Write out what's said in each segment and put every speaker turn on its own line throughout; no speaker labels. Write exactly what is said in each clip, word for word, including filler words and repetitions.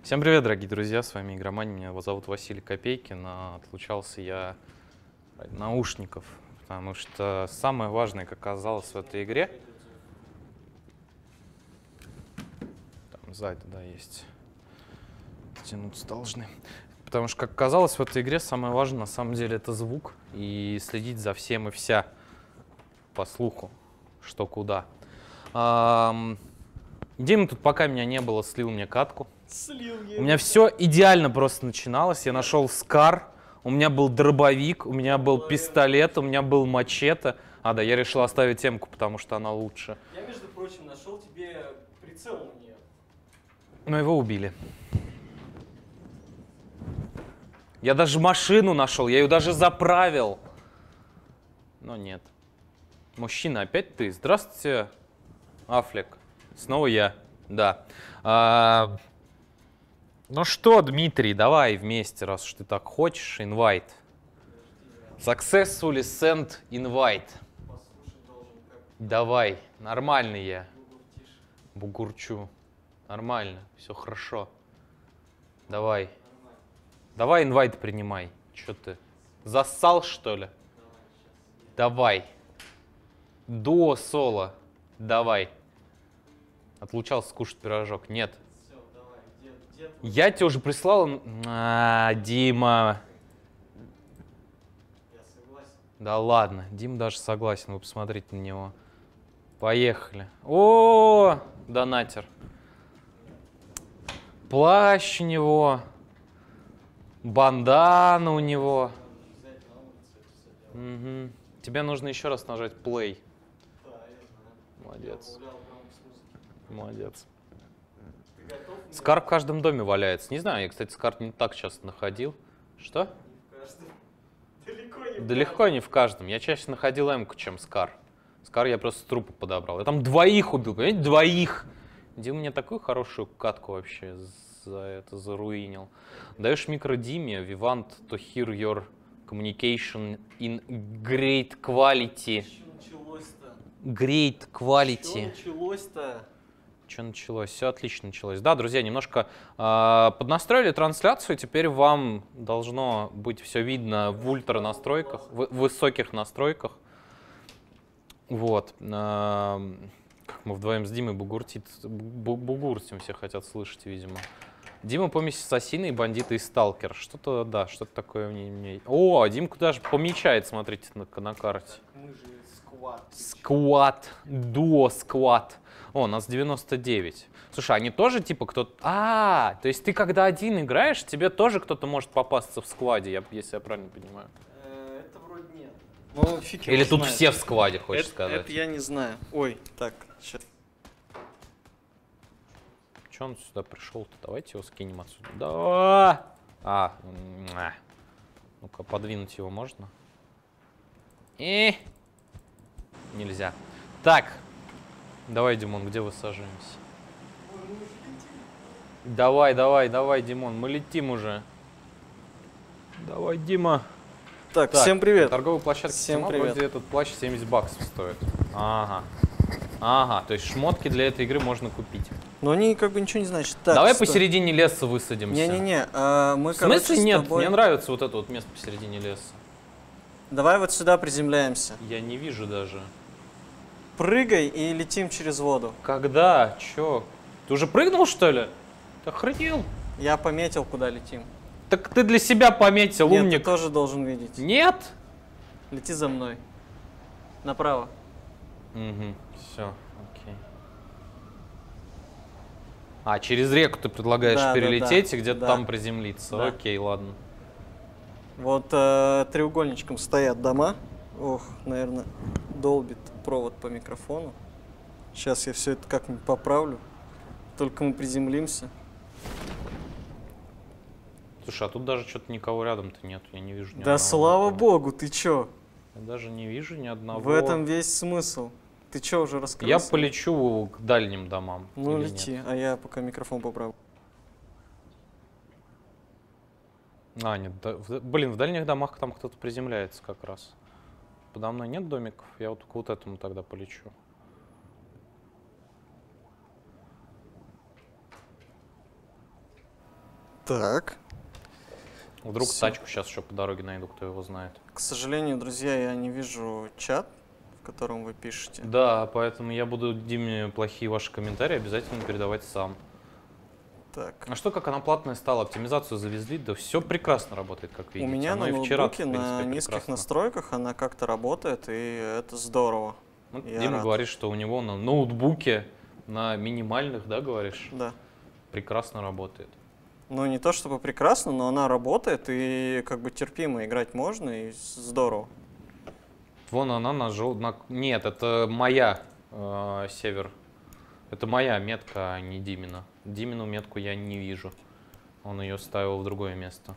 Всем привет, дорогие друзья, с вами Игромания, меня зовут Василий Копейкин, а отлучался я от наушников, потому что самое важное, как оказалось в этой игре, там сзади, да, есть, тянуться должны, потому что, как оказалось, в этой игре самое важное, на самом деле, это звук и следить за всем и вся по слуху, что куда. Дима тут, пока меня не было, слил мне катку. Слил у меня все идеально просто начиналось. Я нашел скар, у меня был дробовик, у меня был пистолет, у меня был мачете. А, да, я решил оставить темку, потому что она лучше.
Я, между прочим, нашел тебе прицел на нее.
Но его убили. Я даже машину нашел, я ее даже заправил. Но нет. Мужчина, опять ты? Здравствуйте, Аффлек. Снова я, да. А, ну что, Дмитрий, давай вместе, раз уж ты так хочешь, invite. Successfully send invite. Давай, нормальный я. Бугурчу. Нормально, все хорошо. Давай. Давай инвайт принимай. Че ты? Зассал, что ли? Давай. Дуо соло. Давай. Отлучался скушать пирожок. Нет.
Все, давай. Где, где
Я тебе уже прислал. А, Дима.
Я согласен.
Да ладно. Дима даже согласен. Вы посмотрите на него. Поехали. О, донатер. Плащ у него. Бандана у него.
Взять на улице это все дело.
Угу. Тебе нужно еще раз нажать play.
Да, я знаю.
Молодец.
Я погулял прямо в смысле.
Молодец.
Ты готов?
Скар в каждом доме валяется. Не знаю, я, кстати, скар не так часто находил. Что?
Не в каждом. Далеко не в
Далеко не в каждом. Я чаще находил эмку, чем скар. Скар я просто с трупа подобрал. Я там двоих убил, понимаете? Двоих. Дима мне такую хорошую катку вообще за это заруинил. Даешь микро Диме, Vivant to hear your communication in great quality.
Что началось-то?
Great
Что
quality.
началось-то?
Что началось? Все отлично началось. Да, друзья, немножко э, поднастроили трансляцию. Теперь вам должно быть все видно в ультра настройках, в в высоких настройках. Вот. Э, как мы вдвоем с Димой бугуртит, бу бугуртим, все хотят слышать, видимо. Дима помесь ассасина и бандита и сталкер. Что-то, да, что-то такое мне, мне... О, Димку даже помечает, смотрите, на, на карте.
Мы же сквад.
Сквад, дуо сквад. О, нас девяносто девять. Слушай, они тоже типа кто-то... А, то есть ты когда один играешь, тебе тоже кто-то может попасться в скваде, я, если я правильно понимаю.
Э, Это вроде нет. Ну, фиг его
Или тут
знает.
все в скваде, хочешь
это,
сказать?
Это я не знаю. Ой, так, сейчас.
Че он сюда пришел-то? Давайте его скинем отсюда. Да. А, ну-ка, подвинуть его можно? И нельзя. Так, давай, Димон, где высаживаемся? Давай, давай, давай, Димон, мы летим уже. Давай, Дима.
Так,
Так,
всем привет.
Торговая площадка
Всем
Steam,
привет.
вроде этот плащ семьдесят баксов стоит. Ага. Ага, то есть шмотки для этой игры можно купить.
Но они как бы ничего не значат. Так,
Давай
стой.
посередине леса высадимся.
Не-не-не, а, мы,
В смысле
короче, с
нет?
тобой-
Мне нравится вот это вот место посередине леса.
Давай вот сюда приземляемся.
Я не вижу даже.
Прыгай и летим через воду.
Когда? Чё? Ты уже прыгнул, что ли? Ты охренел?
Я пометил, куда летим.
Так ты для себя пометил,
Нет,
умник.
ты тоже должен видеть.
Нет?
Лети за мной. Направо.
Угу, все, окей. А, через реку ты предлагаешь
Да, да,
перелететь
да,
и где-то
да.
там приземлиться.
Да.
Окей, ладно.
Вот э, треугольничком стоят дома. Ох, наверное, долбит провод по микрофону. Сейчас я все это как-нибудь поправлю. Только мы приземлимся.
Слушай, а тут даже что-то никого рядом-то нет. Я не вижу ни
Да
одного.
слава
никого.
богу, ты чё?
Я даже не вижу ни одного.
В этом весь смысл. Ты чё, уже
Я
раскрылся?
полечу к дальним домам.
Ну
или
лети,
нет?
а я пока микрофон поправлю.
А, нет, да, в- блин, в дальних домах там кто-то приземляется как раз. Подо мной нет домиков, я вот к вот этому тогда полечу.
Так.
Вдруг
Всё.
тачку сейчас еще по дороге найду, кто его знает.
К сожалению, друзья, я не вижу чат, в котором вы пишете.
Да, поэтому я буду Диме плохие ваши комментарии обязательно передавать сам.
Так.
А что, как она платная стала? Оптимизацию завезли, да все прекрасно работает, как видите.
У меня
Оно
на
и вчера,
ноутбуке
в принципе,
на низких
прекрасно.
настройках она как-то работает, и это здорово.
Вот
Я
Дима
рад.
говорит, что у него на ноутбуке, на минимальных, да, говоришь,
Да.
прекрасно работает.
Ну, не то чтобы прекрасно, но она работает, и как бы терпимо играть можно, и здорово.
Вон она на жел... на- Нет, это моя э, север. Это моя метка, а не Димина. Димину метку я не вижу. Он ее ставил в другое место.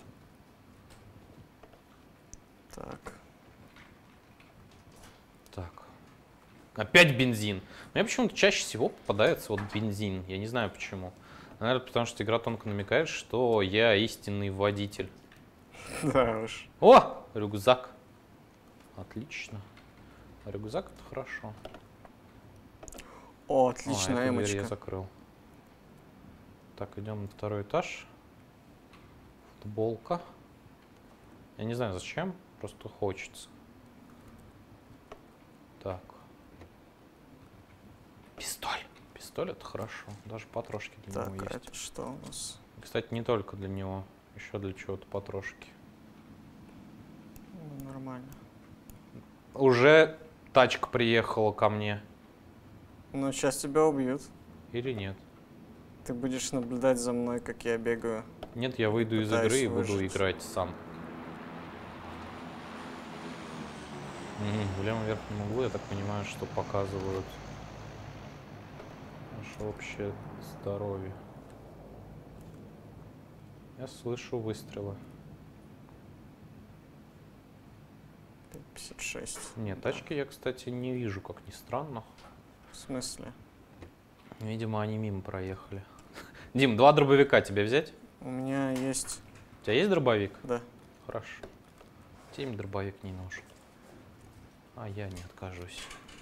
Так.
Так. Опять бензин. Мне почему-то чаще всего попадается вот бензин. Я не знаю почему. Наверное, потому что игра тонко намекает, что я истинный водитель.
Да уж.
О! Рюкзак. Отлично. Рюкзак — это хорошо.
О,
А,
отличная
эту дверь я
эмочка.
закрыл. Так, идем на второй этаж. Футболка. Я не знаю зачем, просто хочется. Так. Пистоль. Пистоль — это хорошо. Даже потрошки для
Так,
него
а
есть.
это что у нас?
Кстати, не только для него. Еще для чего-то потрошки.
Ну, нормально.
Уже тачка приехала ко мне.
Ну, сейчас тебя убьют.
Или нет?
Ты будешь наблюдать за мной, как я бегаю.
Нет, я выйду из
Пытаюсь
игры и буду
выжить.
играть сам. Мгм, в левом верхнем углу, я так понимаю, что показывают наше общее здоровье. Я слышу выстрелы.
пятьдесят шесть.
Нет,
Да.
тачки я, кстати, не вижу, как ни странно.
В смысле?
Видимо, они мимо проехали. Дим, два дробовика тебе взять?
У меня есть...
У тебя есть дробовик?
Да.
Хорошо. Тебе дробовик не нужен. А я не откажусь.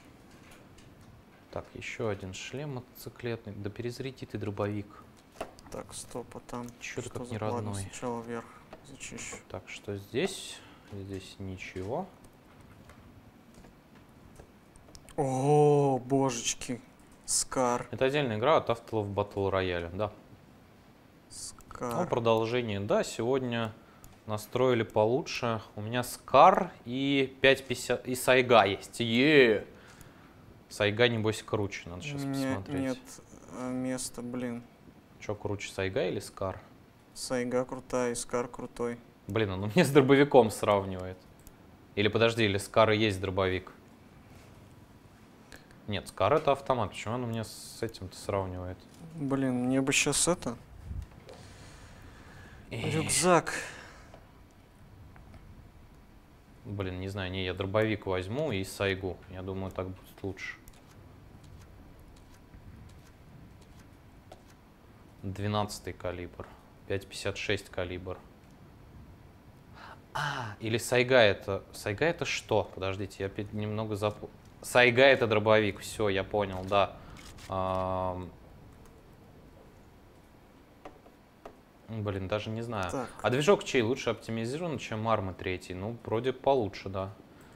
Так, еще один шлем мотоциклетный. Да перезаряди ты дробовик.
Так, стоп, а там...
Чё ты
что
как
за-
не
Ладно,
родной?
сначала вверх зачищу.
Так, что здесь? Здесь ничего.
О, божечки. Скар.
Это отдельная игра от авторов Battle Royale, да. Ну,
Скар.
продолжение, да, сегодня настроили получше. У меня Скар и пять пятьдесят, и Сайга есть. Е! Сайга, небось, круче, надо сейчас
У меня
посмотреть.
нет а, места, блин.
Что круче, Сайга или Скар?
Сайга крутая, и Скар крутой.
Блин, он у меня с дробовиком сравнивает. Или подожди, или Скар и есть дробовик? Нет, Скар это автомат. Почему он у меня с этим-то сравнивает?
Блин, мне бы сейчас это... Рюкзак.
Блин, не знаю, не, я дробовик возьму и Сайгу. Я думаю, так будет лучше. двенадцатый калибр. пять пятьдесят шесть калибр. А, или Сайга это... Сайга это что? Подождите, я опять немного запу... Сайга это дробовик. Все, я понял, да. Ам, Блин, даже не знаю.
Так.
А движок чей лучше оптимизирован, чем Армы третий? Ну, вроде получше, да.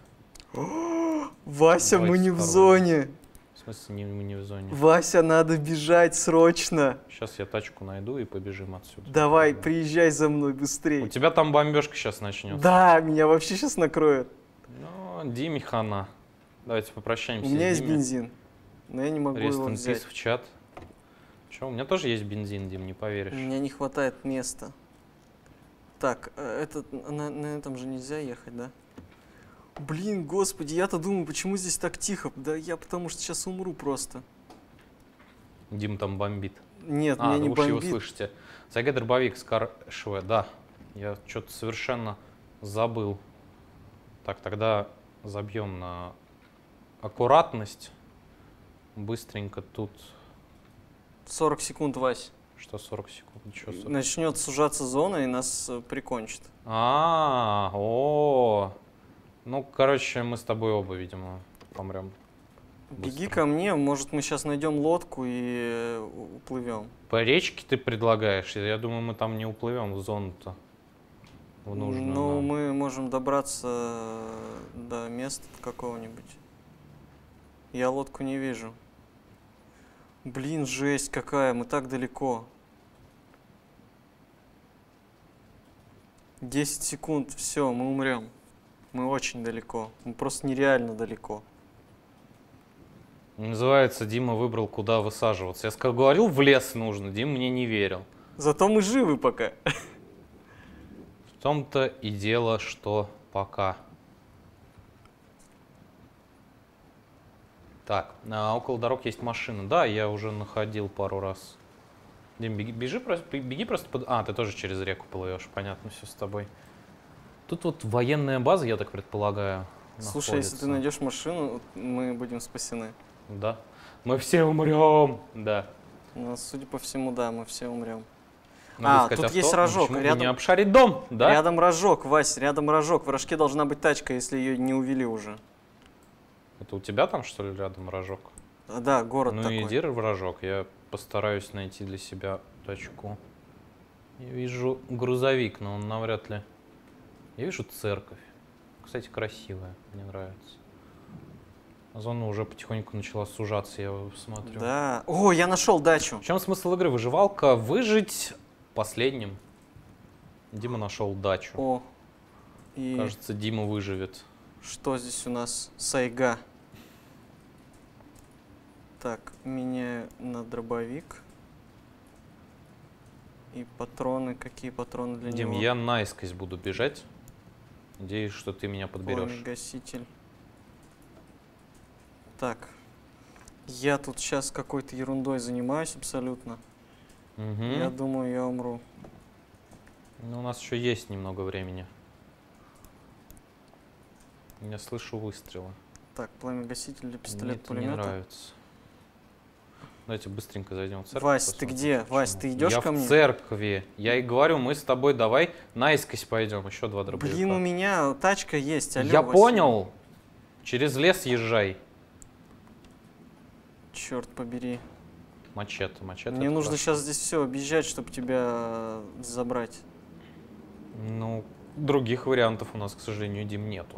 Вася, мы
Давайте
не в
второй.
зоне.
В смысле, не, не в зоне.
Вася, надо бежать срочно.
Сейчас я тачку найду и побежим отсюда.
Давай, приезжай за мной
У
быстрее.
тебя там бомбежка сейчас начнется.
Да, меня вообще сейчас накроют.
Ну, Диме хана. Давайте попрощаемся.
У меня
с
есть
Димой.
бензин, но я не могу
Rest
его
in
взять.
peace в чат. Че, у меня тоже есть бензин, Дим, не поверишь.
У меня не хватает места. Так, э, это на, на этом же нельзя ехать, да? Блин, господи, я-то думаю, почему здесь так тихо? Да я потому что сейчас умру просто.
Дим там бомбит.
Нет,
А,
меня
ну
не
уж его
бомбит.
слышите. Сайга дробовик, Скар ШВ, да. Я что-то совершенно забыл. Так, тогда забьем на аккуратность. Быстренько тут.
сорок секунд, Вась.
Что сорок секунд? Ничего, сорок.
Начнет сужаться зона и нас э, прикончит.
А, о, ну, короче, мы с тобой оба, видимо, помрем.
Беги
быстро.
ко мне, может мы сейчас найдем лодку и э, уплывем.
По речке ты предлагаешь? Я думаю, мы там не уплывем в зону-то. В нужную
Ну,
нам.
мы можем добраться э, до места какого-нибудь. Я лодку не вижу. Блин, жесть какая, мы так далеко. десять секунд, все, мы умрем. Мы очень далеко. Мы просто нереально далеко.
Называется, Дима выбрал, куда высаживаться. Я сказал, говорил, в лес нужно. Дима мне не верил.
Зато мы живы пока.
В том-то и дело, что пока. Так, а около дорог есть машина. Да, я уже находил пару раз. Дим, беги, бежи, просто, беги просто под... А, ты тоже через реку плывешь. Понятно, все с тобой. Тут вот военная база, я так предполагаю,
Слушай, если ты
находится.
найдешь машину, мы будем спасены.
Да. Мы все умрем. Да.
Ну, судя по всему, да, мы все умрем.
Надо
А,
искать
тут
авто.
есть
Ну,
рожок,
почему бы
рядом-
не обшарить дом, да?
Рядом рожок, Вась, рядом рожок. В рожке должна быть тачка, если ее не увели уже.
Это у тебя там, что ли, рядом рожок?
А, да, город
Ну
такой.
иди в рожок, я постараюсь найти для себя тачку. Я вижу грузовик, но он навряд ли... Я вижу церковь. Кстати, красивая, мне нравится. Зона уже потихоньку начала сужаться, я смотрю.
Да. О, я нашел дачу.
В чем смысл игры? Выживалка. Выжить последним. Дима нашел дачу.
О, и
Кажется, Дима выживет.
что здесь у нас? Сайга. Так, меняю на дробовик. И патроны. Какие патроны для
Дим,
него?
я наискось буду бежать. Надеюсь, что ты меня подберешь.
Пламя-гаситель. Так. Я тут сейчас какой-то ерундой занимаюсь абсолютно.
Мгм.
Я думаю, я умру.
Ну, у нас еще есть немного времени. Я слышу выстрелы.
Так, пламя-гаситель для
Мне это не
пистолет-пулемета.
нравится. Давайте быстренько зайдем в церковь.
Вась, ты
посмотрим,
где?
почему.
Вась, ты идешь
Я
ко
в
мне?
церкви. Я и говорю, мы с тобой давай наискось пойдем. Еще два дробовика.
Блин, у меня тачка есть. Алло,
Я
Василий.
понял. Через лес езжай.
Черт побери.
Мачете, мачете.
Мне
это
нужно
хорошо.
сейчас здесь все объезжать, чтобы тебя э, забрать.
Ну, других вариантов у нас, к сожалению, Дим, нету.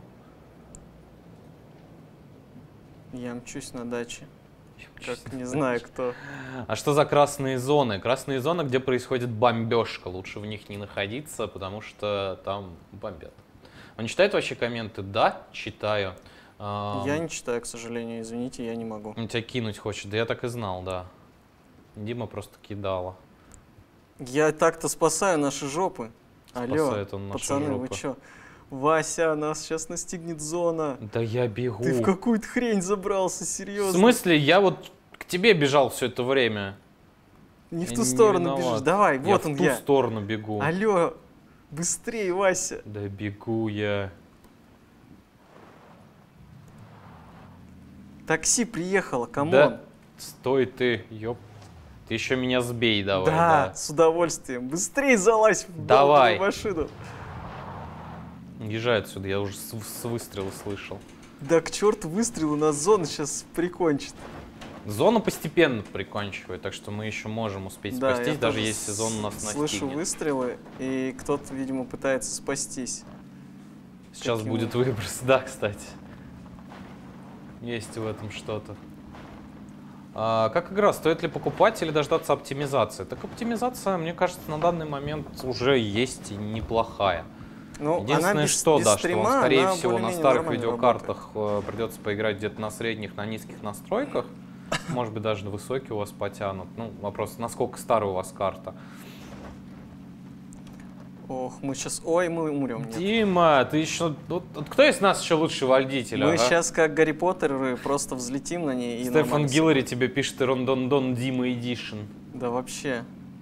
Я мчусь на даче. Как не знаю кто.
А что за красные зоны? Красные зоны, где происходит бомбежка. Лучше в них не находиться, потому что там бомбят. Он читает вообще комменты? Да, читаю. А,
Я не читаю, к сожалению, извините, я не могу.
Он тебя кинуть хочет. Да я так и знал, да. Дима просто кидала.
Я так-то спасаю наши жопы. Алло,
Спасает он наши
пацаны, вы
жопы.
чё? Вася, нас сейчас настигнет зона.
Да я бегу.
Ты в какую-то хрень забрался,
В
серьезно.
смысле? Я вот к тебе бежал все это время.
Не в
Я
ту
не
сторону
виноват.
бежишь. Давай,
Я
вот
в
он
ту
я.
сторону бегу.
Алло, быстрее, Вася.
Да бегу я.
Такси приехало, камон.
Да стой ты, ёп. Ты еще меня сбей давай.
Да,
Да.
с удовольствием. Быстрее залазь в
Давай.
долбаную машину.
Езжай отсюда, я уже с, с выстрела слышал.
Да к черту выстрел, у нас зона сейчас прикончит.
Зону постепенно приканчивает, так что мы еще можем успеть
Да,
спастись,
я
даже
тоже
если зона нас
слышу
настигнет.
выстрелы, и кто-то, видимо, пытается спастись.
Сейчас
Каким
будет выброс, да, кстати. Есть в этом что-то. А, как игра, стоит ли покупать или дождаться оптимизации? Так оптимизация, мне кажется, на данный момент уже есть и неплохая.
Ну,
Единственное,
она без,
что,
без
да,
стрима,
что, скорее
она
всего, на
более-менее
старых
нормально
видеокартах э, придется поиграть где-то на средних, на низких настройках. Может быть, даже на высокие у вас потянут. Ну, вопрос, насколько старая у вас карта.
работает. Ох, мы сейчас... Ой, мы умрем. Нет.
Дима, ты еще... Вот, вот кто из нас еще лучший водитель?
Мы
ага?
сейчас, как Гарри Поттеры, просто взлетим на ней и
Стефан
нормально
Гиллари тебе пишет Рондондон Дима Эдишн.
всё. Да вообще.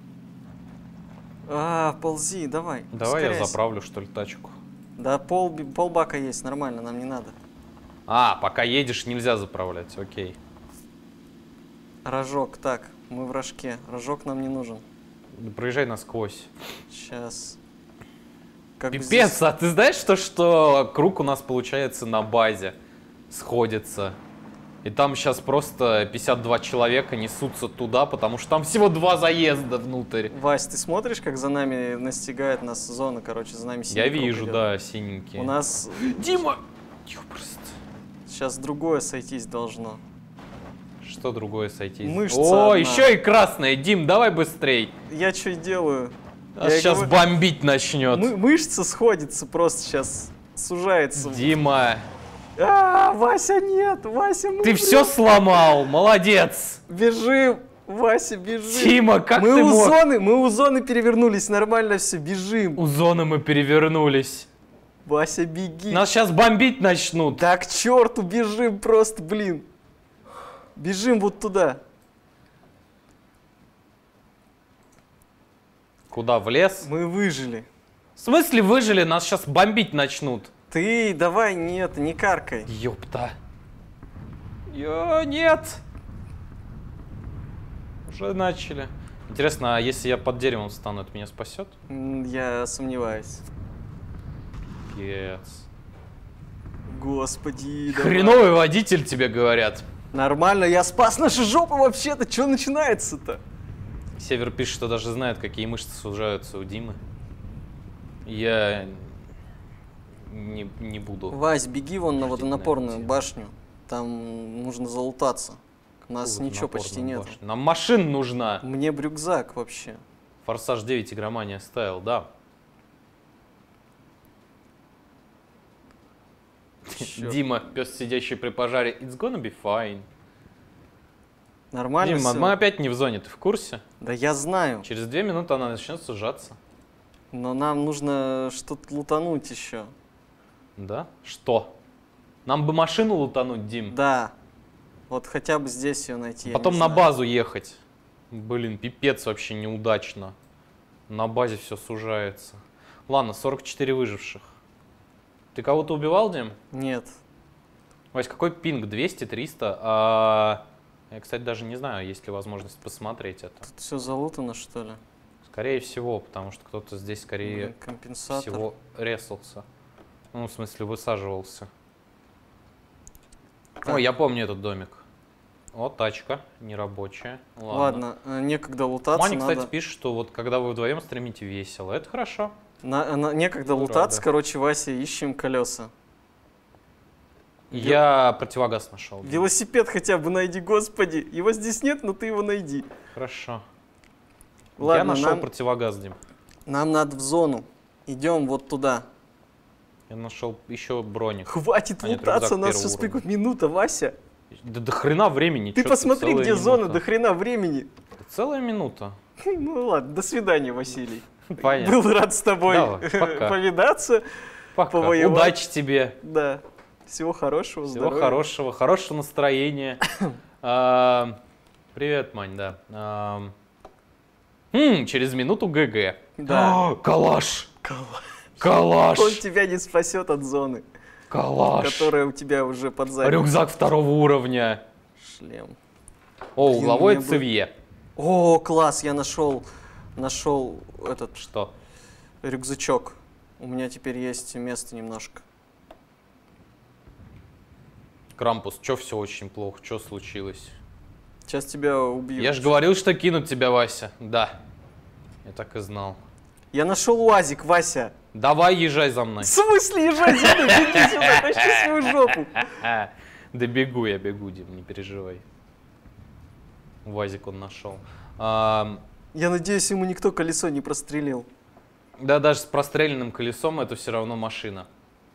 А, ползи, давай.
Давай я
ускоряйся.
заправлю, что ли, тачку.
Да, пол, полбака есть, нормально, нам не надо.
А, пока едешь, нельзя заправлять, окей.
Рожок, так, мы в рожке. Рожок нам не нужен.
Да проезжай насквозь.
Сейчас. Как бы
Пипец,
здесь-
а ты знаешь, что, что круг у нас получается на базе сходится? И там сейчас просто пятьдесят два человека несутся туда, потому что там всего два заезда внутрь.
Вась, ты смотришь, как за нами настигает нас зона, короче, за нами синий
Я
круг
вижу,
идет?
да, синенькие.
У нас
Дима! Тихо просто.
сейчас другое сойтись должно.
Что другое сойти?
Мышца
О,
одна.
еще и красная. Дим, давай быстрей.
Я что и делаю?
А
Я
сейчас
говорю-
бомбить начнет.
Мы- мышца сходится просто сейчас, сужается.
Дима,
А, Вася, нет, Вася, мы
ты
прям-
все сломал. Молодец.
Бежим, Вася, бежим.
Дима, как
мы
ты
у
мог?
зоны, мы у зоны перевернулись, нормально все, бежим.
У зоны мы перевернулись.
Вася, беги.
Нас сейчас бомбить начнут.
Да к черту, бежим просто, блин. Бежим вот туда.
Куда, в лес?
Мы выжили.
В смысле выжили? Нас сейчас бомбить начнут.
Ты давай, нет, не каркай.
Ёпта. Ё, нет. Уже начали. Интересно, а если я под деревом встану, это меня спасет?
М, Я сомневаюсь.
Пиздец.
Господи, давай.
Хреновый водитель, тебе говорят.
Нормально, я спас наши жопы вообще-то. Что начинается-то?
Север пишет, что даже знает, какие мышцы сужаются у Димы. Я не, не буду.
Вась, беги вон на
Шутить на
водонапорную
эту тему.
башню. Там нужно залутаться. У нас
Какую
ничего почти
напорную
нет.
башню? Нам машин нужна.
Мне рюкзак вообще.
Форсаж девять игромания ставил, да.
Чё?
Дима, пес, сидящий при пожаре. It's gonna be fine.
Нормально
Дима,
всё?
мы опять не в зоне, ты в курсе?
Да я знаю.
Через две минуты она начнет сужаться.
Но нам нужно что-то лутануть еще.
Да? Что? Нам бы машину лутануть, Дим.
Да. Вот хотя бы здесь ее найти. я
Потом
не
на
знаю.
базу ехать. Блин, пипец вообще неудачно. На базе все сужается. Ладно, сорок четыре выживших. Ты кого-то убивал, Дим?
Нет.
Вась, какой пинг? двести, триста? А... Я, кстати, даже не знаю, есть ли возможность посмотреть это.
Тут все залутано, что ли?
Скорее всего, потому что кто-то здесь скорее
Блин, компенсатор.
всего резался. Ну, в смысле, высаживался.
Так.
Ой, я помню этот домик. О, тачка, нерабочая. Ладно.
Ладно, э, некогда лутаться.
Маня,
надо...
кстати, пишет, что вот когда вы вдвоем стримите, весело. Это хорошо.
На- на- некогда
Ну,
лутаться,
правда.
короче, Вася, ищем колеса. Вел-
Я противогаз нашел.
Велосипед хотя бы найди, господи. Его здесь нет, но ты его найди.
Хорошо. я
Ладно,
нашел
нам,
противогаз, Дим.
нам надо в зону. Идем вот туда.
Я нашел еще броник.
Хватит
А нет,
лутаться,
рюкзак
нас
первого
сейчас
уровня.
прыгнет минута, Вася.
Да до хрена времени.
Ты
чё
посмотри,
целая
где
минута.
зона, до хрена времени.
Целая минута.
Ну ладно, до свидания, Василий.
Понятно.
Был рад с тобой
Давай, пока.
повидаться.
Пока.
повоевать.
Удачи тебе.
Да. Всего хорошего,
Всего
здоровья.
хорошего, хорошего настроения. А, Привет, Мань, да. А, м, Через минуту ГГ.
Да.
А, Калаш!
Кала-
Калаш!
Он тебя не спасет от зоны,
Калаш!
которая у тебя уже под задницей.
Рюкзак второго уровня.
Шлем.
О,
Блин,
угловое
мне бы-
цевье.
О, класс, я нашел, нашел этот
Что?
рюкзачок. У меня теперь есть место немножко.
Крампус, чё все очень плохо? Что случилось?
Сейчас тебя убью.
Я же говорил, что кинут тебя, Вася. Да. Я так и знал.
Я нашел УАЗик, Вася.
Давай, езжай за мной.
В смысле, езжай за мной? Беги сюда, тащи свою жопу.
Да бегу я, бегу, Дим, не переживай. Вазик он нашел. А,
Я надеюсь, ему никто колесо не прострелил.
да даже с простреленным колесом это все равно машина.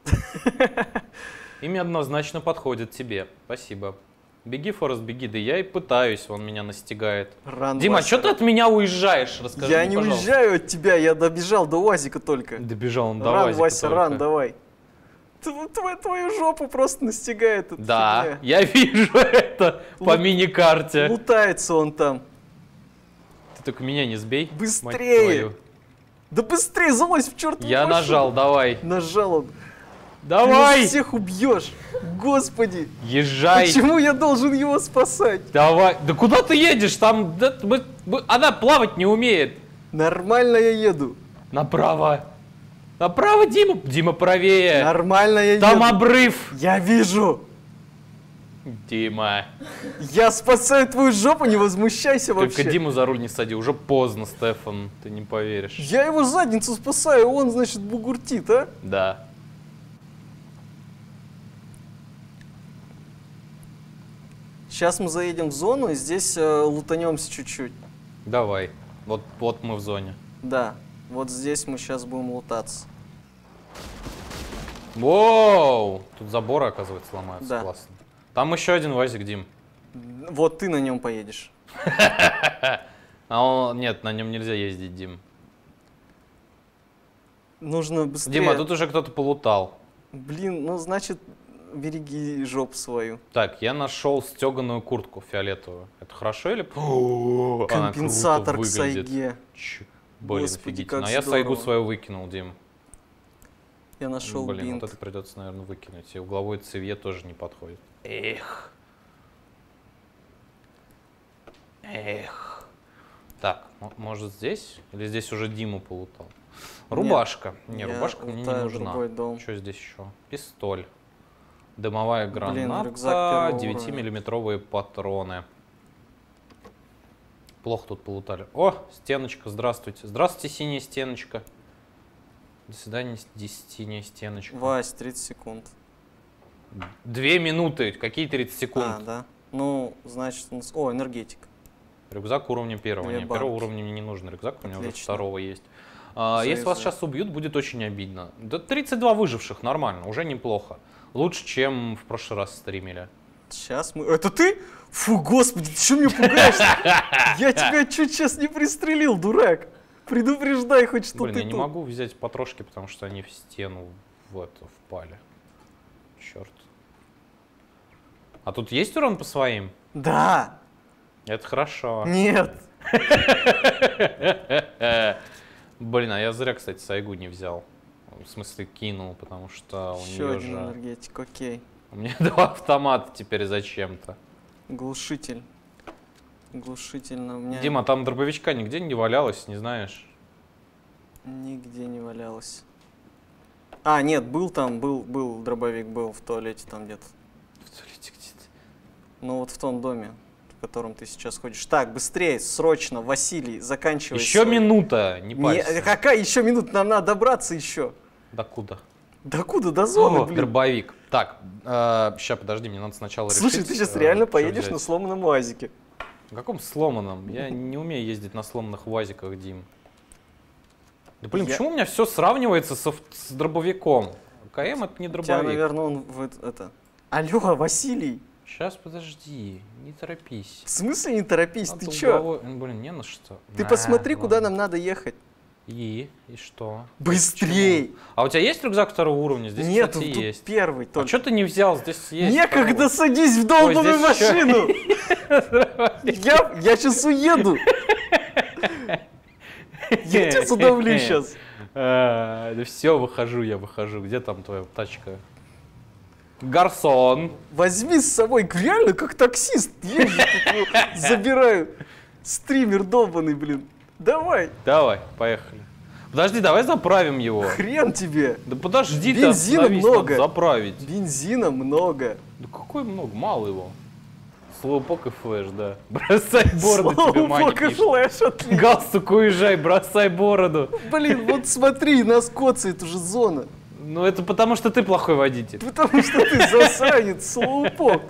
Имя однозначно подходит тебе. Спасибо. Беги, Форест, беги. Да я и пытаюсь, он меня настигает.
Ран,
Дима,
Вася,
что ты
ран.
от меня уезжаешь? Расскажи
Я
мне,
не
пожалуйста.
уезжаю от тебя, я добежал до УАЗика только.
Добежал он до
Ран,
Вазика
Вася,
только.
ран, давай. Тв- тв- Твою жопу просто настигает эта
Да,
фигня.
я вижу это по
Лу-
мини-карте.
Лутается он там.
Ты только меня не сбей. мать
Быстрее!
твою.
Да быстрее, залазь в чертову
Я
машину.
нажал, давай.
Нажал он. Ты
Давай!
нас всех убьешь. Господи.
Езжай!
Почему я должен его спасать?
Давай! Да куда ты едешь? Там да, мы- мы- она плавать не умеет.
Нормально я еду.
Направо. Направо, Дима. Дима, правее.
Нормально я
Там
еду.
обрыв.
Я вижу.
Дима.
Я спасаю твою жопу, не возмущайся вообще.
Только Диму за руль не сади, уже поздно, Стефан, ты не поверишь.
Я его задницу спасаю, он, значит, бугуртит, а?
Да.
Сейчас мы заедем в зону, и здесь э, лутанемся чуть-чуть.
Давай. Вот, вот мы в зоне.
Да, вот здесь мы сейчас будем лутаться.
Воу! Тут заборы, оказывается, ломаются.
Да.
Классно. Там еще один ВАЗик, Дим.
Вот ты на нем поедешь.
А он... Нет, на нем нельзя ездить, Дим.
Нужно быстрее.
Дима, тут уже кто-то полутал.
Блин, ну значит, береги жопу свою.
Так, я нашел стеганую куртку фиолетовую. Это хорошо или...
Компенсатор к сайге.
Ч... Блин,
Господи,
офигительно.
как
А я сайгу
здорово.
свою выкинул, Дим.
Я нашел
Блин,
бинт.
вот это придется, наверное, выкинуть. И угловой цевье тоже не подходит. Эх. Эх. Так, может здесь? Или здесь уже Диму полутал? Рубашка. Не,
я
рубашка мне не
лутаю
нужна.
другой дом.
Что здесь еще? Пистоль. Дымовая
Блин,
граната.
рюкзак первого
девятимиллиметровые патроны. Плохо тут полутали. О, стеночка, здравствуйте. Здравствуйте, синяя стеночка. До свидания, синяя стеночка.
Вась, тридцать секунд.
Две минуты. Какие тридцать секунд?
А, да. Ну, значит, у нас... О, энергетик.
Рюкзак уровня первого.
Две
Не, первого
банки.
уровня мне не нужен рюкзак, у меня уже
Отлично.
второго есть. А, если вас
Завязывай.
сейчас убьют, будет очень обидно. Да тридцать два выживших, нормально, уже неплохо. Лучше, чем в прошлый раз стримили.
Сейчас мы... Это ты? Фу, господи, ты что меня пугаешь? Я тебя чуть сейчас не пристрелил, дурак. Предупреждай хоть, что
Блин,
ты
я не
тут.
могу взять потрошки, потому что они в стену в это впали. Черт. А тут есть урон по своим?
Да.
Это хорошо.
Нет.
Блин, а я зря, кстати, сайгу не взял. В смысле, кинул, потому что у
Еще
нее
один
же...
энергетик, окей.
У меня два автомата теперь зачем-то.
Глушитель. Глушитель на меня
Дима, там дробовичка нигде не валялось, не знаешь?
нигде не валялось. А, нет, был там, был, был дробовик, был в туалете там где-то.
В туалете где-то.
Ну вот в том доме, в котором ты сейчас ходишь. Так, быстрее, срочно, Василий, заканчивай.
Еще
свой-
минута, не
Не,
парься.
какая еще минута? Нам надо добраться еще.
Да куда?
Да куда? До зоны,
О,
блин.
дробовик. Так, сейчас, подожди, мне надо сначала
Слушай,
решить.
ты сейчас
э,
реально
чё
поедешь
взять.
на сломанном УАЗике.
На каком сломанном? Я не умею ездить на сломанных УАЗиках, Дим. Да блин,
Я-
почему у меня все сравнивается с, ав- с дробовиком? КМ это не
У тебя,
дробовик.
наверное, он в это- это... Алло, Василий,
Сейчас, подожди, не торопись.
в смысле не торопись,
Надо
ты чё?
уговор- ну, Блин, не на что.
Ты
А,
посмотри, куда
ладно.
нам надо ехать.
И? И что?
Быстрей!
Почему? А у тебя есть рюкзак второго уровня? Здесь,
Нет,
кстати,
тут
есть.
первый
А
только.
что ты не взял? Здесь есть.
Некогда,
второй.
садись в долбаную
Ой, здесь ещё-
машину! Я, я сейчас уеду! Я тебя задавлю сейчас.
А, да все, выхожу, я выхожу. Где там твоя тачка? Гарсон.
Возьми с собой, реально как таксист. Езжу, тут его забираю. Стример долбаный, блин. Давай,
Давай, поехали. Подожди, давай заправим его.
хрен тебе.
Да подожди, ты
Бензина
остановись, надо
много.
заправить.
Бензина много.
Да какой много, мало его. Слоупок и флеш, да. Бросай бороду, тебе
Слоупок
Маня
и
пишет.
флеш, отлично.
Галстук, уезжай, бросай бороду.
Блин, вот смотри, нас коцает уже зона.
Ну это потому, что ты плохой водитель.
Потому что ты засранец, слоупок.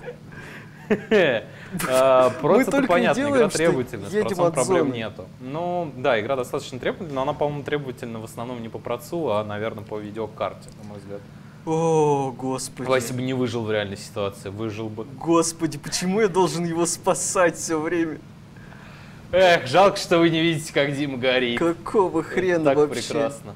А, Просто это
только и
понятно, игра
делаем, что
требовательна, с
едем
процом
от
проблем
зоны.
нету. Ну, да, игра достаточно требовательна, но она, по-моему, требовательна в основном не по процу, а, наверное, по видеокарте, на мой взгляд.
О, господи.
Вася бы не выжил в реальной ситуации, выжил бы.
Господи, почему я должен его спасать все время?
Эх, жалко, что вы не видите, как Дима горит.
Какого хрена
Так
вообще?
прекрасно.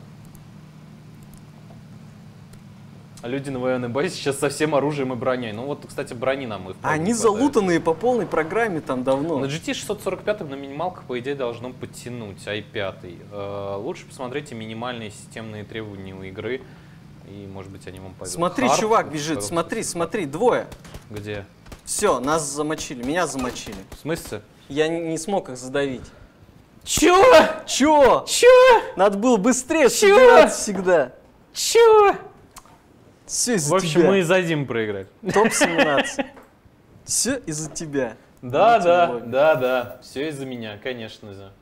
А люди на военной базе сейчас со всем оружием и броней. Ну вот, кстати, брони нам и вправду
Они
не хватает.
залутанные по полной программе там давно.
На джи ти шестьсот сорок пять на минималках, по идее, должно подтянуть ай пять. Э, лучше посмотрите минимальные системные требования у игры, и, может быть, они вам пойдут.
Смотри,
Хард,
чувак
вот,
бежит,
в
смотри, смотри, двое.
Где?
Все, нас замочили, меня замочили.
В смысле?
Я не, не смог их задавить.
Чё?
Чё?
Чё?
Надо было быстрее
Чё?
собираться всегда.
Чё?
Все из-за
В общем,
тебя.
мы из-за Димы проиграли.
топ семнадцать. Все из-за тебя.
Да,
Идите в
да,
лобби.
да, да. Все из-за меня, конечно же.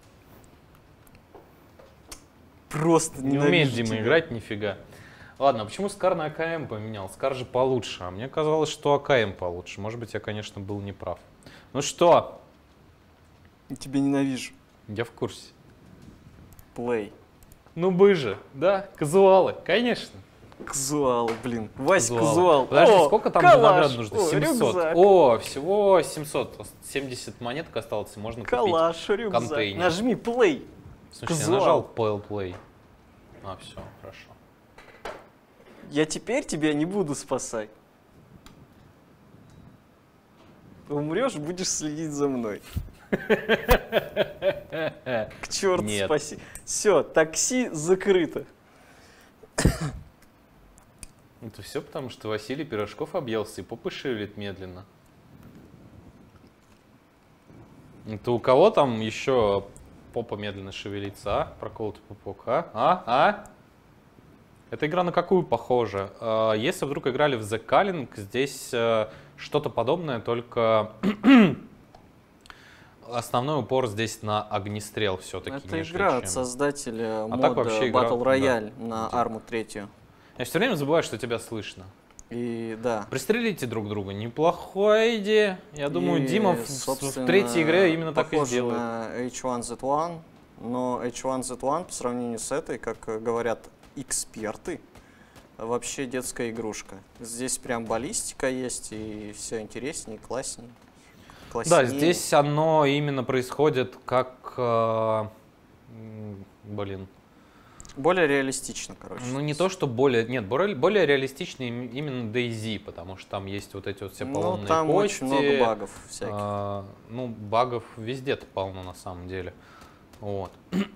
Просто
Не умеет
ненавижу
Дима
тебя.
играть, нифига. Ладно, а почему Скар на АКМ поменял? Скар же получше, а мне казалось, что АКМ получше. Может быть, я, конечно, был неправ. Ну что,
Я тебя ненавижу.
я в курсе.
Плей.
Ну бы же, да, казуалы, конечно.
Казуал, блин. Вась
Казуалы.
казуал.
Подожди,
О,
сколько там
калаш.
наград нужно?
О,
семьсот.
рюкзак.
О, всего семьсот. семьдесят монеток осталось, и можно
Калаш,
купить
рюкзак.
контейнер.
Нажми плей.
Слушай, я
казуал.
нажал Pale Play. А, все, хорошо.
Я теперь тебя не буду спасать. Умрешь, будешь следить за мной. К черту
Нет.
спаси. Все, такси закрыто.
Это все потому, что Василий Пирожков объелся и попы шевелит медленно. Это у кого там еще попа медленно шевелится, а? Проколотый пупок, а? А? А? Эта игра на какую похожа? А, Если вдруг играли в The Calling, здесь э, что-то подобное, только основной упор здесь на огнестрел все-таки.
Это игра от создателя
А так
мода
вообще игра-
Battle Royale
да.
на
Где?
Арму третью.
Я все время забываю, что тебя слышно.
И да.
Пристрелите друг друга. Неплохая идея. Я думаю,
И,
Дима в, в
собственно,
третьей игре именно так и
похоже
сделает.
на эйч один зет один, но эйч один зет один по сравнению с этой, как э, говорят эксперты, вообще детская игрушка. Здесь прям баллистика есть, и все интереснее, класснее.
Да,
класснее.
здесь оно именно происходит как... э, м, блин.
Более реалистично, короче.
Ну не то, что более... Нет, более, более реалистичный им- именно DayZ, потому что там есть вот эти вот все поломные
Ну, там
кости.
очень много багов всяких.
э, ну, багов везде-то полно на самом деле. Вот.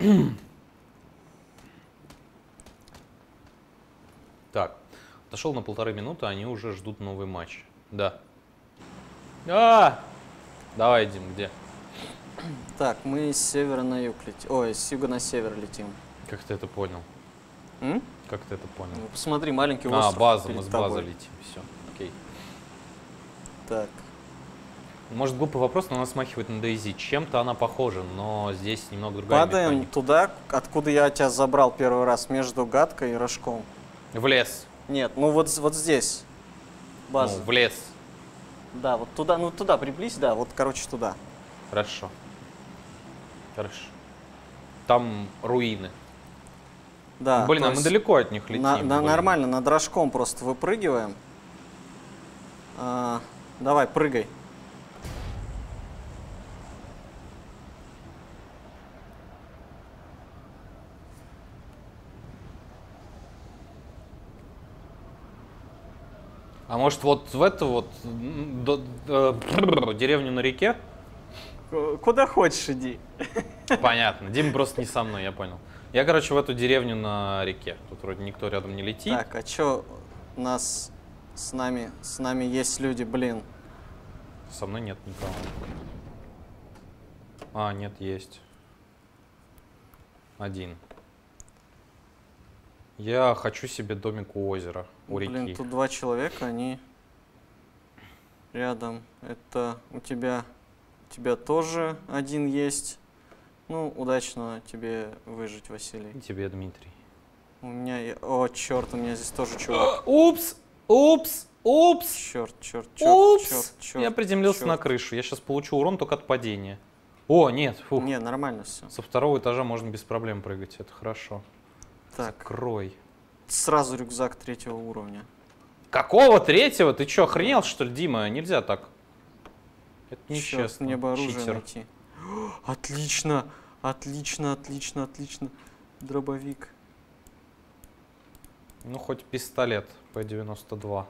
Так, отошел на полторы минуты, они уже ждут новый матч. Да. А! Давай, Дим, где?
Так, мы с севера на юг летим. Ой, с юга на север летим.
Как ты это понял?
М?
Как ты это понял?
Ну, посмотри, маленький
А,
остров
база,
перед
мы с базы
тобой.
летим. Все, окей.
Так,
Может, глупый вопрос, но она смахивает на DayZ. Чем-то она похожа, но здесь немного другая
падаем
механика.
туда, откуда я тебя забрал первый раз, между гадкой и рожком.
В лес.
Нет, ну вот, з- вот здесь. База.
Ну, в лес.
Да, вот туда, ну туда приблизь, да, вот, короче, туда.
Хорошо. Хорошо. Там руины.
Да,
Блин,
то
а мы
есть
далеко от них летим.
на- на-
блин.
нормально, над рожком просто выпрыгиваем. А, давай, прыгай.
А может, вот в эту вот м, до- до- деревню на реке?
К- Куда хочешь иди.
Понятно. Дима просто не со мной, я понял. Я, короче, в эту деревню на реке. Тут вроде никто рядом не летит.
Так, а чё нас с нами, с нами есть люди, блин.
Со мной нет никого. А, нет, есть. Один. Я хочу себе домик у озера, у реки.
Блин, тут два человека, они рядом. Это у тебя, у тебя тоже один есть. Ну, удачно тебе выжить, Василий.
И тебе, Дмитрий.
У меня, е- о, черт, у меня здесь тоже чувак.
Упс! Упс! Упс!
Черт, черт, черт,
Упс!
черт, черт.
Я приземлился
черт.
на крышу. Я сейчас получу урон только от падения. О, нет, фух.
Не, нормально все.
Со второго этажа можно без проблем прыгать. Это хорошо.
Так,
Крой.
сразу рюкзак третьего уровня.
Какого третьего? Ты что, охренел, что ли, Дима? Нельзя так. Это
Черт,
нечестно.
мне бы оружие
Читер.
найти. Отлично, отлично, отлично, отлично. Дробовик.
Ну, хоть пистолет П девяносто два.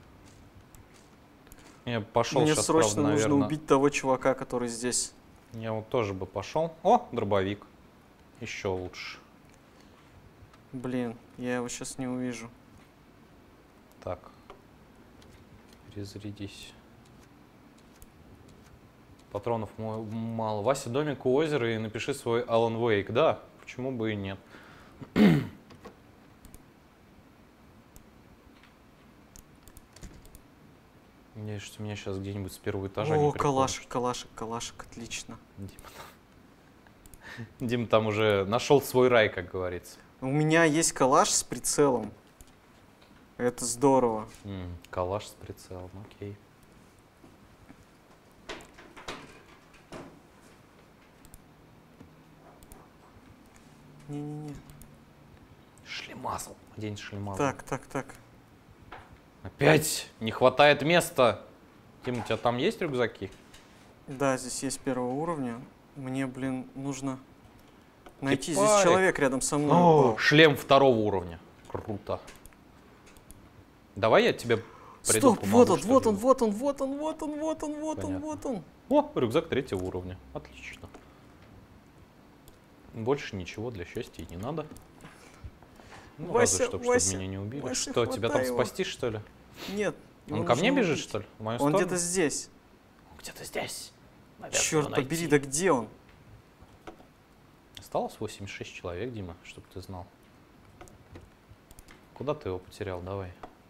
Я пошел
Мне
сейчас,
срочно
правда,
нужно
наверное.
убить того чувака, который здесь.
Я вот тоже бы пошел. О, дробовик. Еще лучше.
Блин, я его сейчас не увижу.
Так. Перезарядись. Патронов мо- мало. Вася, домик у озера и напиши свой Alan Wake. Да, почему бы и нет. Надеюсь, что меня сейчас где-нибудь с первого этажа не
О,
прикончат.
калашик, калашик, калашик, отлично.
Дима там, Дима там уже нашел свой рай, как говорится.
У меня есть калаш с прицелом. Это здорово.
М, калаш с прицелом, окей.
Не-не-не.
Шлемазл. День шлемазл.
Так, так, так.
Опять не хватает места. Дима, у тебя там есть рюкзаки?
Да, здесь есть первого уровня. Мне, блин, нужно найти здесь
Кипарик.
человек рядом со мной.
О,
О.
шлем второго уровня. Круто. Давай я тебе приду,
Стоп,
помогу,
вот он,
что
вот он,
ли.
вот он, вот он, вот он, вот он, вот он,
Понятно.
вот он.
О, рюкзак третьего уровня. Отлично. Больше ничего для счастья и не надо. Ну,
Вася,
разве что, чтобы
Вася,
меня не убили.
Вася,
что, тебя там
хватай его.
спасти, что ли?
Нет. его
Он ко мне
нужно
бежит,
убить.
что ли? В мою
Он
сторону?
где-то здесь.
Где-то здесь. Надо
Черт
его
побери,
найти.
да где он?
Осталось восемьдесят шесть человек, Дима, чтобы ты знал. Куда ты его потерял? Давай.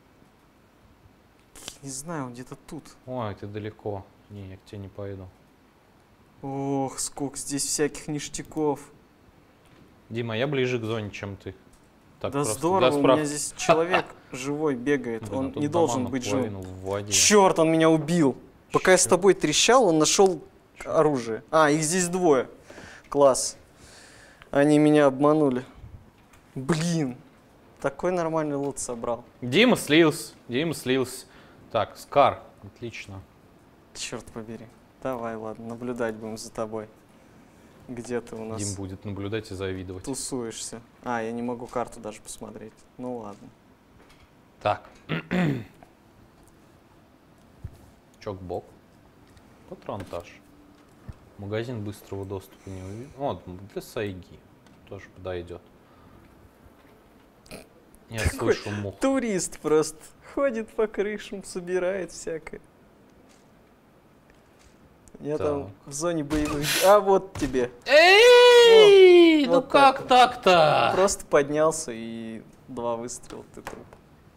Не знаю, он где-то тут.
Ой, ты далеко. Не, я к тебе не пойду.
Ох, сколько здесь всяких ништяков.
Дима, я ближе к зоне, чем ты. Так,
Да
просто
здорово,
для
у
справки.
меня здесь человек живой бегает.
Блин, а
Он
тут
не
дома
должен быть живым.
наполовину в воде.
Черт, он меня убил. Пока я с
Чё?
тобой трещал, он нашел оружие. А, их здесь двое. Класс. Они меня обманули. Блин. Такой нормальный лут собрал.
Дима слился. Дима слился. Так, Скар. Отлично.
Черт побери. Давай, ладно, наблюдать будем за тобой. Где ты у нас
Дим будет наблюдать и завидовать.
тусуешься? А, я не могу карту даже посмотреть. Ну ладно.
Так. Чокбок. Патронтаж. Магазин быстрого доступа не увидел. О, для сайги. Тоже подойдет. Я
Какой
слышу мух.
Турист просто ходит по крышам, собирает всякое. Я
Так.
там в зоне боевых... А вот тебе.
Эй,
Вот,
ну
вот
как
так
так-то?
Просто поднялся и два выстрела, ты труп.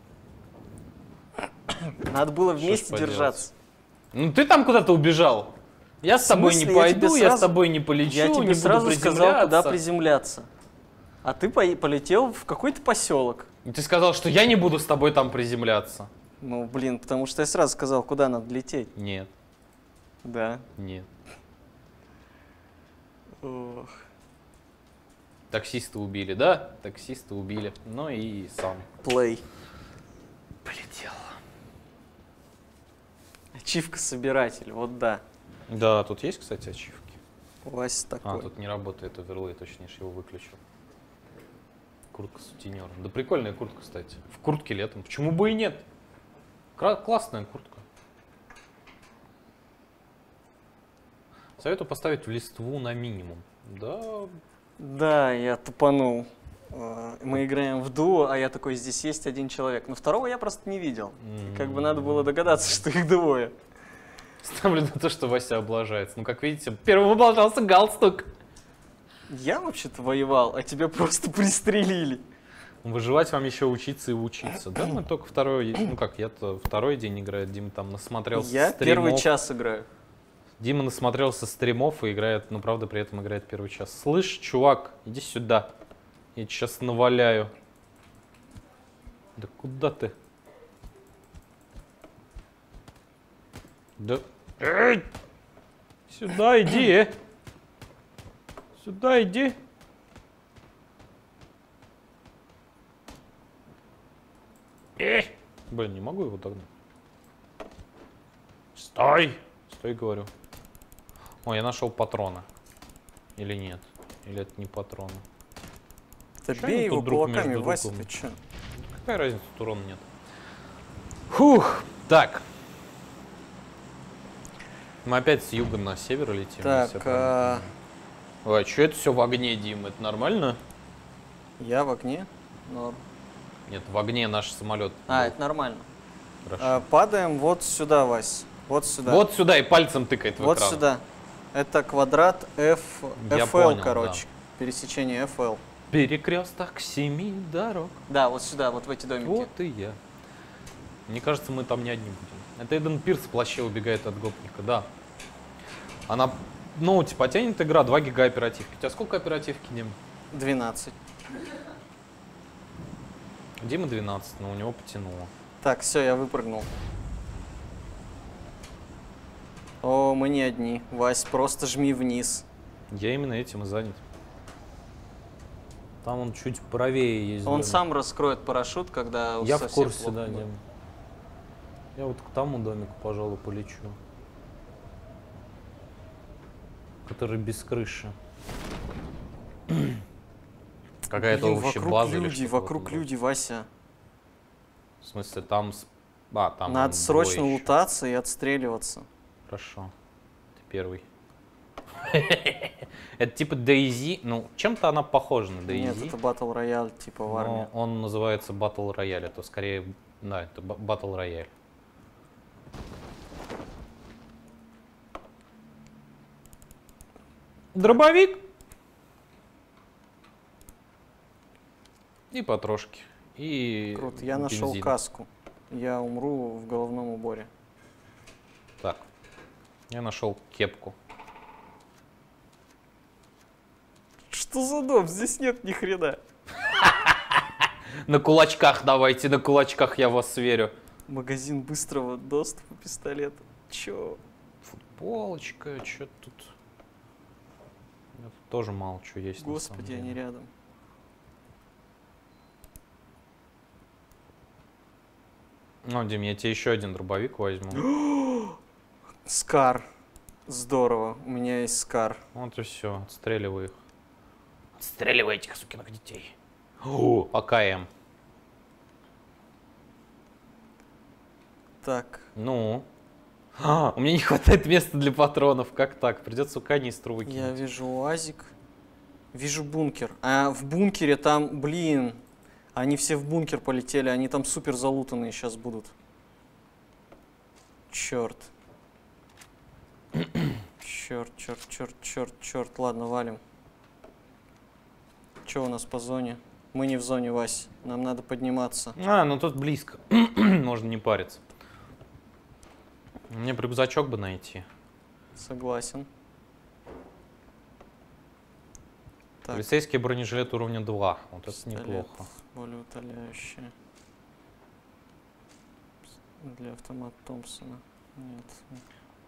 Надо было
Что ж
вместе
поделать?
держаться.
Ну ты там куда-то убежал. Я с
В
тобой не
смысле? Я тебе
пойду, я с
сразу-
тобой не полечу,
Я
не
тебе
буду
сразу сказал, куда
приземляться.
приземляться. А ты по- полетел в какой-то поселок.
И ты сказал, что я не буду с тобой там приземляться.
Ну, блин, потому что я сразу сказал, куда надо лететь.
Нет,
Да.
нет.
Ох.
Таксиста убили, да? Таксиста убили. Ну и сам
Плей.
полетел.
Ачивка собиратель, вот да.
Да, тут есть, кстати, ачивки.
Вася такой.
А, тут не работает оверлей, точнее, я его выключил. Куртка сутенера. Да прикольная куртка, кстати. В куртке летом. Почему бы и нет? Кра- классная куртка. Советую поставить в листву на минимум. Да.
Да, я тупанул. Э, Мы играем в дуо, а я такой, здесь есть один человек. Но второго я просто не видел. И как бы надо было догадаться, что их двое.
Ставлю на то, что Вася облажается. Ну, как видите, первым облажался галстук.
Я вообще-то воевал, а тебя просто пристрелили.
Выживать вам еще учиться и учиться. Да, мы только второй, ну как, я-то второй день играю, Дима там насмотрелся
Я
стримов.
первый час играю.
Дима насмотрелся стримов и играет, ну правда при этом играет первый час. Слышь, чувак, иди сюда. Я тебе сейчас наваляю. Да куда ты? Да. Эй! Сюда иди, э! Сюда иди. Эх! Блин, не могу его догнать. Стой! Стой, говорю. О, я нашел патроны. Или нет? Или это не патроны?
Да
Чё
бей
они
его
тут друг
кулаками,
между
Вася,
другом?
ты чё?
Какая разница, тут урона нет. Фух, так. Мы опять с юга на север летим.
Так,
если я правильно
а,
понимаю. Ой, а что это все в огне, Дим? Это нормально?
я в огне. Норм.
Нет, в огне наш самолет.
А,
был.
это нормально.
Хорошо.
А, падаем вот сюда, Вась. Вот сюда.
Вот сюда и пальцем тыкает в
Вот
экран.
сюда. Это квадрат F,
Я
эф эл,
понял,
короче. Пересечение эф эл.
Перекресток семи дорог.
Да, вот сюда, вот в эти домики.
Вот и я. Мне кажется, мы там не одни будем. Это Эйден Пирс в плаще убегает от гопника, да. Она, ну, типа, тянет игра два гига оперативки. У тебя сколько оперативки, Дим?
двенадцать.
Дима двенадцать, но у него потянуло.
Так, все, я выпрыгнул. О, мы не одни. Вась, просто жми вниз.
Я именно этим и занят. Там он чуть правее есть.
Он
домик.
сам раскроет парашют, когда
Я в
совсем
курсе,
плохо
да,
будет.
Дим. Я вот к тому домику, пожалуй, полечу. Который без крыши. Какая-то
Блин,
вообще
вокруг
база или
люди,
что-то
вокруг
в этом роде.
люди, Вася.
В смысле, там... с- А, там
Надо
вон
срочно
двое ещё.
лутаться и отстреливаться.
Хорошо. Ты первый. Это типа DayZ. Ну, чем-то она похожа на DayZ.
Нет, это батл рояль типа в армии.
Но он называется Battle Royale. Это скорее... Да, это ба- Battle Royale. Дробовик. И потрошки. И
Круто, я нашел
бензин.
каску. Я умру в головном уборе.
Так. Я нашел кепку.
Что за дом? Здесь нет ни хрена.
На кулачках давайте, на кулачках я в вас верю.
Магазин быстрого доступа пистолета. Чё?
Футболочка, что тут? У меня тут тоже мало чего есть. на
Господи,
самом
они
деле.
рядом.
Ну, Дим, я тебе еще один дробовик возьму.
Скар. Здорово. У меня есть скар.
Вот и все, отстреливай их. Отстреливай этих сукиных детей. О, АКМ.
Так.
Ну. А, у меня не хватает места для патронов. Как так? Придется канистру выкинуть.
Я вижу УАЗик. Вижу бункер. А в бункере там, блин, они все в бункер полетели. Они там супер залутанные сейчас будут. Черт. Черт, черт, черт, черт, черт. Ладно, валим. Че у нас по зоне? Мы не в зоне, Вась. Нам надо подниматься.
А, ну тут близко. Можно не париться. Мне бы рюкзачок бы найти.
Согласен. Так,
Полицейский бронежилет уровня два. Вот это
пистолет
неплохо.
более утоляющее. Для автомата Томпсона. Нет.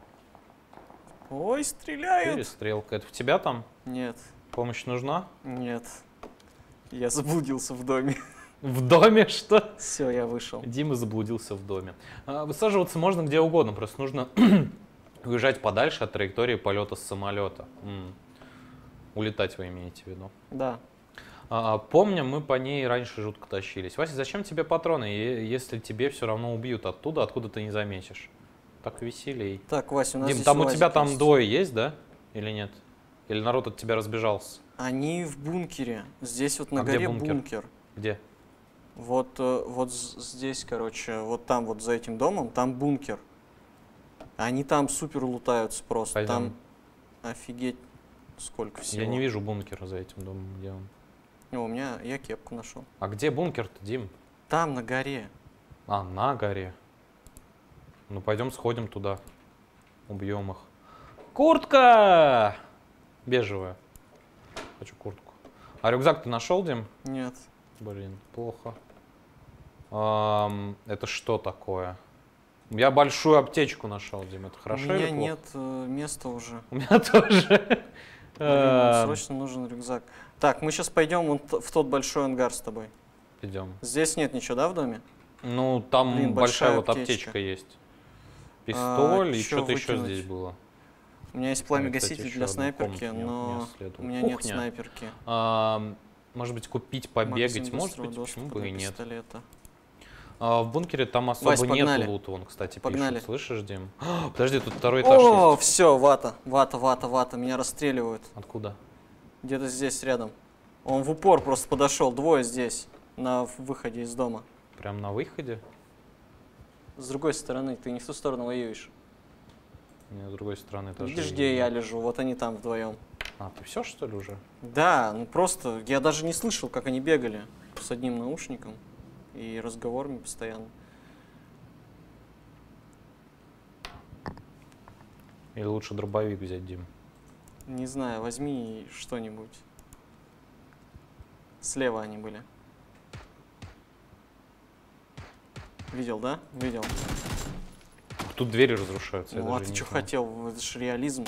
Ой, стреляют!
Перестрелка. Это в тебя там?
Нет,
Помощь нужна?
нет. Я заблудился в доме.
В доме что?
Все, я вышел.
Дима заблудился в доме. А, Высаживаться можно где угодно, просто нужно уезжать подальше от траектории полета с самолета. М. Улетать вы имеете в виду.
Да.
А, помню, мы по ней раньше жутко тащились. Вася, зачем тебе патроны, е- если тебе все равно убьют оттуда, откуда ты не заметишь? Так веселей.
Так, Вася, у нас
Дим,
здесь
там у
УАЗик
тебя там
есть.
двое есть, да? Или нет? Или народ от тебя разбежался?
Они в бункере. Здесь вот на
А где
горе
бункер?
бункер.
Где?
Вот, э, вот з- здесь, короче, вот там вот за этим домом, там бункер. Они там супер лутаются просто.
Пойдем.
Там офигеть сколько всего.
Я не вижу бункера за этим домом, где он.
О, у меня, я кепку нашел.
А где бункер-то, Дим?
Там, на горе.
А, на горе. Ну, пойдем сходим туда. Убьем их. Куртка! Бежевая. Хочу куртку. А рюкзак ты нашел, Дим?
Нет.
Блин, плохо. Ам, это что такое? Я большую аптечку нашел, Дим. Это хорошо
у меня
или плохо?
нет э, места уже.
У меня тоже.
Блин,
Ам,
срочно нужен рюкзак. Так, мы сейчас пойдем вон т- в тот большой ангар с тобой.
Идем.
Здесь нет ничего, да, в доме?
Ну, там
Блин,
большая,
большая
вот
аптечка.
аптечка есть. Пистоль и
чё
что-то еще
выкинуть?
здесь было.
У меня есть
Ой,
пламя-гаситель
кстати,
для
ещё одну
снайперки,
комнату не- не
но
исследовал.
у меня нет
Кухня.
снайперки.
Ам, может быть, купить, побегать,
Магазин
может
быстрого
быть,
доступа
почему бы
для
и нет.
пистолета.
А, в бункере там особо
Вась,
нет
погнали.
лута, вон, кстати,
Погнали.
пишут. Слышишь, Дим? А, подожди, тут второй этаж
О,
есть.
все, вата, вата, вата, вата, меня расстреливают.
Откуда?
Где-то здесь рядом. Он в упор просто подошел, двое здесь, на в- выходе из дома.
Прям на выходе?
С другой стороны, ты не в ту сторону воюешь.
Не, с другой стороны тоже.
Видишь, где я лежу? Вот они там вдвоем.
А, ты все, что ли, уже?
Да, ну просто, я даже не слышал, как они бегали с одним наушником и разговорами постоянно.
Или лучше дробовик взять, Дим?
Не знаю, возьми что-нибудь. Слева они были. Видел, да? Видел.
Тут двери разрушаются. я
Ну, а
даже
ты
не
что
знал.
хотел? Это же реализм.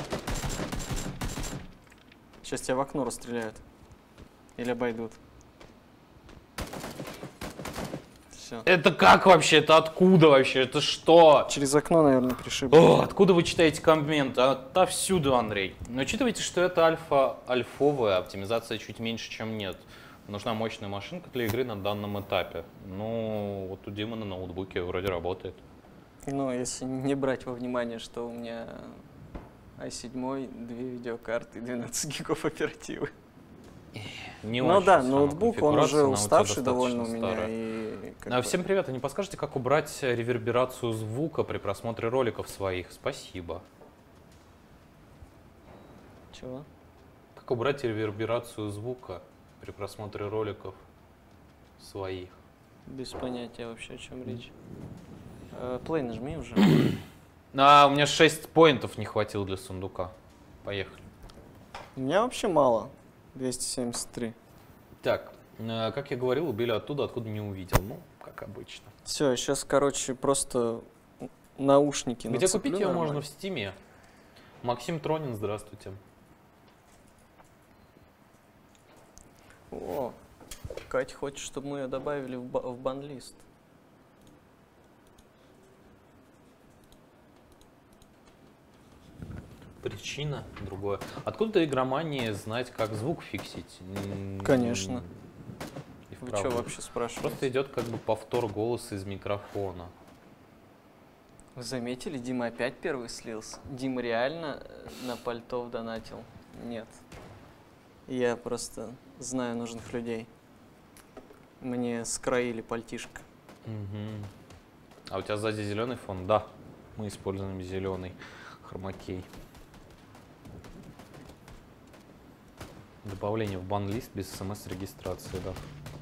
Сейчас тебя в окно расстреляют. Или обойдут. Все.
Это как вообще? Это откуда вообще? Это что?
Через окно, наверное, пришиб.
О, откуда вы читаете комменты? Отовсюду, Андрей. Но учитывайте, что это альфа альфовая, оптимизация чуть меньше, чем нет. Нужна мощная машинка для игры на данном этапе. Ну, вот у Димы на ноутбуке вроде работает.
Ну, если не брать во внимание, что у меня ай семь, две видеокарты и двенадцать гигов оперативы.
Не
Ну
очень
да,
сама
ноутбук, он
конфигурация,
уже
она у тебя
уставший довольно у
достаточно
меня.
старая.
И как
А,
бы-
всем привет, а не подскажете, как убрать реверберацию звука при просмотре роликов своих? Спасибо.
Чего?
Как убрать реверберацию звука при просмотре роликов своих?
Без понятия вообще, о чем речь. Э, Плей нажми уже.
А, у меня шесть поинтов не хватило для сундука. Поехали.
У меня вообще мало. двести семьдесят три.
Так, э, как я говорил, убили оттуда, откуда не увидел. Ну, как обычно.
Все, сейчас, короче, просто наушники
Где
нацеплю
купить ее
нормально.
можно в Стиме? Максим Тронин, здравствуйте.
О, Катя хочет, чтобы мы ее добавили в, ба- в бан-лист.
Причина другое. Откуда игромании знать, как звук фиксить? М,
Конечно.
И
Вы
вправду.
что вообще спрашиваете?
Просто идет как бы повтор голоса из микрофона.
Вы заметили, Дима опять первый слился? Дима реально э, на пальто донатил? Нет. Я просто знаю нужных людей. Мне скроили пальтишко.
Мгм. А у тебя сзади зеленый фон? Да, мы используем зеленый хромакей. Добавление в бан-лист без смс-регистрации, да.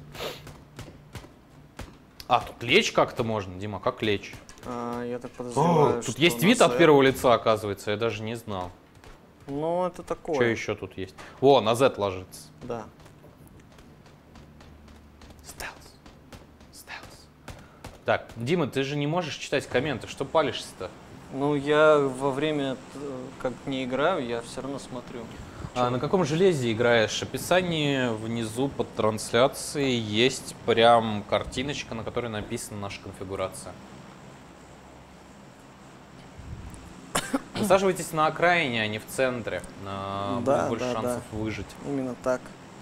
А, тут лечь как-то можно, Дима, как лечь?
А, я так
О,
подозреваю,
тут
что
есть
на
вид от
Z.
первого лица, оказывается, я даже не знал.
Ну, это такое.
Что еще тут есть? О, на Z ложится.
Да.
Стелс. Стелс. Так, Дима, ты же не можешь читать комменты, что палишься-то?
Ну, я во время, э, как не играю, я все равно смотрю.
А на каком железе играешь? В описании внизу под трансляцией есть прям картиночка, на которой написана наша конфигурация. Высаживайтесь на окраине, а не в центре. На-
Да,
Будет больше
да,
шансов выжить.
Именно так.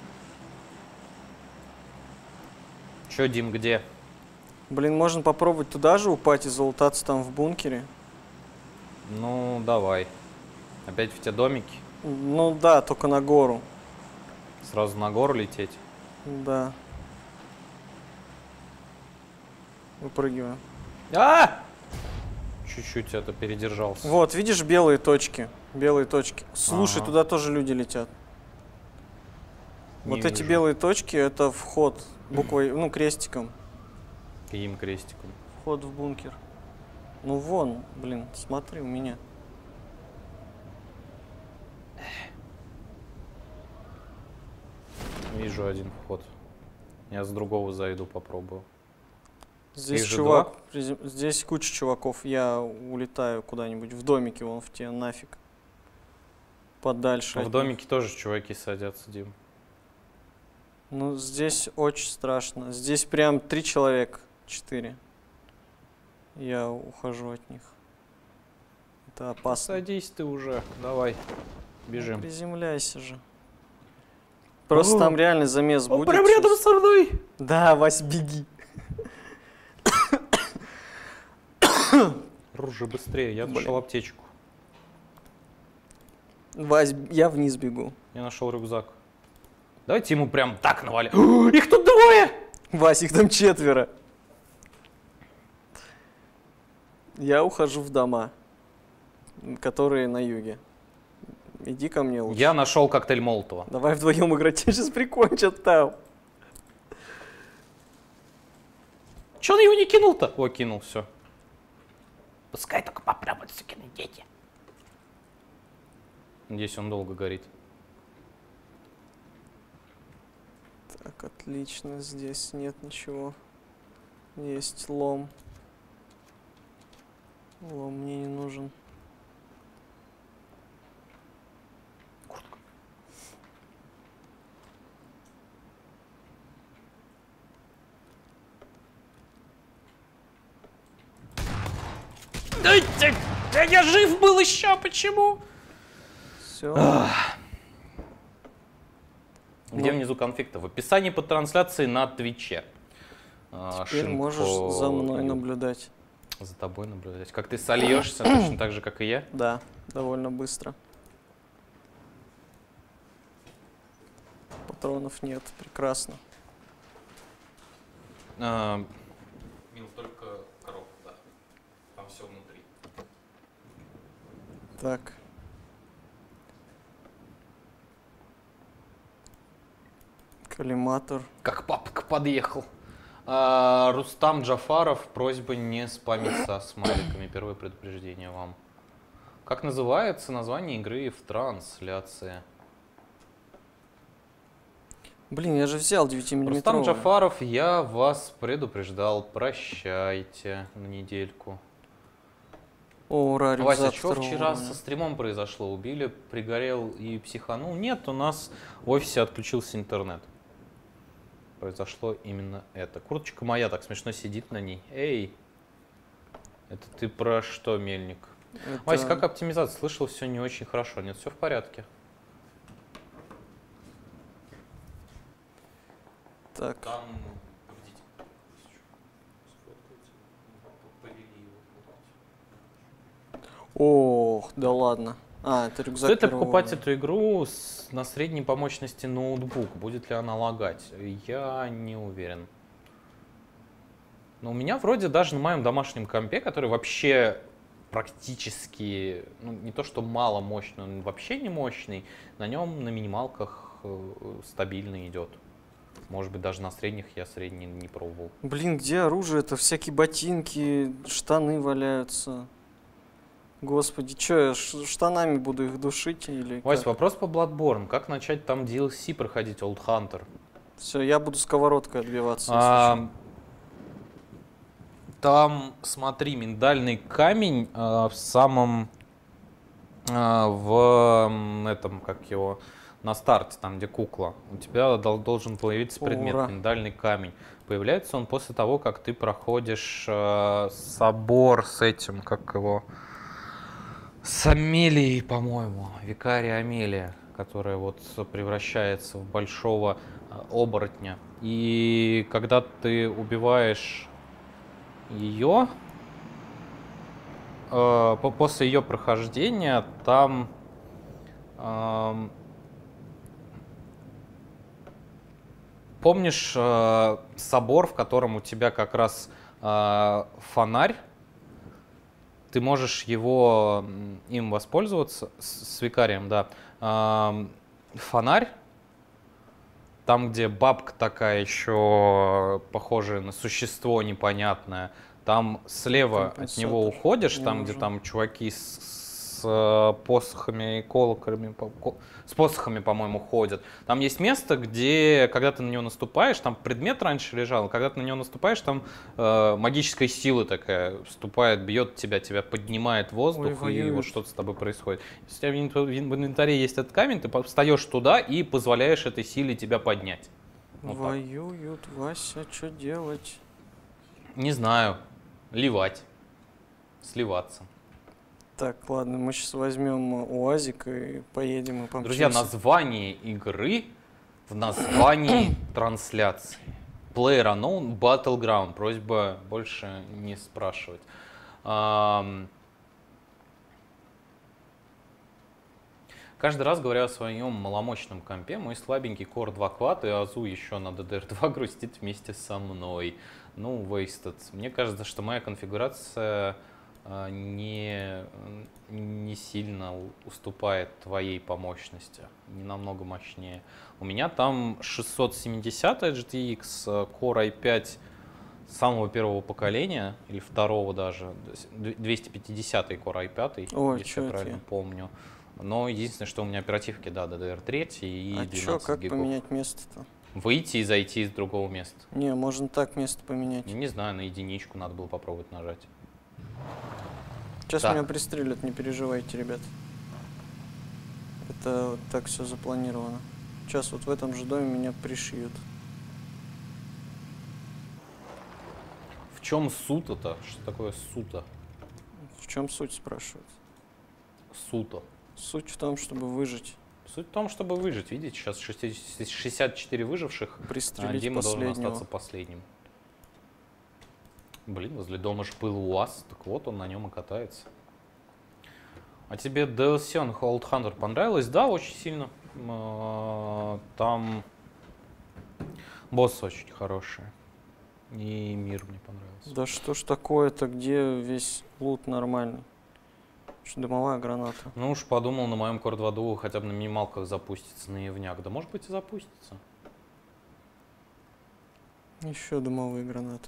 Че, Дим, где?
Блин, можно попробовать туда же упасть и залутаться там в бункере.
Ну, давай. Опять в те домики?
Ну да, только на гору.
Сразу на гору лететь?
Да. Выпрыгиваем.
А! Чуть-чуть это передержался.
Вот, видишь белые точки? Белые точки. Слушай,
Ага.
туда тоже люди летят.
Не
вот эти
вижу.
белые точки — это вход буквой, ну, крестиком.
Каким крестиком?
Вход в бункер. Ну вон, блин, смотри у меня.
Вижу один вход. Я с другого зайду, попробую.
Здесь
Их же
чувак, призем- здесь куча чуваков. Я улетаю куда-нибудь в домике, вон в те нафиг. Подальше.
В
от них.
домике тоже чуваки садятся, Дим.
Ну, здесь очень страшно. Здесь прям три человека, четыре. Я ухожу от них. Это опасно.
Садись ты уже, давай,
Ну,
бежим.
приземляйся же. Просто
О!
там реально замес
Он
будет.
прям рядом
сейчас.
со мной!
Да, Вась, беги.
Ружи быстрее, я
Блин.
нашел аптечку.
Вась, я вниз бегу.
Я нашел рюкзак. Давайте ему прям так навали. Их тут двое!
Вась, их там четверо. Я ухожу в дома, которые на юге. Иди ко мне лучше.
Я нашел коктейль Молотова.
Давай вдвоем играть, тебя сейчас прикончат там.
Че он его не кинул-то? О, кинул, все. Пускай только попробуют, сукины дети. Надеюсь, он долго горит.
Так, отлично. Здесь нет ничего. Есть лом. Лом мне не нужен.
Куртка. Да, да, да я жив был еще, почему?
Все.
Где
Ну.
внизу конфиг-то? В описании под трансляцией на Твиче. А,
Теперь
Шинк
можешь
по-
за мной наблюдать.
За тобой наблюдать. Как ты сольешься, точно так же, как и я.
Да, довольно быстро. Патронов нет. Прекрасно.
А, Мил, только коробка, да. Там все внутри.
Так. Коллиматор.
Как папка подъехал. А, Рустам Джафаров, просьба не спамить со смайликами. Первое предупреждение вам. Как называется название игры в трансляции?
Блин, я же взял девятимиллиметровый.
Рустам Джафаров, я вас предупреждал. Прощайте на недельку.
О, ура, рюкзак
Вася, что
второго
вчера
уровня.
со стримом произошло? Убили, пригорел и психанул? Нет, у нас в офисе отключился интернет. Произошло именно это. Курточка моя так смешно сидит на ней. Эй, это ты про что, Мельник?
Это-
Вася, как оптимизация? Слышал, все не очень хорошо. Нет, все в порядке.
Так,
Там,
ох, да ладно. А, это рюкзак
Стоит ли
первого
покупать
уровня.
эту игру с- на средней по мощности ноутбук? Будет ли она лагать? Я не уверен. Но у меня вроде даже на моем домашнем компе, который вообще практически, ну, не то что мало мощный, он вообще не мощный, на нем на минималках э, стабильно идет. Может быть, даже на средних я средний не пробовал.
Блин, где оружие? Это всякие ботинки, штаны валяются. Господи, что я ш- штанами буду их душить или
Вась,
как?
вопрос по Bloodborne. Как начать там ди эл си проходить, Old Hunter?
Все, я буду сковородкой отбиваться. если
А,
чё.
Там, смотри, миндальный камень а, в самом, а, в м, этом, как его, на старте, там, где кукла. У тебя дол- должен появиться предмет,
Ура.
миндальный камень. Появляется он после того, как ты проходишь а, собор с этим, как его, с Амелией, по-моему, викария Амелия, которая вот превращается в большого а, оборотня. И когда ты убиваешь ее, э, по- после ее прохождения там эм, помнишь э, собор, в котором у тебя как раз э, фонарь, ты можешь его м, им воспользоваться с, с викарием, да. Эм, фонарь, там, где бабка такая еще похожая на существо непонятное, там слева от него
Компенсатор
уходишь,
не
там, где
нужен.
там чуваки с, с, э, посохами и колоколями, по- ко- с посохами, по-моему, ходят. Там есть место, где, когда ты на него наступаешь, там предмет раньше лежал, когда ты на него наступаешь, там э, магическая сила такая вступает, бьет тебя, тебя поднимает в воздух,
Ой,
и вот
воюют.
что-то с тобой происходит. Если у тебя в инвен- в инвентаре есть этот камень, ты встаешь туда и позволяешь этой силе тебя поднять. Вот так.
Воюют, Вася, что делать?
Не знаю. Ливать. Сливаться.
Так, ладно, мы сейчас возьмем УАЗик и поедем и помчимся.
Друзья, название игры в названии трансляции. PlayerUnknown Battleground. Просьба больше не спрашивать. Ам, Каждый раз, говоря о своем маломощном компе, мой слабенький Core два Quad и Азу еще на ди ди ар два грустит вместе со мной. Ну, wasted. Мне кажется, что моя конфигурация а, не, не сильно у- уступает твоей по мощности, не намного мощнее. У меня там шестьсот семьдесят джи ти экс, э, Core ай пять самого первого поколения, или второго даже, двести пятьдесят Core ай пять,
Ой,
если
чё
я
это
правильно
я?
помню. Но единственное, что у меня оперативки, да, ди ди ар три и
А чё,
двенадцать
как
гигов.
поменять место-то?
Выйти и зайти из другого места.
Не, можно так место поменять.
Не знаю, на единичку надо было попробовать нажать.
Сейчас
Да.
меня пристрелят, не переживайте, ребят. Это вот так все запланировано. Сейчас вот в этом же доме меня пришьют.
В чем сута-то? Что такое сута?
В чем суть, спрашивают?
Сута.
Суть в том, чтобы выжить.
Суть в том, чтобы выжить. Видите, сейчас шестьдесят четыре выживших, а
Пристрелить
Дима должен
последнего.
остаться последним. Блин, возле дома же был УАЗ, так вот он на нем и катается. А тебе ди эл си on Old Hunter понравилось? Да, очень сильно. Там боссы очень хорошие. И мир мне понравился.
Да что ж такое-то, где весь лут нормальный? Что, дымовая граната?
Ну уж подумал, на моем Кор два Duo хотя бы на минималках запустится на Евняк. Да может быть и запустится.
Еще дымовые гранаты.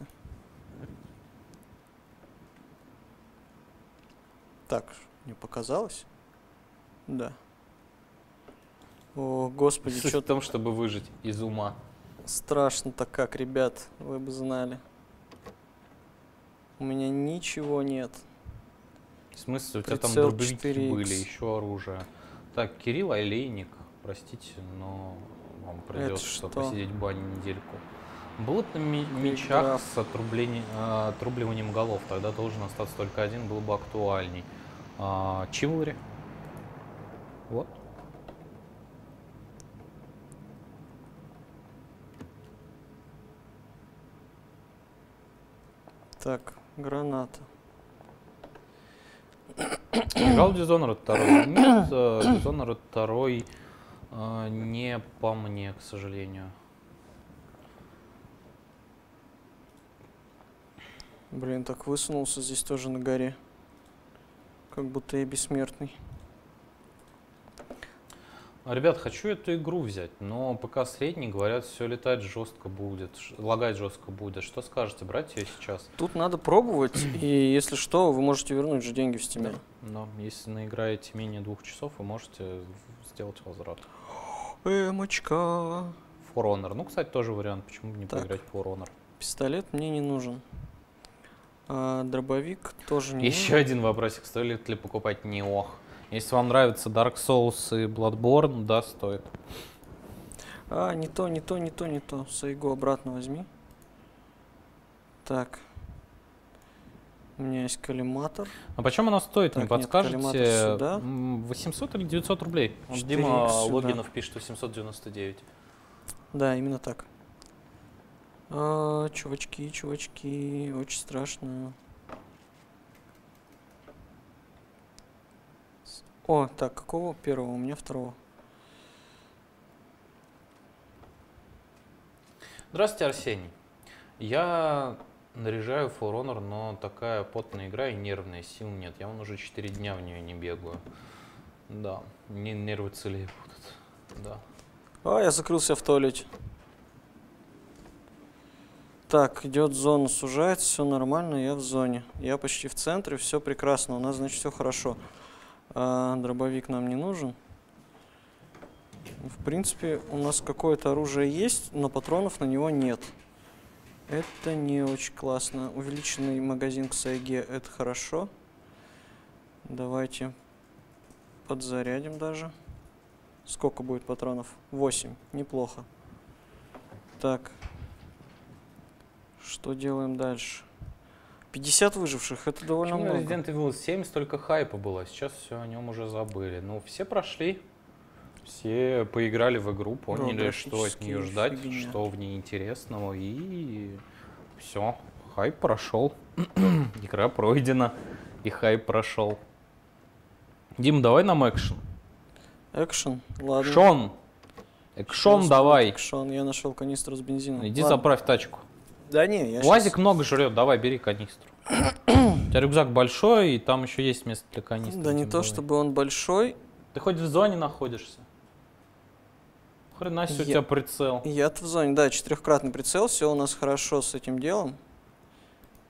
Так, мне показалось? Да. О, господи,
Суть
что
в том, чтобы выжить из ума.
страшно-то как, ребят, вы бы знали. У меня ничего нет.
В смысле, у тебя там
Прицел
дробовики
четыре икс.
были, еще оружие. Так, Кирилл Олейник, простите, но вам придется
что?
посидеть в бане недельку. Было на ми-
Квикдрафт.
мечах с отрублени- а, отрубливанием голов, тогда должен остаться только один, был бы актуальней. А, Чиволри. Вот.
Так, граната.
Играл в Dishonored два? Нет, э, Dishonored два э, не по мне, к сожалению.
Блин, так высунулся здесь тоже на горе. Как будто я бессмертный.
Ребят, хочу эту игру взять, но пока средний, говорят, все летать жестко будет, ш- лагать жестко будет. Что скажете, брать ее сейчас?
Тут надо пробовать, и если что, вы можете вернуть же деньги в стиме.
Но если наиграете менее двух часов, вы можете сделать возврат.
Эмочка.
For Honor. Ну, кстати, тоже вариант, почему бы не
Так.
поиграть в For Honor.
Пистолет мне не нужен. А, дробовик тоже не
Еще
нужен.
один вопросик, стоит ли покупать Неох? Если вам нравятся Dark Souls и Bloodborne, да, стоит.
А, не то, не то, не то, не то. Сайгу обратно возьми. Так. У меня есть коллиматор.
А почем она стоит,
Так,
не
нет, коллиматор
подскажете?
сюда.
М, восемьсот или девятьсот рублей? Вот
четыре
Дима
икс сюда.
Логинов пишет восемьсот девяносто девять.
Да, именно так. А, чувачки, чувачки, очень страшно. С- О, так, какого первого? У меня второго.
Здравствуйте, Арсений. Я наряжаю For Honor, но такая потная игра и нервная, сил нет. Я вон уже четыре дня в нее не бегаю. Да, мне нервы целее будут. Да.
А, я закрылся в туалете. Так, идет зона, сужается, все нормально, я в зоне. Я почти в центре, все прекрасно, у нас, значит, все хорошо. А, дробовик нам не нужен. В принципе, у нас какое-то оружие есть, но патронов на него нет. Это не очень классно. Увеличенный магазин к сайге, это хорошо. Давайте подзарядим даже. Сколько будет патронов? восемь. Неплохо. Так. Что делаем дальше? пятьдесят выживших, это довольно
Почему на
много.
Resident Evil семь столько хайпа было, сейчас все о нем уже забыли. Ну, все прошли, все поиграли в игру, поняли, что от нее
графические
ждать,
фигня.
что в ней интересного, и все, хайп прошел. Игра пройдена, и хайп прошел. Дим, давай нам экшен.
Экшен? Ладно.
Шон! Экшон
Щас
давай.
будет экшон. Я нашел канистру с бензином.
Иди
Ладно.
заправь тачку.
Да не, я
Лазик
щас-
много жрет, давай, бери канистру. У тебя рюкзак большой, и там еще есть место для канистры.
Да не
Дим,
то,
давай.
чтобы он большой.
Ты хоть в зоне находишься? Хрена себе у
Я-
тебя прицел.
Я-то в зоне, да, четырехкратный прицел, все у нас хорошо с этим делом.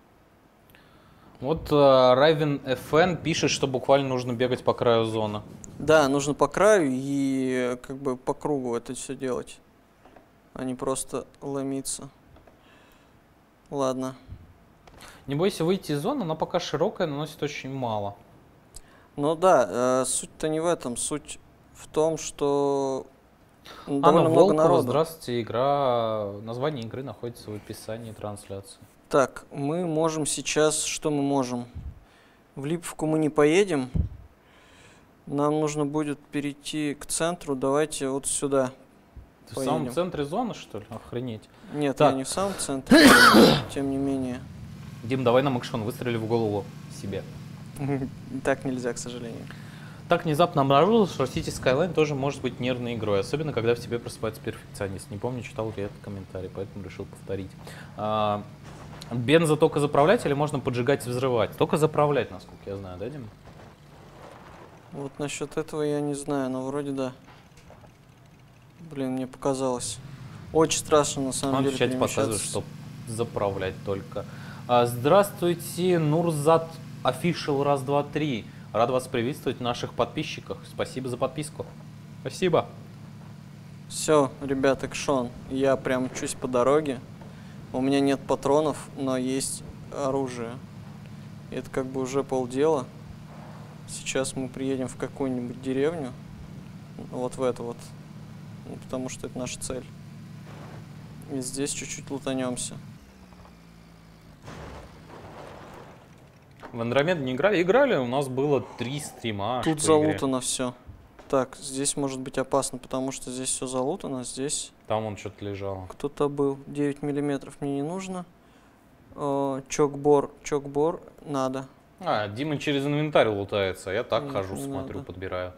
Вот э, Raven эф эн пишет, что буквально нужно бегать по краю зоны.
Да, нужно по краю и как бы по кругу это все делать, а не просто ломиться. Ладно.
Не бойся выйти из зоны, она пока широкая, наносит очень мало.
Ну да, э, суть-то не в этом. Суть в том, что
Анна
довольно много
Волкова,
народу.
здравствуйте, игра, название игры находится в описании трансляции.
Так, мы можем сейчас, что мы можем? В Липовку мы не поедем. Нам нужно будет перейти к центру. Давайте вот сюда
Ты в
поедем.
самом центре зоны, что ли? Охренеть.
Нет,
Так.
я не в самом центре, тем не менее.
Дим, давай нам экшон, выстрели в голову себе.
Так нельзя, к сожалению.
Так внезапно обнаружилось, что City Skyline тоже может быть нервной игрой, особенно когда в тебе просыпается перфекционист. Не помню, читал ли этот комментарий, поэтому решил повторить. А, бензо только заправлять или можно поджигать и взрывать? Только заправлять, насколько я знаю, да, Дим?
Вот насчет этого я не знаю, но вроде да. Блин, мне показалось. Очень страшно на самом
Он
деле
в чате показывает,
перемещаться.
что заправлять только. А, здравствуйте, Нурзат Official раз, два, три. Рад вас приветствовать, наших подписчиков. Спасибо за подписку. Спасибо.
Все, ребят, экшон. Я прям мчусь по дороге. У меня нет патронов, но есть оружие. Это как бы уже полдела. Сейчас мы приедем в какую-нибудь деревню. Вот в эту вот. Ну, потому что это наша цель. И здесь чуть-чуть лутанемся.
В Андромеду не играли? Играли, у нас было три стрима.
Тут
что игре.
залутано все. Так, здесь может быть опасно, потому что здесь все залутано. Здесь
Там он что-то лежал.
кто-то был. девять миллиметров мне не нужно. Э, чокбор, чокбор надо.
А, Дима через инвентарь лутается, я так
Нет,
хожу,
не
смотрю,
надо.
подбираю.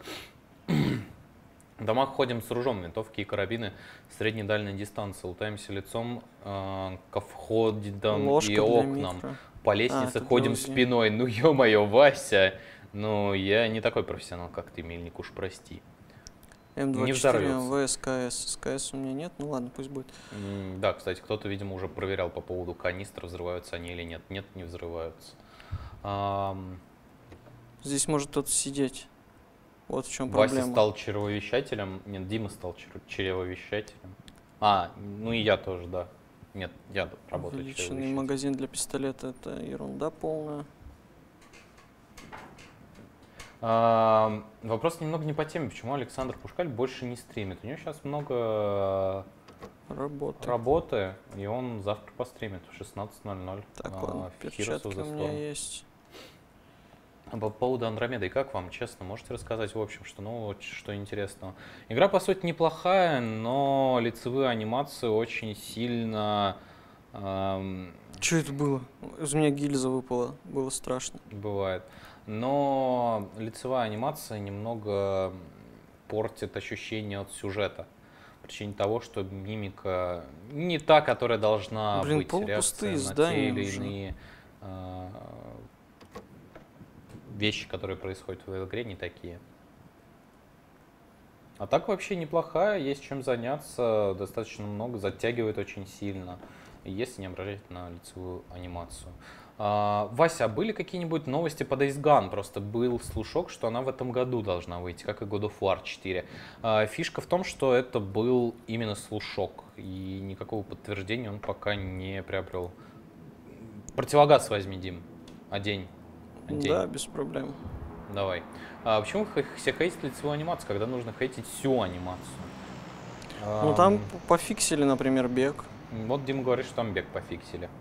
В домах ходим с ружом, винтовки и карабины средней дальней дистанции. Лутаемся лицом э, ко входам
Ложка
и
для
окнам.
микро.
По
А,
лестнице
это
ходим
для УЗИ.
спиной. Ну ё-моё, Вася. Ну, я не такой профессионал, как ты, Мельник, уж прости.
эм
не
двадцать четыре,
взорвется.
АМВ, СКС. СКС у меня нет, ну ладно, пусть будет.
М, Да, кстати, кто-то, видимо, уже проверял по поводу канистр, взрываются они или нет. Нет, не взрываются. Ам,
Здесь может кто-то сидеть. Вот в чем
Вася
проблема.
стал чревовещателем. Нет, Дима стал чер- чревовещателем. А, ну и я тоже, да. Нет, я работаю
Увеличенный
чревовещателем.
магазин для пистолета — это ерунда полная.
А, вопрос немного не по теме. Почему Александр Пушкаль больше не стримит? У него сейчас много
Работа.
работы, и он завтра постримит в шестнадцать ноль ноль.
Так,
а,
ладно,
в Heroes of
перчатки
the
у меня
Storm.
есть.
А По поводу Андромеды, и как вам, честно, можете рассказать, в общем, что, ну, вот что интересного? Игра, по сути, неплохая, но лицевые анимации очень сильно эм,
Что это было? Из меня гильза выпала. Было страшно.
бывает. Но лицевая анимация немного портит ощущение от сюжета. По причине того, что мимика не та, которая должна
Блин,
быть.
полупустые
Реакция на
здания
те или
уже.
иные э, вещи, которые происходят в игре, не такие. А так вообще неплохая, есть чем заняться, достаточно много, затягивает очень сильно, если не обращать на лицевую анимацию. А, Вася, а были какие-нибудь новости по Days Gone? Просто был слушок, что она в этом году должна выйти, как и God of War четыре. А, фишка в том, что это был именно слушок, и никакого подтверждения он пока не приобрел. Противогаз возьми, Дим, одень. одень.
Да, без проблем.
Давай. А почему вы все хейтите лицевую анимацию, когда нужно хейтить всю анимацию?
Ну там пофиксили, например, бег.
Вот Дима говорит, что там бег пофиксили.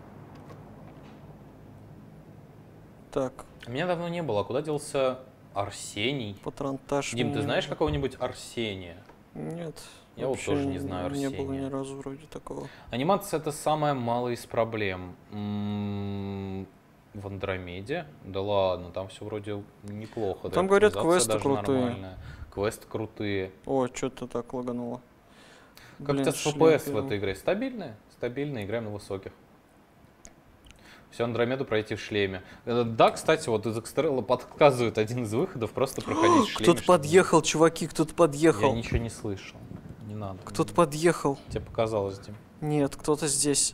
Так,
Меня давно не было. А куда делся Арсений?
патронтаж.
Дим,
мне
ты
не
знаешь
нужен.
какого-нибудь Арсения?
Нет.
Я вот
вообще
тоже не знаю
Не было ни
Арсения.
разу вроде такого.
Анимация — это самая малая из проблем. М, В Андромеде? Да ладно, там все вроде неплохо.
Там, говорят,
оптимизация
квесты
даже
крутые.
нормальная. Квесты крутые.
О, что-то так лагануло.
Как у тебя с эф пи эс в этой игре? Стабильные? Стабильные, играем на высоких. Все Андромеду пройти в шлеме. Э, Да, кстати, вот из Экстерелла подсказывает один из выходов, просто проходить в шлеме.
Кто-то
чтобы-
подъехал, чуваки, кто-то
Я
подъехал.
ничего не слышал. Не надо.
Кто-то подъехал.
Тебе показалось, Дим.
Нет, кто-то здесь.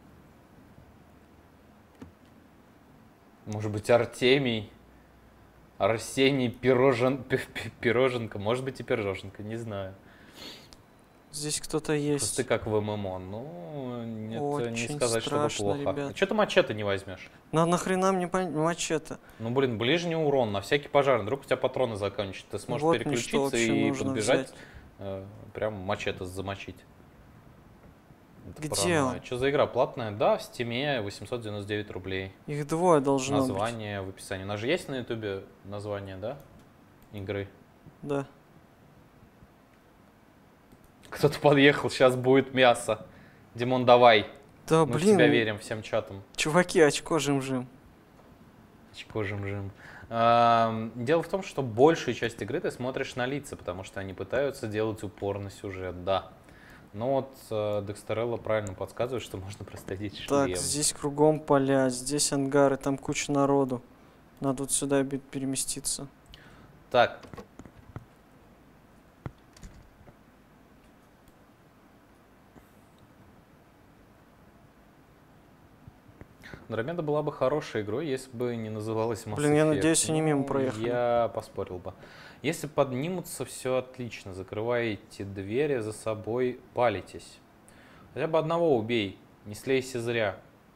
Может быть, Артемий? Арсений Пирожен... Пироженко, может быть и Пироженко, не знаю.
Здесь кто-то есть.
Ты как в ММО, ну, это
Очень
не сказать,
страшно,
чтобы плохо.
ребят.
Что ты мачете не возьмешь?
На нахрена мне мачете?
Ну, блин, ближний урон, на всякий пожар. Вдруг у тебя патроны закончатся, ты сможешь
Вот
переключиться и подбежать,
взять.
э, прям мачете замочить. Это
Где он?
Что за игра? Платная? Да, в Стиме восемьсот девяносто девять рублей.
Их двое должно
Название в описании. У нас же есть на ютубе название, да? Игры.
быть. Да.
Кто-то подъехал, сейчас будет мясо. Димон, давай.
Да,
Мы
блин.
в тебя верим всем чатом.
Чуваки, очко жим-жим.
Очко жим-жим. А, дело в том, что большую часть игры ты смотришь на лица, потому что они пытаются делать упор на сюжет, да. Но вот э, Декстерелло правильно подсказывает, что можно проследить шлем.
Так, здесь кругом поля, здесь ангары, там куча народу. Надо вот сюда переместиться.
Так. Андромеда была бы хорошей игрой, если бы не называлась Mass Effect.
Блин, я надеюсь, они мимо проехали.
Я поспорил бы. Если поднимутся, все отлично. Закрываете двери за собой, палитесь. Хотя бы одного убей, не слейся зря.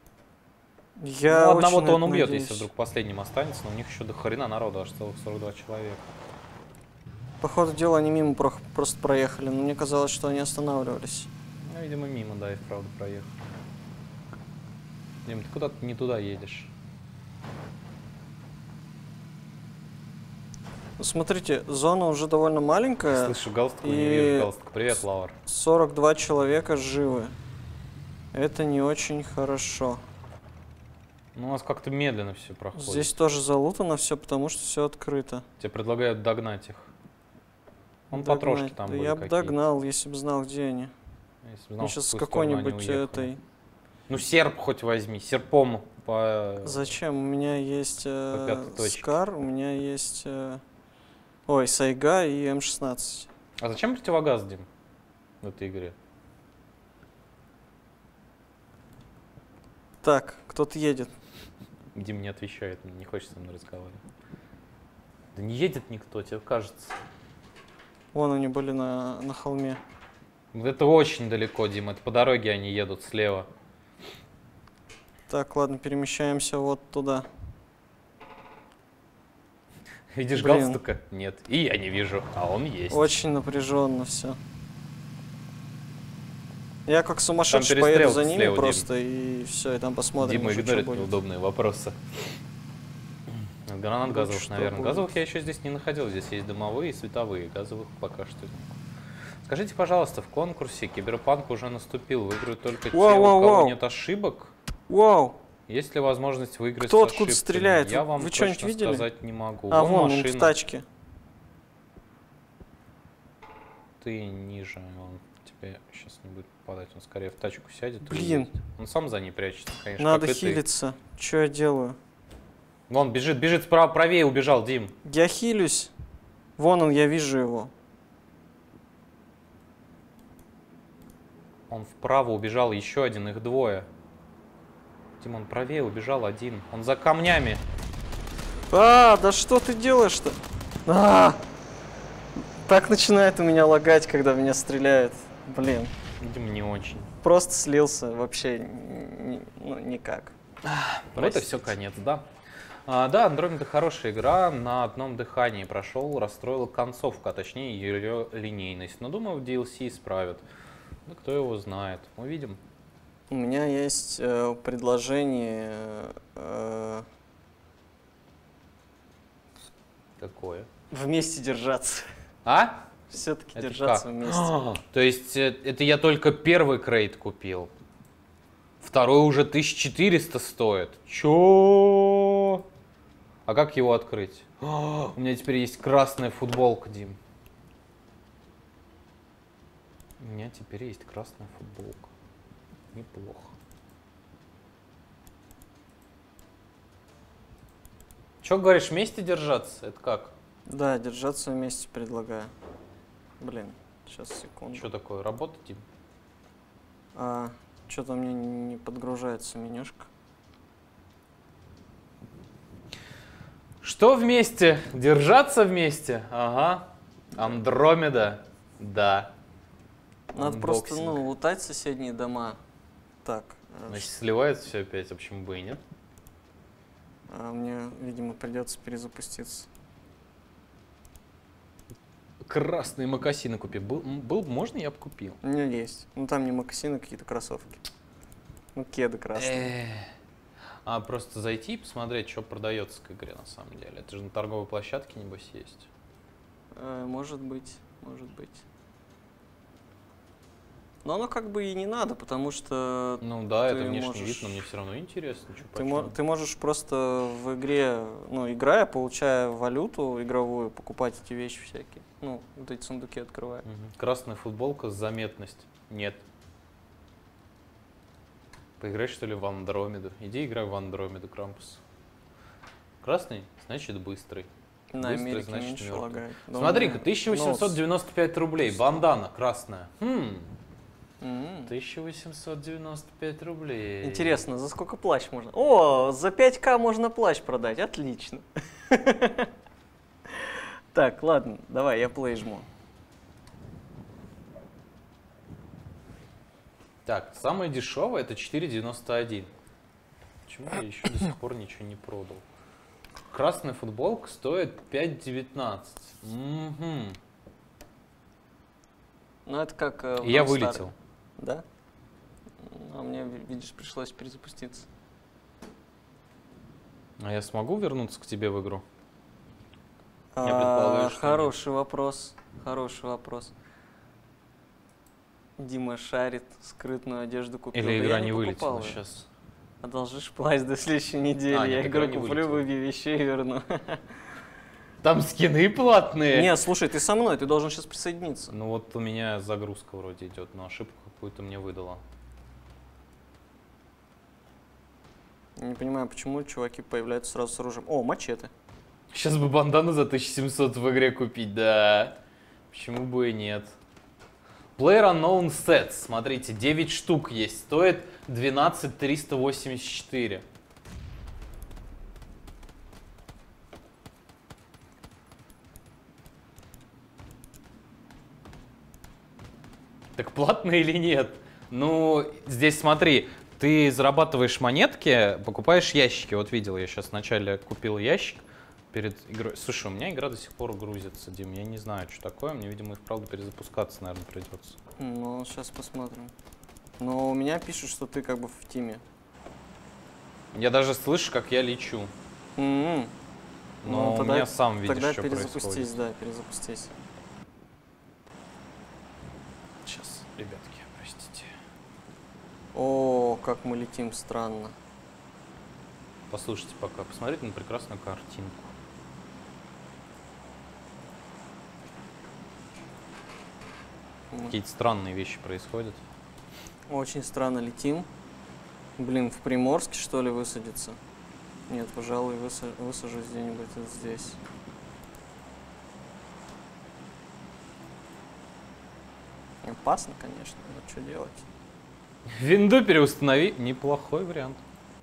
Я
ну, одного-то он убьет,
надеюсь.
если вдруг последним останется, но у них еще до хрена народу, аж целых сорок два человека.
По ходу дела они мимо про просто проехали, но мне казалось, что они останавливались.
Ну, видимо, мимо, да, и вправду проехал. Дим, ты куда-то не туда едешь.
Смотрите, зона уже довольно маленькая.
Слышу галстук,
и
не вижу галстук. Привет, Лаур.
сорок два человека живы. Это не очень хорошо.
Ну, у нас как-то медленно все проходит.
Здесь тоже залутано все, потому что все открыто.
Тебе предлагают догнать их. Он
Догнать.
потрошки там
да
были
я бы догнал, если бы знал, где они.
Если бы знал,
сейчас с
в какую сторону они
какой-нибудь
уехали.
этой...
Ну, серп хоть возьми, серпом по...
Зачем? У меня есть
по
э,
пятой точке.
Скар, у меня есть... Э, ой, Сайга и эм шестнадцать.
А зачем противогаз, Дим, в этой игре?
Так, кто-то едет.
Дим не отвечает, не хочет со мной разговаривать. Да не едет никто, тебе кажется.
Вон они были на, на холме.
Это очень далеко, Дим, это по дороге они едут слева.
Так, ладно, перемещаемся вот туда.
Видишь
Блин.
галстука? Нет. И я не вижу, а он есть.
Очень напряженно все. Я как сумасшедший
Там
поеду за
перестрелка
ними
слева,
просто, и все, и там посмотрим,
Дима
уже,
игнорит
что будет.
неудобные вопросы. Гранат
Вот
газовых,
что
наверное.
будет.
Газовых я еще здесь не находил. Здесь есть дымовые и световые. Газовых пока что. Скажите, пожалуйста, в конкурсе Киберпанк уже наступил. Выиграют только те,
Вау,
у
вау,
кого
вау.
нет ошибок.
Вау!
Есть ли возможность выиграть
Кто
с
откуда
ошибками?
стреляет?
Я вам
Вы что-нибудь
точно
видели?
сказать не могу.
А,
Вон
вон он
машина.
в тачке.
Ты ниже. Он тебе сейчас не будет попадать. Он скорее в тачку сядет. и
Блин.
уедет. Он сам за ней прячется, конечно.
Надо
как и ты.
хилиться. Что я делаю?
Вон, бежит, бежит справа, правее убежал, Дим.
Я хилюсь. Вон он, я вижу его.
Он вправо убежал, еще один, их двое. Дим, он правее убежал один. Он за камнями.
А, да что ты делаешь-то? А, так начинает у меня лагать, когда в меня стреляют. Блин,
Дим, не очень.
просто слился вообще ни- ну, никак.
Вот и все, конец, да. А, да, Андромеда хорошая игра, на одном дыхании прошел, расстроила концовку, а точнее ее линейность. Но думаю, в ди эл си исправят. Ну, кто его знает. Увидим.
У меня есть э, предложение. э,
Какое?
вместе держаться.
А?
Все-таки
Это
держаться
как?
вместе.
То есть э, это я только первый крейт купил. Второй уже тысяча четыреста стоит. Чё? А как его открыть? У меня теперь есть красная футболка, Дим. У меня теперь есть красная футболка. Неплохо. Чё говоришь, вместе держаться? Это как?
Да, держаться вместе предлагаю. Блин, сейчас секунду.
Что такое? Работа, Дим?
А, что-то мне не подгружается менюшка.
Что вместе? Держаться вместе? Ага. Андромеда. Да.
Надо просто,
Unboxing.
ну, лутать соседние дома. Так. э,
Значит, сливается все опять, а почему бы и нет?
А мне, видимо, придется перезапуститься.
Красные мокасины купи. Был, м, был бы можно, я бы купил.
У меня есть. Ну, там не мокасины, какие-то кроссовки. Ну, кеды красные.
Э, А просто зайти и посмотреть, что продается к игре на самом деле. Это же на торговой площадке, небось, есть.
Э, может быть, может быть. Но оно как бы и не надо, потому что
Ну да,
ты
это внешний
можешь-
вид, но мне все равно интересно. Что
ты, мо- ты можешь просто в игре, ну, играя, получая валюту игровую, покупать эти вещи всякие. Ну, вот эти сундуки открывая.
Красная футболка, заметность. Нет. Поиграй, что ли, в Андромеду. Иди играй в Андромеду, Крампус. Красный, значит быстрый.
На
Быстрый,
Америке
значит,
меньше
мёртвый.
лагает. Но у
Смотри-ка,
меня
тысяча восемьсот девяносто пять рублей,
Что?
бандана красная. Хм,
М.
тысяча восемьсот девяносто пять рублей.
Интересно, за сколько плащ можно? О, за пять ка можно плащ продать, отлично. Так, ладно, давай, я плей жму.
Так, самое дешевое это четыре девяносто один. Почему я еще до сих пор ничего не продал? Красная футболка стоит пять девятнадцать. Мгм.
Ну, это как э, в
И я
Non-Star.
вылетел.
Да? А мне, ви- видишь, пришлось перезапуститься.
А я смогу вернуться к тебе в игру?
А,
предполагаю, что
хороший вопрос, хороший вопрос. Дима шарит, скрытную одежду купил.
Или
Да
игра
я
не
покупал
вылетела
её.
сейчас?
Одолжишь плащ до следующей недели,
А,
я
нет,
игру
игра не
куплю,
вылетела.
выбью вещей и верну.
Там скины платные.
Не, слушай, ты со мной, ты должен сейчас присоединиться.
Ну вот у меня загрузка вроде идет, но ошибку какую-то мне выдала.
Я не понимаю, почему чуваки появляются сразу с оружием. О, мачете.
Сейчас бы бандану за тысячу семьсот в игре купить, да. Почему бы и нет? PlayerUnknown Sets, смотрите, девять штук есть, стоит двенадцать триста восемьдесят четыре. Так платно или нет? Ну, здесь смотри, ты зарабатываешь монетки, покупаешь ящики. Вот видел, я сейчас вначале купил ящик перед игрой. Слушай, у меня игра до сих пор грузится, Дим, я не знаю, что такое. Мне, видимо, и вправду перезапускаться, наверное, придется.
Ну, сейчас посмотрим. Но у меня пишут, что ты как бы в тиме.
Я даже слышу, как я лечу.
М-м.
Но
Ну,
у
тогда-
меня сам видишь,
Тогда
что
перезапустись,
происходит.
да, перезапустись.
Сейчас, ребятки, простите.
О, как мы летим странно.
Послушайте пока, посмотрите на прекрасную картинку.
Мы
Какие-то странные вещи происходят.
очень странно летим. Блин, в Приморске, что ли, высадиться? Нет, пожалуй, выса- высажусь где-нибудь вот здесь. Опасно, конечно, но что делать?
Винду переустанови. Неплохой вариант.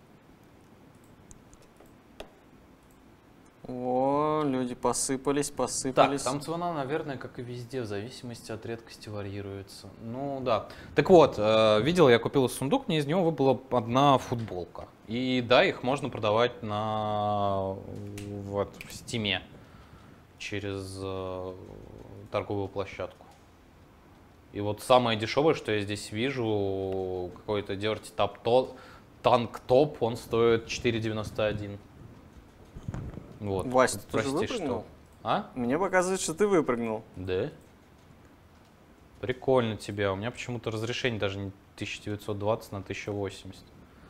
О, люди посыпались,
Так,
посыпались.
там цена, наверное, как и везде, в зависимости от редкости варьируется. Ну да. Так вот, э, видел, я купил сундук, мне из него выпала одна футболка. И да, их можно продавать на вот, в Стиме через э, торговую площадку. И вот самое дешевое, что я здесь вижу, какой-то Dirty Top то- танк топ, он стоит четыре девяносто один. Вот.
Вась, ты тоже
Прости,
выпрыгнул?
что? А?
Мне показывает, что ты выпрыгнул.
Да? Прикольно тебе. У меня почему-то разрешение даже не тысяча девятьсот двадцать на тысяча восемьдесят.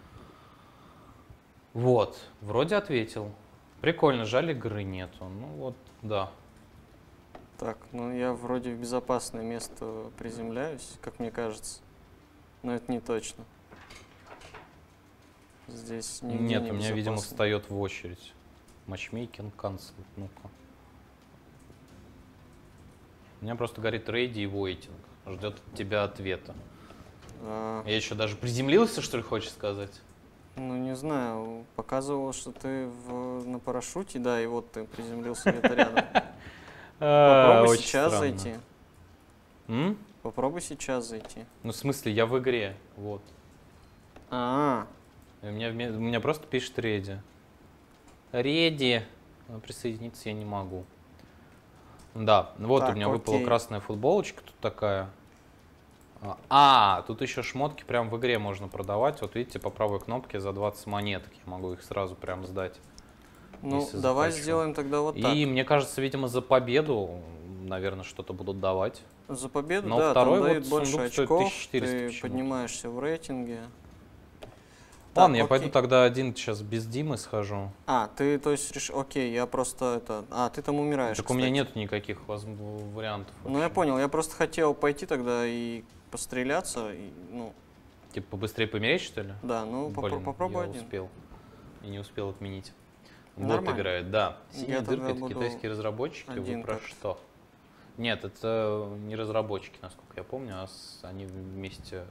Вот, вроде ответил. Прикольно, жаль, игры нету. Ну вот, да.
Так, ну я вроде в безопасное место приземляюсь, как мне кажется. Но это не точно. Здесь нигде
Нет,
не
у меня, видимо,
безопасно.
встает в очередь. Матчмейкинг cancel. Ну-ка. У меня просто горит ready и waiting. Ждет от тебя ответа.
А,
Я еще даже приземлился, что ли, хочешь сказать?
Ну, не знаю, показывал, что ты в, на парашюте, да, и вот ты приземлился где-то рядом. Попробуй сейчас зайти.
М?
Попробуй сейчас зайти.
Ну, в смысле, я в игре, вот.
А,
У меня, у меня просто пишет Реди. Реди. Присоединиться я не могу. Да, вот
так,
у меня выпала
окей.
красная футболочка тут такая. А, тут еще шмотки прям в игре можно продавать. Вот видите, по правой кнопке за двадцать монеток я могу их сразу прям сдать.
Ну,
если
давай
захочу.
сделаем тогда вот
И
так.
мне кажется, видимо, за победу, наверное, что-то будут давать.
За победу,
Но
да,
второй
там
вот
дают больше
сундук стоит
очков,
тысяча четыреста
ты
почему-то.
поднимаешься в рейтинге.
Ладно,
Так,
я
окей.
пойду тогда один сейчас без Димы схожу.
А, ты, то есть, решил, окей, я просто это... А, ты там умираешь,
Так у меня
кстати.
нет никаких воз- вариантов.
Ну, я
вообще.
понял, я просто хотел пойти тогда и постреляться, и, ну,
Типа побыстрее помереть, что ли?
да, ну, попро-
Блин,
попробуй
я
один.
успел. И не успел отменить. Вот
Нормально.
играет, да.
Я
Синяя
тогда
дырка — это
буду
китайские разработчики.
один
Вы про
как-то.
что? Нет, это не разработчики, насколько я помню, а с- они вместе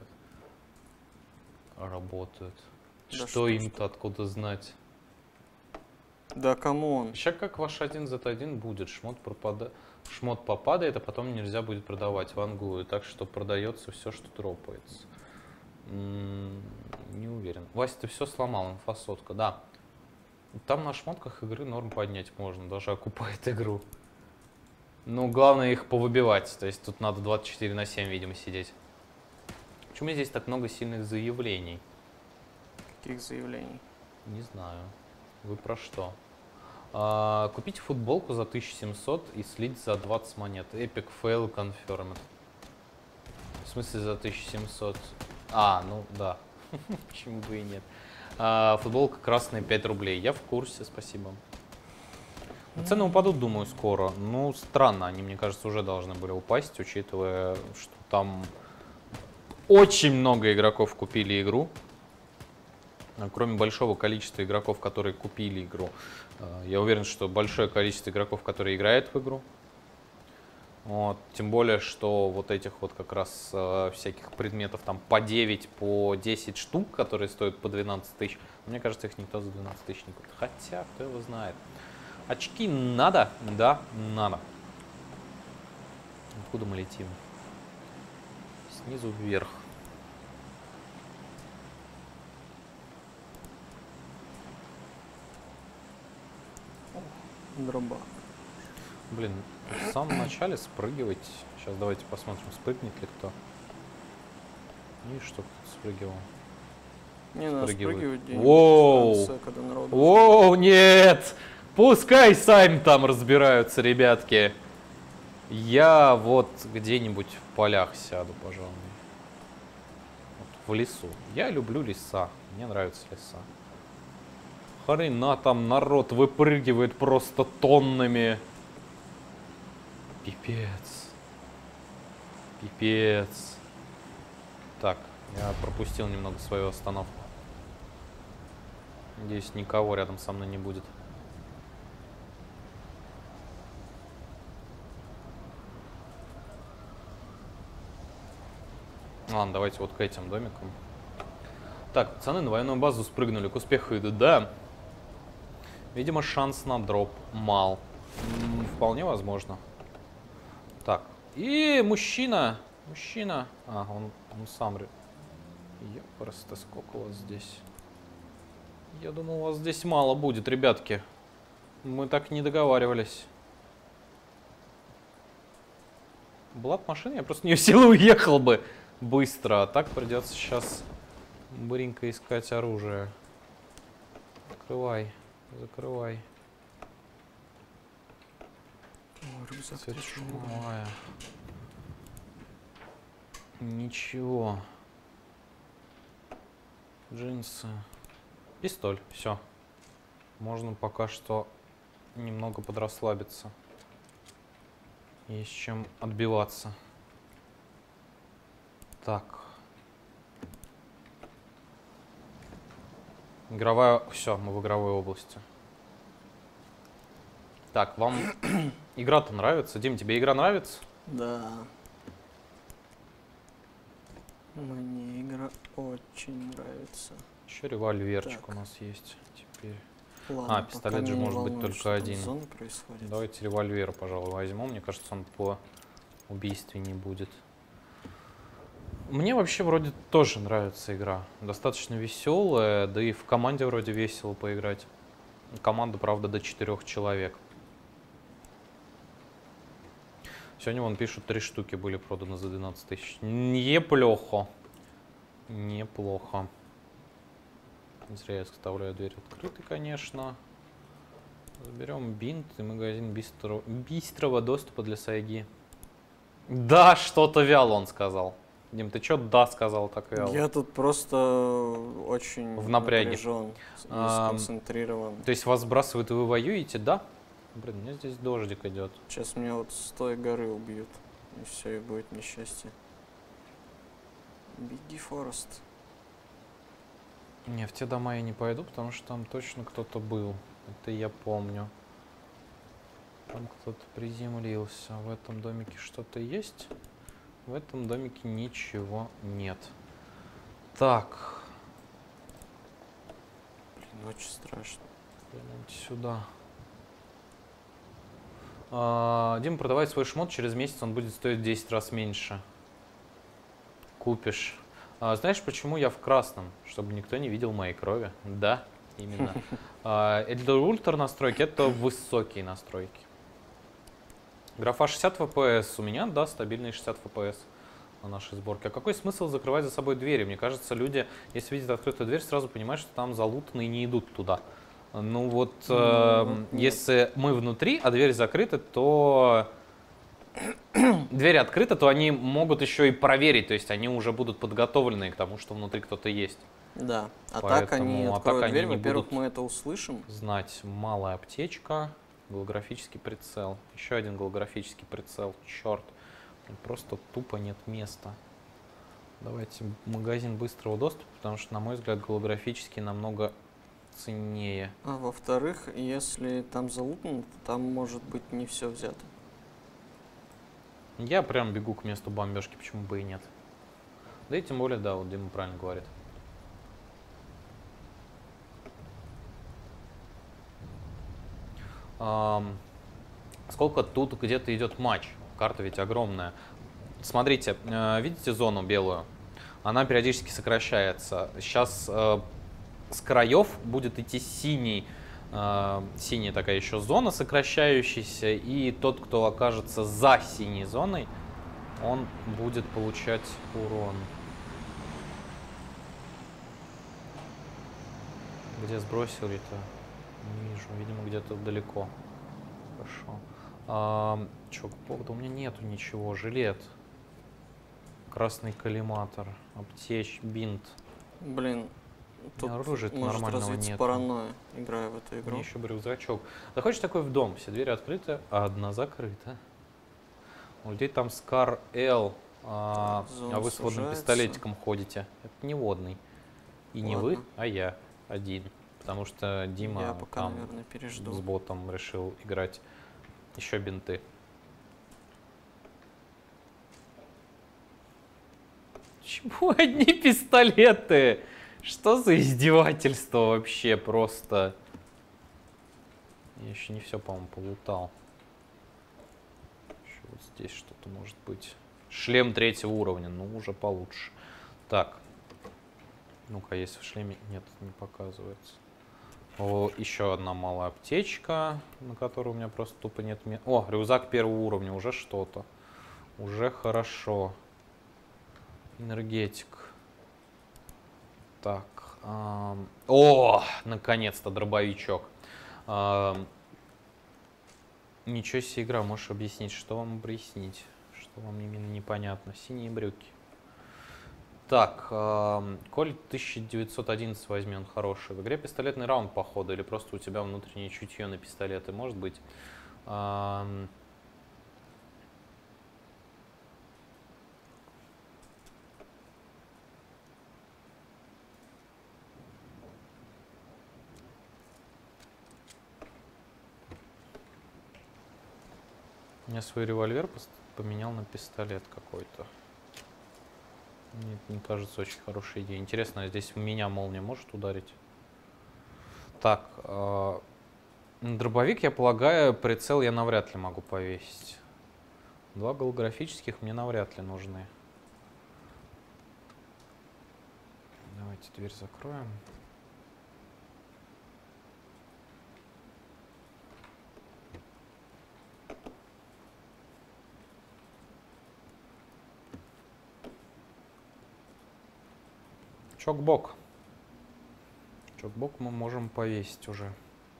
работают.
Да
что
что ж
им-то откуда знать?
Да, камон.
Сейчас как ваш один зет один будет, шмот, пропада... шмот попадает, а потом нельзя будет продавать вангую, так что продается все, что дропается. М, не уверен. Вася, ты все сломал, инфосотка, да. Там на шмотках игры норм поднять можно, даже окупает игру. Ну, главное их повыбивать, то есть тут надо двадцать четыре на семь, видимо, сидеть. Почему здесь так много сильных заявлений?
Каких заявлений?
Не знаю. Вы про что? А, купите футболку за тысячу семьсот и слить за двадцать монет. Epic fail confirmed. В смысле за тысячу семьсот? А, ну да. Почему бы и нет. А, футболка красная пять рублей. Я в курсе, спасибо. Но цены упадут, думаю, скоро. Ну, странно, они, мне кажется, уже должны были упасть, учитывая, что там очень много игроков купили игру. Кроме большого количества игроков, которые купили игру, я уверен, что большое количество игроков, которые играют в игру. Вот. Тем более, что вот этих вот как раз э, всяких предметов там по девять, по десять штук, которые стоят по двенадцать тысяч, мне кажется, их никто за двенадцать тысяч не купит. Хотя, кто его знает. Очки надо? Да, надо. Откуда мы летим? Снизу вверх.
Дроба.
Блин, в самом начале спрыгивать. Сейчас давайте посмотрим, спрыгнет ли кто. И что кто спрыгивал.
Не надо
Спрыгивает.
спрыгивать где-нибудь
Воу!
в конце, когда народу.
Воу, нет! Пускай сами там разбираются, ребятки. Я вот где-нибудь в полях сяду, пожалуй. Вот в лесу. Я люблю леса. Мне нравятся леса. Хрена там народ выпрыгивает просто тоннами. Пипец. Пипец. Так, я пропустил немного свою остановку. Надеюсь, никого рядом со мной не будет. Ладно, давайте вот к этим домикам. Так, пацаны на военную базу спрыгнули, к успеху идут, да? Видимо, шанс на дроп мал. М, вполне возможно. Так, и мужчина, мужчина. А, он, он сам. Ёпрст, сколько у вас здесь? Я думал, у вас здесь мало будет, ребятки. Мы так не договаривались. Была бы машина, я просто не в силу уехал бы быстро. А так придется сейчас быренько искать оружие. Закрывай, закрывай.
О, рюкзак.
Свечевая. Ничего. Джинсы. Пистоль. Все. Можно пока что немного подрасслабиться. Есть чем отбиваться. Так. Игровая... Все, мы в игровой области. Так, вам игра-то нравится? Дим, тебе игра нравится?
Да. Мне игра нра... очень нравится.
Еще револьверчик
Так.
у нас есть теперь.
Ладно,
А, пистолет
пока
же
меня не
может быть
волнует,
только
что там
один.
с зоной происходит.
Давайте револьвер, пожалуй, возьму. Мне кажется, он по убийственней будет. Мне вообще вроде тоже нравится игра. Достаточно веселая, да и в команде вроде весело поиграть. Команда, правда, до четырех человек. Сегодня вон пишут, три штуки были проданы за двенадцать тысяч. Неплохо. Неплохо. Не зря я оставляю дверь открытой, конечно. Заберем бинт и магазин быстрого, быстрого доступа для сайги. Да, что-то вяло, он сказал. Дим, ты что да сказал так вяло?
Я тут просто очень
В напряге.
напряжен и
А,
сконцентрирован.
То есть вас сбрасывают и вы воюете, да? Блин, у меня здесь дождик идет.
Сейчас меня вот с той горы убьют. И все, и будет несчастье. Беги, Форест.
Не, в те дома я не пойду, потому что там точно кто-то был. Это я помню. Там кто-то приземлился. В этом домике что-то есть? В этом домике ничего нет. Так.
Блин, очень страшно.
Пойдемте сюда. А, Дима, продавай свой шмот, через месяц он будет стоить в десять раз меньше. Купишь. А, знаешь, почему я в красном? Чтобы никто не видел моей крови. Да, именно. А, для ультра настройки это высокие настройки. Графа шестьдесят эф пи эс. У меня, да, стабильные шестьдесят эф пи эс на нашей сборке. А какой смысл закрывать за собой двери? Мне кажется, люди, если видят открытую дверь, сразу понимают, что там залутаны и не идут туда. Ну вот,
Ну,
э,
вот
если мы внутри, а дверь закрыта, то... Дверь открыта, то они могут еще и проверить, то есть они уже будут подготовлены к тому, что внутри кто-то есть.
Да, а
Поэтому-
так они
а
откроют
так они
дверь,
не
во-первых,
будут
мы это услышим.
Знать, малая аптечка, голографический прицел, еще один голографический прицел, черт, просто тупо нет места. Давайте магазин быстрого доступа, потому что, на мой взгляд, голографический намного ценнее.
А во-вторых, если там залутано, то там может быть не все взято.
Я прям бегу к месту бомбежки, почему бы и нет. Да и тем более, да, вот Дима правильно говорит. Ам, сколько тут где-то идет матч? Карта ведь огромная. Смотрите, э, видите зону белую? Она периодически сокращается. Сейчас э, с краев будет идти синий, э, синяя такая еще зона сокращающаяся, и тот, кто окажется за синей зоной, он будет получать урон. Где сбросили-то? Не вижу, видимо, где-то далеко. Хорошо. А, чё, по поводу у меня нету ничего. Жилет. Красный коллиматор. Аптечь, бинт.
Блин, тут
оружия-то
может
нормального
развиться
нету.
паранойя, играя в эту
Мне
игру.
еще бы рюкзачок. Заходишь такой в дом, все двери открыты, а одна закрыта. У людей там Скар Л, а,
Зона
а вы с водным
сужается.
пистолетиком ходите. Это не водный. И не вы,
Ладно.
а я один. Потому что Дима
Я пока,
там
наверное, пережду.
с ботом решил играть. Еще бинты. Почему одни пистолеты? Что за издевательство вообще просто? Я еще не все, по-моему, полутал. Еще вот здесь что-то может быть. Шлем третьего уровня, ну уже получше. Так. Ну-ка, есть в шлеме? Нет, не показывается. О, еще одна малая аптечка, на которой у меня просто тупо нет места. О, рюкзак первого уровня, уже что-то. Уже хорошо. Энергетик. Так. Эм... О, наконец-то дробовичок. Эм... Ничего себе игра, можешь объяснить, что вам объяснить? Что вам именно непонятно? Синие брюки. Так, эм... Коль тысяча девятьсот одиннадцать возьми, он хороший. В игре пистолетный раунд, походу, или просто у тебя внутреннее чутье на пистолеты, может быть. Эм... Я свой револьвер поменял на пистолет какой-то. Мне это не кажется очень хорошей идеей. Интересно, а здесь в меня молния может ударить? Так, э, дробовик, я полагаю, прицел я навряд ли могу повесить. Два голографических мне навряд ли нужны. Давайте дверь закроем. Чокбок. Чокбок мы можем повесить уже.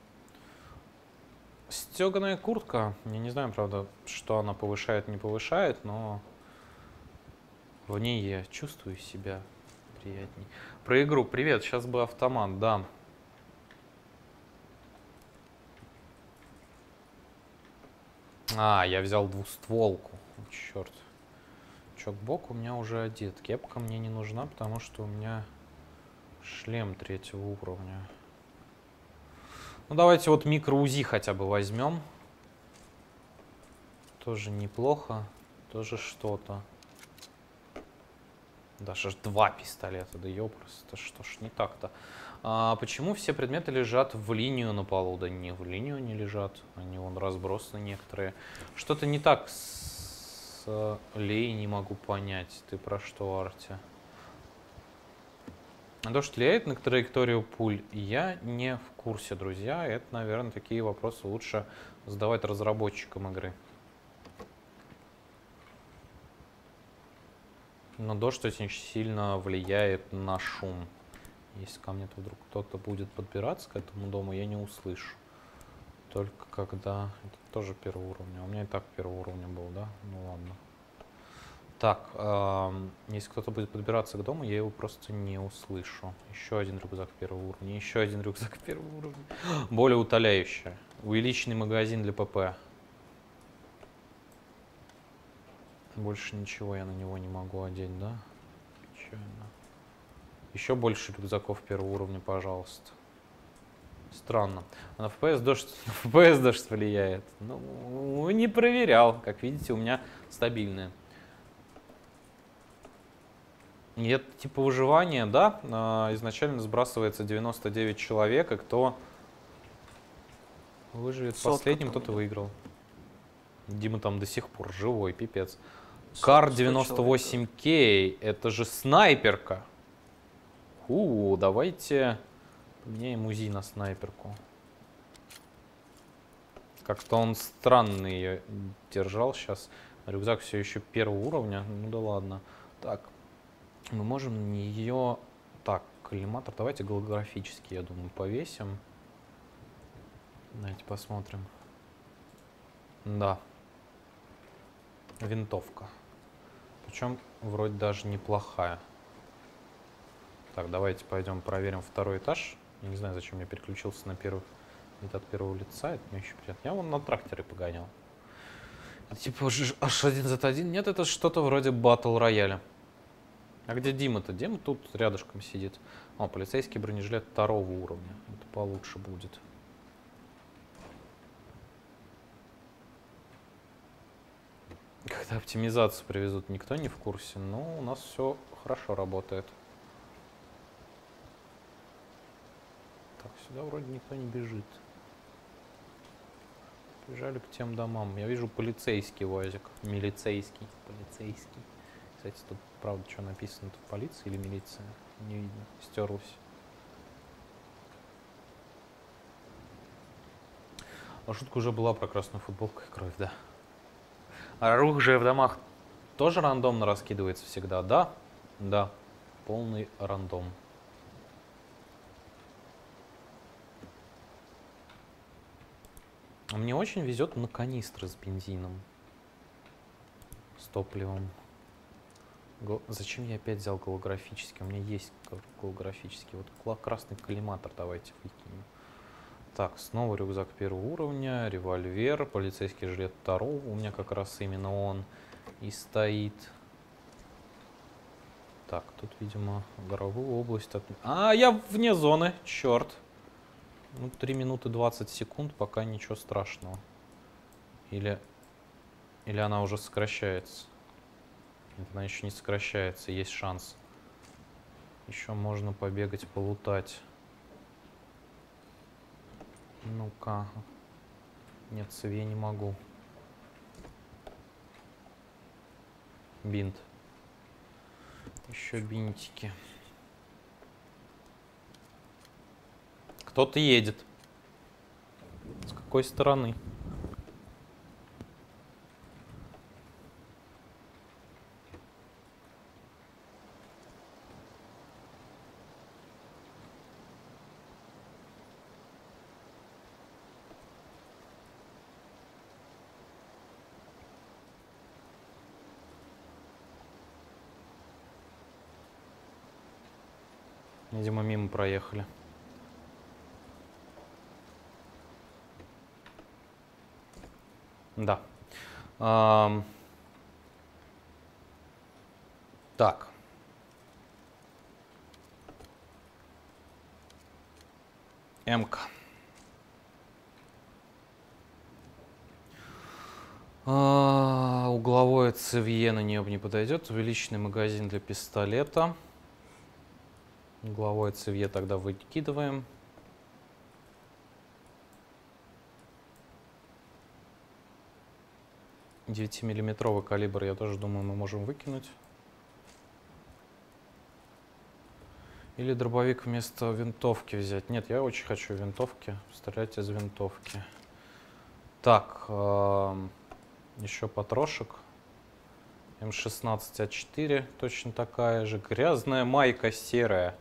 Стеганая куртка. Я не знаю, правда, что она повышает, не повышает, но в ней я чувствую себя приятней. Про игру. Привет, сейчас бы автомат, да. А, я взял двустволку. Черт. Чокбок у меня уже одет. Кепка мне не нужна, потому что у меня шлем третьего уровня. Ну, давайте вот микро-УЗИ хотя бы возьмем. Тоже неплохо. Тоже что-то. Даже ж два пистолета, да ёпрст, что ж не так-то. А почему все предметы лежат в линию на полу? Да не в линию не лежат, они вон разбросаны некоторые. Что-то не так с Лей, не могу понять. Ты про что, Арти? Дождь влияет на траекторию пуль? Я не в курсе, друзья. Это, наверное, такие вопросы лучше задавать разработчикам игры. Но дождь очень сильно влияет на шум. Если ко мне вдруг кто-то будет подбираться к этому дому, я не услышу. Только когда... Это тоже первого уровня. У меня и так первого уровня был, да? Ну ладно. Так, эм, если кто-то будет подбираться к дому, я его просто не услышу. Еще один рюкзак первого уровня. Еще один рюкзак первого уровня. Более утоляющая. Увеличенный магазин для ПП. Больше ничего я на него не могу одеть, да? Печально. Еще больше рюкзаков первого уровня, пожалуйста. Странно. А на эф пи эс дождь, на эф пи эс дождь влияет. Ну, не проверял. Как видите, у меня стабильные. И это типа выживания, да? Изначально сбрасывается девяносто девять человек, и кто выживет последним, тот и выиграл. Дима там до сих пор живой, пипец. Кар девяносто восемь кей, это же снайперка. У, давайте поменяем УЗИ на снайперку. Как-то он странно ее держал сейчас. Рюкзак все еще первого уровня. Ну да ладно. Так, мы можем на нее... Так, коллиматор, давайте голографический, я думаю, повесим. Давайте посмотрим. Да. Винтовка. Причем вроде даже неплохая. Так, давайте пойдем проверим второй этаж. Я не знаю, зачем я переключился на первый вид от первого лица. Это мне еще приятно. Я вон на тракторе погонял. Это типа аж один зет один. Нет, это что-то вроде батл рояля. А где Дима-то? Дима тут рядышком сидит. О, полицейский бронежилет второго уровня. Это получше будет. Когда оптимизацию привезут, никто не в курсе. Но у нас все хорошо работает. Так, сюда вроде никто не бежит. Бежали к тем домам. Я вижу полицейский УАЗик. Милицейский. Полицейский. Кстати, тут, правда, что написано? Тут полиция или милиция? Не видно. Стерлось. А шутка уже была про красную футболку и кровь, да. А оружие в домах тоже рандомно раскидывается всегда, да? Да. Полный рандом. Мне очень везет на канистры с бензином. С топливом. Гол... Зачем я опять взял голографический? У меня есть голографический. Вот красный коллиматор давайте выкинем. Так, снова рюкзак первого уровня, револьвер, полицейский жилет второго. У меня как раз именно он и стоит. Так, тут, видимо, горовую область. А, я вне зоны, черт. Ну, три минуты двадцать секунд, пока ничего страшного. Или, или она уже сокращается. Нет, она еще не сокращается, есть шанс. Еще можно побегать, полутать. Ну-ка. Нет, я не могу. Бинт. Еще бинтики. Кто-то едет. С какой стороны? Видимо, мимо проехали. Да. Ам. Так. М-ка. А, угловое цевье на нее не подойдет. Увеличенный магазин для пистолета. Угловое цевье тогда выкидываем. девятимиллиметровый калибр, я тоже думаю, мы можем выкинуть. Или дробовик вместо винтовки взять. Нет, я очень хочу винтовки. Стрелять из винтовки. Так, э, еще патрошек. эм шестнадцать а четыре, точно такая же. Грязная майка серая.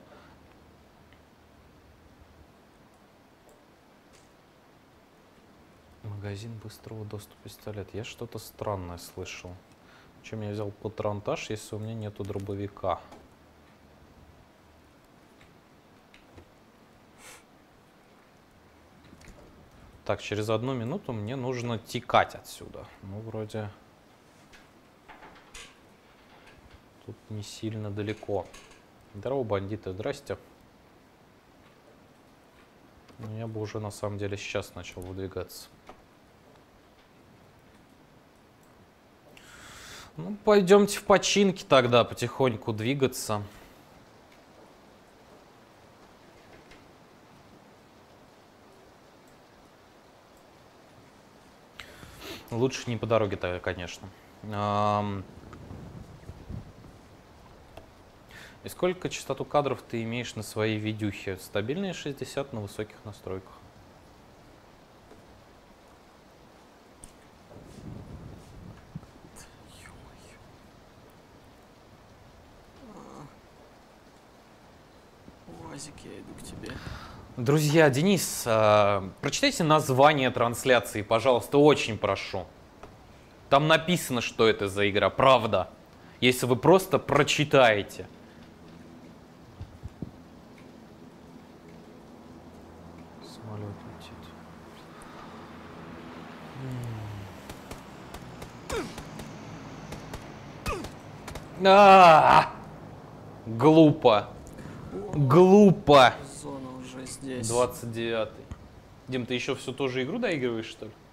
Магазин быстрого доступа пистолет. Я что-то странное слышал. Чем я взял патронтаж, если у меня нету дробовика? Так, через одну минуту мне нужно текать отсюда. Ну, вроде... Тут не сильно далеко. Здорово, бандиты, здрасте. Ну, я бы уже на самом деле сейчас начал выдвигаться. Ну, пойдемте в починки тогда, потихоньку двигаться. Лучше не по дороге тогда, конечно. И сколько частоту кадров ты имеешь на своей видюхе? Стабильные шестьдесят на высоких настройках.
Уазик, я иду к тебе.
Друзья, Денис, э, прочитайте название трансляции, пожалуйста, очень прошу. Там написано, что это за игра, правда. Если вы просто прочитаете. Самолет летит. А-а-а! Глупо. Глупо.
Зона уже здесь.
двадцать девятый. Дим, ты еще всю ту же игру доигрываешь, что ли?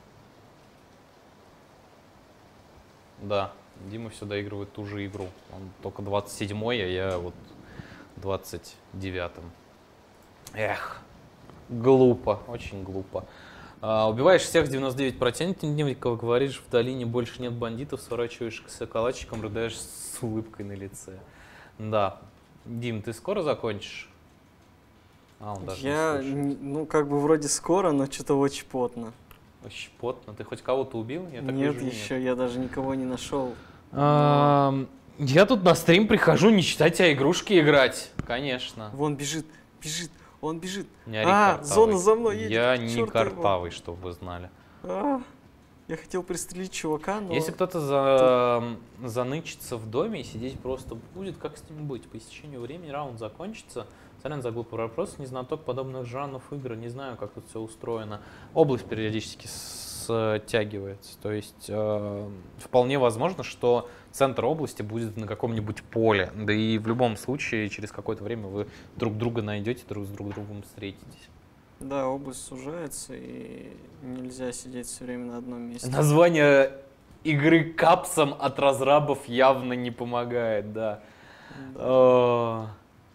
Да, Дима все доигрывает ту же игру. Он только двадцать седьмой, а я вот двадцать девятым. Эх, глупо, очень глупо. А, убиваешь всех девяносто девять процентов дневников, говоришь, в долине больше нет бандитов, сворачиваешься калачиком, рыдаешь с улыбкой на лице. Да. Дим, ты скоро закончишь? А, он даже
Я,
не
ну, как бы вроде скоро, но что-то очень потно.
Очень потно. Ты хоть кого-то убил? Я так
Нет,
вижу,
еще
нет.
я даже никого не нашел.
А, я тут на стрим прихожу не читать, а игрушки играть. Конечно.
Вон бежит, бежит, он бежит.
Не ори
А,
картавый.
зона за мной едет.
Я
к
не
черту его.
картавый, чтобы вы знали.
А, я хотел пристрелить чувака, но...
Если кто-то за... занычится в доме и сидеть просто будет, как с ним быть? По истечению времени раунд закончится. Сорян за глупый вопрос, не знаток подобных жанров игр, не знаю, как тут все устроено. Область периодически стягивается, то есть э, вполне возможно, что центр области будет на каком-нибудь поле, да и в любом случае через какое-то время вы друг друга найдете, друг с друг другом встретитесь.
Да, область сужается, и нельзя сидеть все время на одном месте.
Название игры капсом от разрабов явно не помогает, да. Да.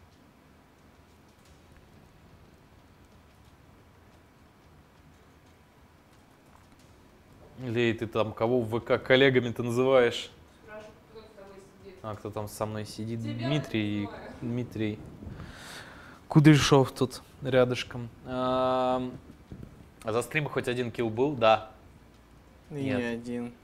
Лей, ты там кого в ВК коллегами ты называешь?
Спрашиваю, кто с тобой сидит.
А кто там со мной сидит?
Тебя
Дмитрий.
называю.
Дмитрий Кудряшов тут рядышком. А, а за стримы хоть один килл был? Да.
И
Нет.
не один.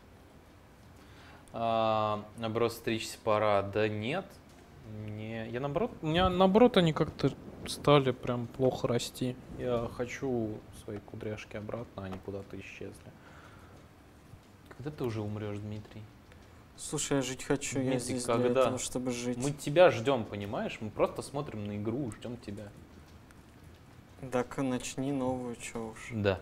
А, наоборот, стричься пора. Да нет. Не, я наоборот, у меня наоборот они как-то стали прям плохо расти. Я хочу свои кудряшки обратно, они куда-то исчезли. Когда ты уже умрешь, Дмитрий?
Слушай, я жить хочу, я
Дмитрий,
здесь
когда?
для этого, чтобы жить.
Мы тебя ждем, понимаешь? Мы просто смотрим на игру, ждем тебя.
Так начни новую, чё уж.
Да.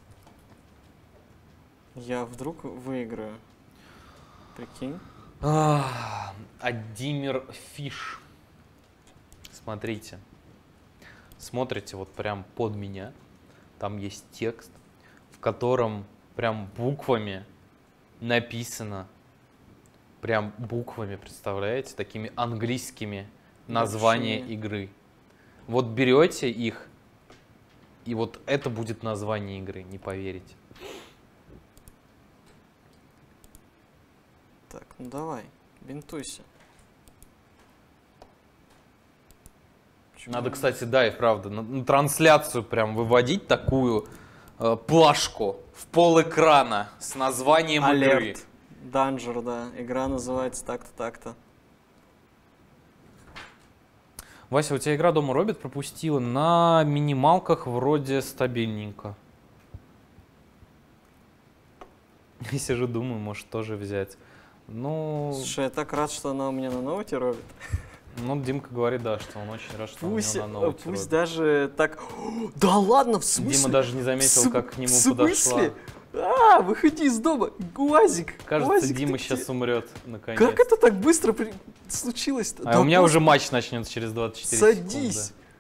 Я вдруг выиграю. Прикинь?
А, Адимир Фиш. Смотрите. Смотрите вот прям под меня. Там есть текст, в котором прям буквами написано. Прям буквами, представляете, такими английскими названия
Большими.
игры. Вот берете их, и вот это будет название игры, не поверите.
Так, ну давай, бинтуйся. Почему?
Надо, кстати, да, и правда, на, на трансляцию прям выводить такую э, плашку в пол экрана с названием игры.
Алерт. Данжер, да. Игра называется так-то, так-то.
Вася, у тебя игра Дома Робит пропустила на минималках вроде стабильненько. Я сижу, думаю, может тоже взять. Ну,
Слушай, я так рад, что она у меня на ноуте робит.
ну Димка говорит, да, что он очень рад, что
Пусть,
у него на
э,
ноуте
пусть
робит.
даже так... Да ладно, в смысле?
Дима даже не заметил,
В
как к нему
в
подошла.
смысле? А, выходи из дома. Уазик.
Кажется,
Уазик,
Дима
ты
сейчас
где?
умрет, наконец.
Как это так быстро при- случилось-то?
А
Да
у меня
господи,
уже матч начнется через двадцать четыре
Садись.
секунды.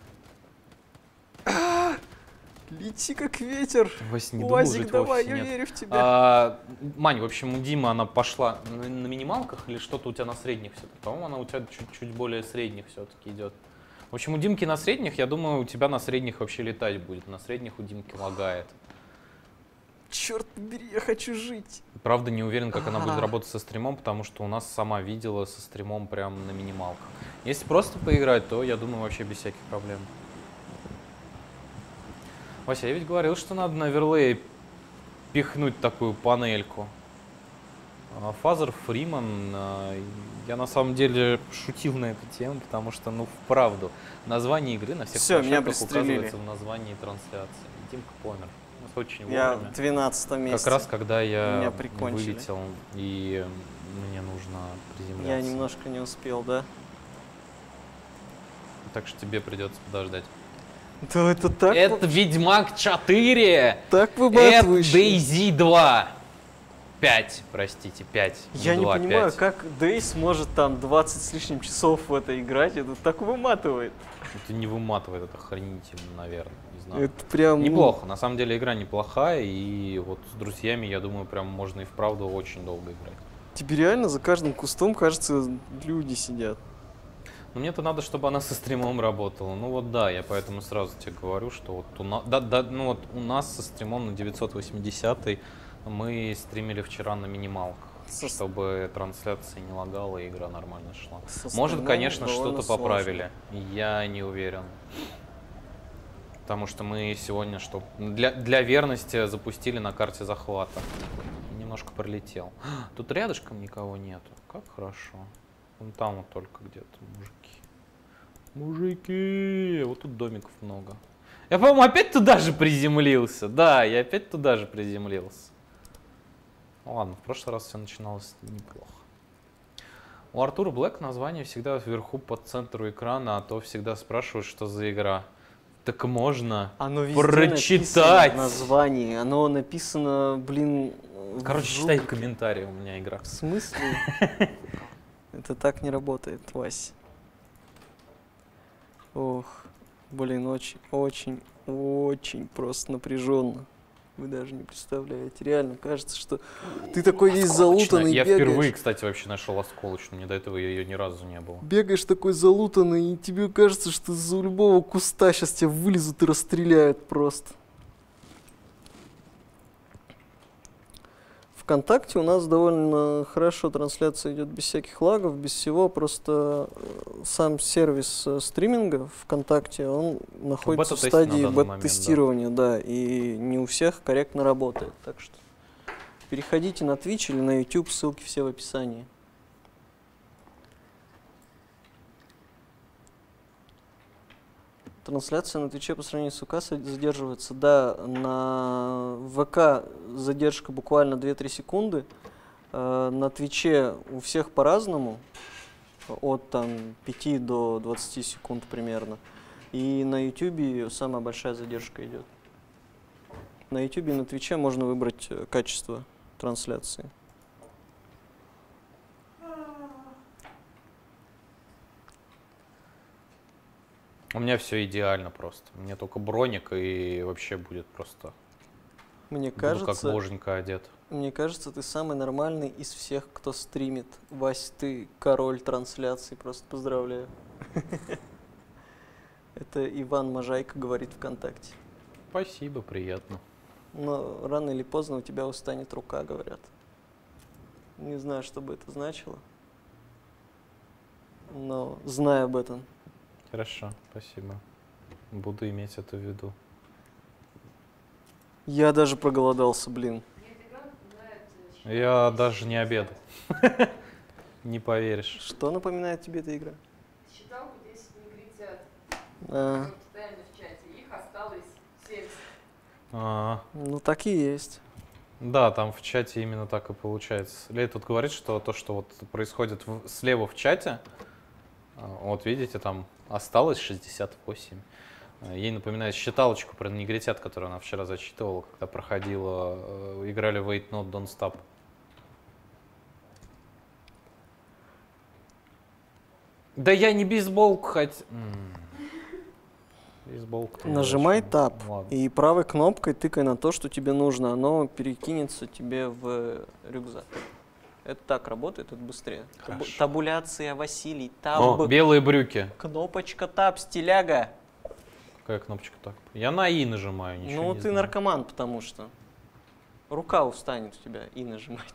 А, лети как ветер.
Вася, не думал
Уазик,
жить в
давай,
офисе,
я
нет.
верю в тебя.
А, Мань, в общем, у Димы она пошла на, на минималках или что-то у тебя на средних все-таки? По-моему, она у тебя чуть-чуть более средних все-таки идет. В общем, у Димки на средних, я думаю, у тебя на средних вообще летать будет. На средних у Димки лагает.
Черт побери, я хочу жить.
Правда, не уверен, как она будет
А.
работать со стримом, потому что у нас сама видела со стримом прям на минималках. Если просто поиграть, то, я думаю, вообще без всяких проблем. Вася, я ведь говорил, что надо на оверлей пихнуть такую панельку. Фазер Фриман, а, я на самом деле шутил на эту тему, потому что, ну, вправду, название игры на всех
Всё, меня
площадках
пристрелили.
указывается в названии трансляции. И Димка помер. У нас очень
Я
вовремя.
в двенадцатом месте.
Как раз, когда я
Меня прикончили.
вылетел, и мне нужно приземляться.
Я немножко не успел, да?
Так что тебе придется подождать.
Да это так,
Это Ведьмак четыре!
так
Это
выматывающе.
Дейзи два! пять, простите, пять.
Я не
два,
понимаю,
пять.
как Дейс может там двадцать с лишним часов в это играть, это так выматывает.
Это не выматывает, это охренительно, наверное, не знаю.
Это прям... ну,
Неплохо, на самом деле игра неплохая, и вот с друзьями, я думаю, прям можно и вправду очень долго играть.
Тебе реально за каждым кустом, кажется, люди сидят.
Но мне-то надо, чтобы она со стримом работала. Ну вот да, я поэтому сразу тебе говорю, что вот у нас, да, да, ну вот у нас со стримом на девятьсот восьмидесятой мы стримили вчера на минималках,
Со-
чтобы трансляция не лагала и игра нормально шла.
Со
Может,
стримом
конечно,
довольно
что-то поправили. Я не уверен. Потому что мы сегодня, что для, для верности запустили на карте захвата. Немножко пролетел. Тут рядышком никого нету. Как хорошо. Вон там вот только где-то мужики. Мужики! Вот тут домиков много. Я, по-моему, опять туда же приземлился. Да, я опять туда же приземлился. Ладно, в прошлый раз все начиналось неплохо. У Артура Блэк название всегда вверху по центру экрана, а то всегда спрашивают, что за игра. Так можно
Оно везде
прочитать.
написано в названии, оно написано, блин...
Короче,
в
читай
рубрике.
комментарии, у меня игра.
В смысле? Это так не работает, Вась. Ох, блин, очень, очень, очень просто напряженно. Вы даже не представляете. Реально кажется, что ты такой весь залутанный,
Я
бегаешь.
впервые, кстати, вообще нашел осколочную. Мне до этого ее ни разу не было.
Бегаешь такой залутанный, и тебе кажется, что из-за любого куста сейчас тебя вылезут и расстреляют просто. ВКонтакте у нас довольно хорошо трансляция идет без всяких лагов, без всего, просто сам сервис стриминга ВКонтакте, он находится в стадии бета-тестирования, да, и не у всех корректно работает, так что переходите на Twitch или на YouTube, ссылки все в описании. Трансляция на Твиче по сравнению с ВК задерживается, да, на ВК задержка буквально две-три секунды, э, на Твиче у всех по-разному, от там пяти до двадцати секунд примерно, и на Ютубе самая большая задержка идет. На Ютубе и на Твиче можно выбрать качество трансляции.
У меня все идеально просто. Мне только броник и вообще будет просто.
Мне
Буду
кажется,
как боженька одет.
Мне кажется, ты самый нормальный из всех, кто стримит. Вась, ты король трансляций, просто поздравляю. Это Иван Можайко говорит ВКонтакте.
Спасибо, приятно.
Но рано или поздно у тебя устанет рука, говорят. Не знаю, что бы это значило, но знаю об этом.
Хорошо, спасибо. Буду иметь это в виду.
Я даже проголодался, блин.
Я даже не обедал. Не поверишь.
Что напоминает тебе эта игра?
Считалку десять негритят.
А,
Постоянно в чате. Их осталось семьдесят.
А,
ну так и есть.
да, там в чате именно так и получается. Лей тут говорит, что то, что вот происходит в- слева в чате, а, вот видите, там осталось шестьдесят восемь. А, Ей напоминает считалочку про негритят, которую она вчера зачитывала, когда проходила, э, играли в Wait Not Don't Stop. Да я не бейсболку хоть... М. Бейсболку-то я
Нажимай
зачем?
Tab
Ладно.
и правой кнопкой тыкай на то, что тебе нужно. Оно перекинется тебе в рюкзак. Это так работает, это быстрее. Табу-
Хорошо.
табуляция, Василий,
О,
таб.
белые брюки.
Кнопочка таб, стиляга.
Какая кнопочка так? Я на И нажимаю, ничего
Ну,
не
ты
знаю.
наркоман, потому что рука устанет у тебя и нажимать.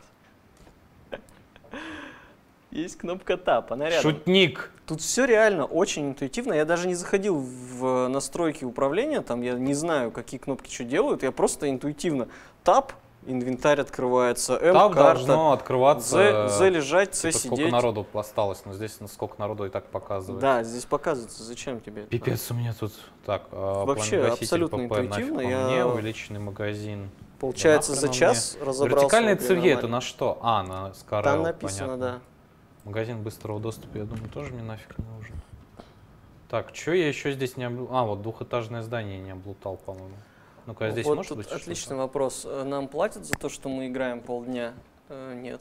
Есть кнопка таб, она рядом.
Шутник.
Тут все реально очень интуитивно. Я даже не заходил в настройки управления, там я не знаю, какие кнопки что делают. Я просто интуитивно таб, инвентарь открывается, М,
Там
карта,
должно открываться,
З, З лежать, С
типа, сколько
сидеть.
народу осталось, но здесь ну, сколько народу и так показывает.
Да, здесь показывается, зачем тебе это?
Пипец у меня тут. Так, а,
Вообще
пламя-гаситель
абсолютно
ПП нафиг
интуитивно,
по
я-
мне, увеличенный магазин.
Получается,
Да
за
нахрен
час разобрался.
Вертикальные
в игре
цевье это
нормально.
на что? А, на Scarel,
Там написано,
понятно.
да.
Магазин быстрого доступа, я думаю, тоже мне нафиг не нужен. Так, что я еще здесь не облутал? А, вот двухэтажное здание не облутал, по-моему. Ну-ка, а здесь
Вот
может
тут
быть
отличный
что-то?
вопрос. Э, Нам платят за то, что мы играем полдня? Э, Нет.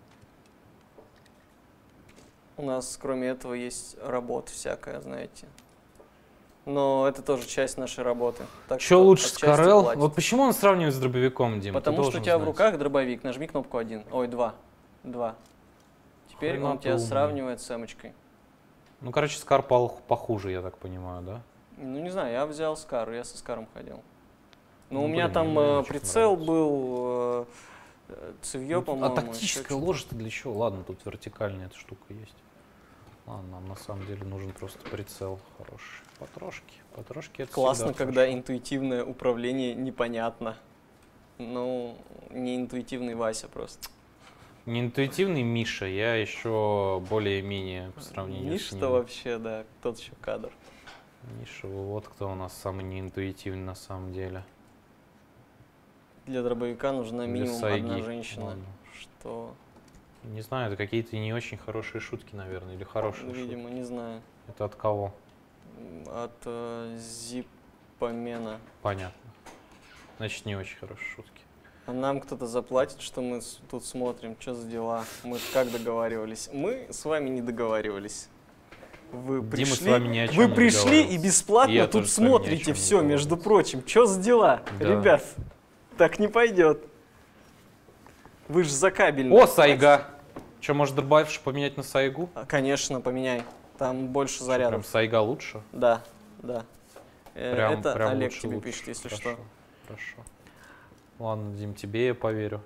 У нас, кроме этого, есть работа всякая, знаете. Но это тоже часть нашей работы. Так
Что лучше,
отчасти
Scarel?
платят.
Вот почему он сравнивает с дробовиком, Дим? Ты
Потому что у
должен
тебя в
знать.
руках дробовик. Нажми кнопку один. Ой, два. Два. Теперь
Хрена
он
ты
тебя
умный.
сравнивает с эмочкой.
Ну, короче, Скар пол- похуже, я так понимаю, да?
Ну, не знаю, я взял Скар, я со Скаром ходил. Но
Ну,
у меня
блин,
там
мне
э,
очень
прицел
нравится.
был, э, цевье,
Ну,
по-моему.
а
еще
тактическая
что-то.
ложь-то для чего? Ладно, тут вертикальная эта штука есть. Ладно, нам на самом деле нужен просто прицел хороший. Потрошки. Потрошки это
Классно,
всегда
когда
хорошо.
интуитивное управление непонятно. Ну, не интуитивный Вася просто.
Не интуитивный Миша, я еще более-менее по сравнению с
Миша-то
ним.
вообще, да, тот еще кадр.
Миша, вот кто у нас самый неинтуитивный на самом деле.
Для дробовика нужна
Для
минимум
Сайги.
одна женщина.
Ладно.
Что,
Не знаю, это какие-то не очень хорошие шутки, наверное, или хорошие шутки.
видимо, не знаю.
Это от кого?
От э, Зипомена.
Понятно. Значит, не очень хорошие шутки.
А нам кто-то заплатит, что мы с- тут смотрим, что за дела. Мы как договаривались? Мы с вами не договаривались. Вы
Дима
пришли,
с вами ни о чем
вы
не
пришли и
договаривался.
бесплатно
И я
тут
тоже с вами ни о
смотрите
чем не
все, между
договаривался.
прочим. Что за дела,
Да.
ребят? Так не пойдет. Вы же за кабельный.
О, Сайга! Че, может, добавишь поменять на Сайгу?
А, конечно, поменяй. Там больше
Прям
зарядов.
Сайга лучше?
Да, да. Э,
Прям,
Это
прям
Олег
лучше,
тебе
лучше.
пишет, если
Хорошо,
что.
Хорошо. Ладно, Дим, тебе я поверю.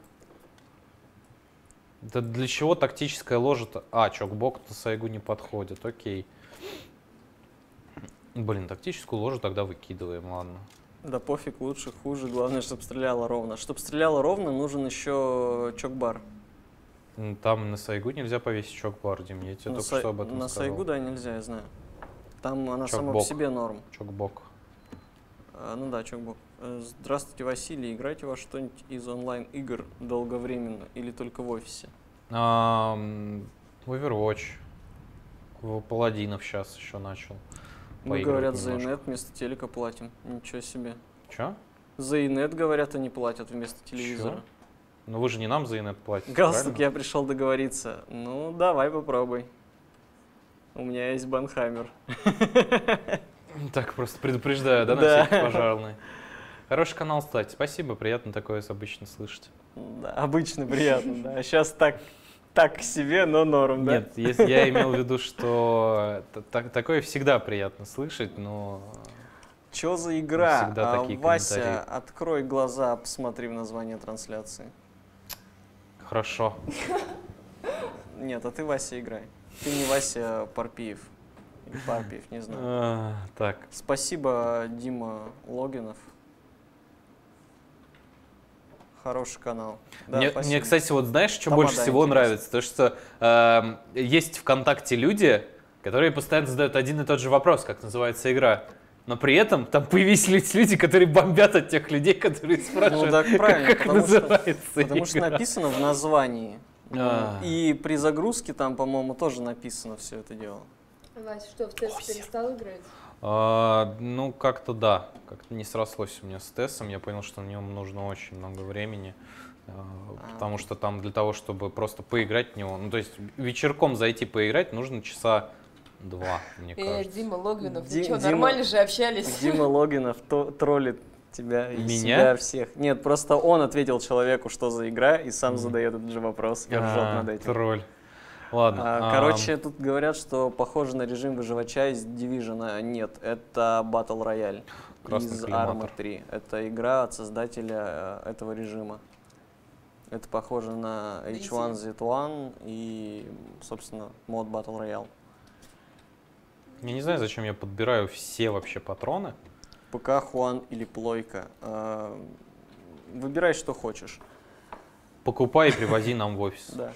Да для чего тактическая ложа-то? А, чокбок на Сайгу не подходит, окей. Блин, тактическую ложу тогда выкидываем, ладно.
Да пофиг, лучше, хуже. Главное, чтобы стреляло ровно. Чтобы стреляло ровно, нужен еще чок-бар.
М, Там на Сайгу нельзя повесить чок-бар, Дим, я тебе
На,
только
сай-
что об этом
на
сказал.
Сайгу, да, нельзя, я знаю. Там она сама по
Чок-бок.
себе норм.
Чокбок.
А, ну да, чокбок. Э, Здравствуйте, Василий. Играете во что-нибудь из онлайн-игр долговременно или только в офисе?
Ам, Overwatch. В Паладинов сейчас еще начал.
Мы,
поигрывать
говорят, за
немножко.
инет вместо телека платим. Ничего себе.
Че?
За инет, говорят, они платят вместо телевизора.
Чё? Ну вы же не нам за инет платите,
Галстук,
правильно?
я пришел договориться. Ну, давай попробуй. У меня есть банхаймер.
Так, просто предупреждаю, да, на
Да.
всякий пожарный. Хороший канал, кстати. Спасибо, приятно такое обычно слышать.
Да, обычно приятно, да. Сейчас так, так к себе, но норм, да?
Нет, если я имел в виду, что т- так- такое всегда приятно слышать, но
Чё за игра?
Всегда
А,
такие
Вася,
комментарии.
открой глаза, посмотри в название трансляции.
хорошо.
Нет, а ты, Вася, играй. Ты не Вася Парпиев. Или Парпиев, не знаю.
А, Так,
Спасибо, Дима Логинов. Хороший канал. Да,
мне,
спасибо.
мне, кстати, вот знаешь, что
Тамада
больше всего
интересно.
нравится? То, что эм, есть ВКонтакте люди, которые постоянно задают один и тот же вопрос, как называется игра. Но при этом там появились люди, которые бомбят от тех людей, которые спрашивают,
Ну так правильно,
как
потому, что,
называется
потому что
игра.
написано в названии. Ну,
А.
И при загрузке там, по-моему, тоже написано все это дело.
Вась, что, в тест перестал играть?
А, ну, как-то да. Как-то не срослось у меня с Тессом. Я понял, что на нем нужно очень много времени. а, Потому что там для того, чтобы просто поиграть в него, ну, то есть вечерком зайти поиграть, нужно часа два, мне
Э,
кажется.
Дима Логвинов,
Ди-
вы что,
Дима-
нормально же общались?
Дима Логинов то- троллит тебя и
Меня?
себя всех. Нет, просто он ответил человеку, что за игра, и сам
Мгм.
задает этот же вопрос и ржет
А,
над этим.
Тролль. Ладно.
А,
ам,
Короче, тут говорят, что похоже на режим выживача из Division. Нет, это Battle Royale
Красный
из
коллиматор.
Arma три. Это игра от создателя э, этого режима. Это похоже на эйч один зет один и, собственно, мод Battle Royale.
Я не знаю, зачем я подбираю все вообще патроны.
ПК, Хуан или Плойка. Э, Выбирай, что хочешь.
Покупай и привози нам в офис.
Да.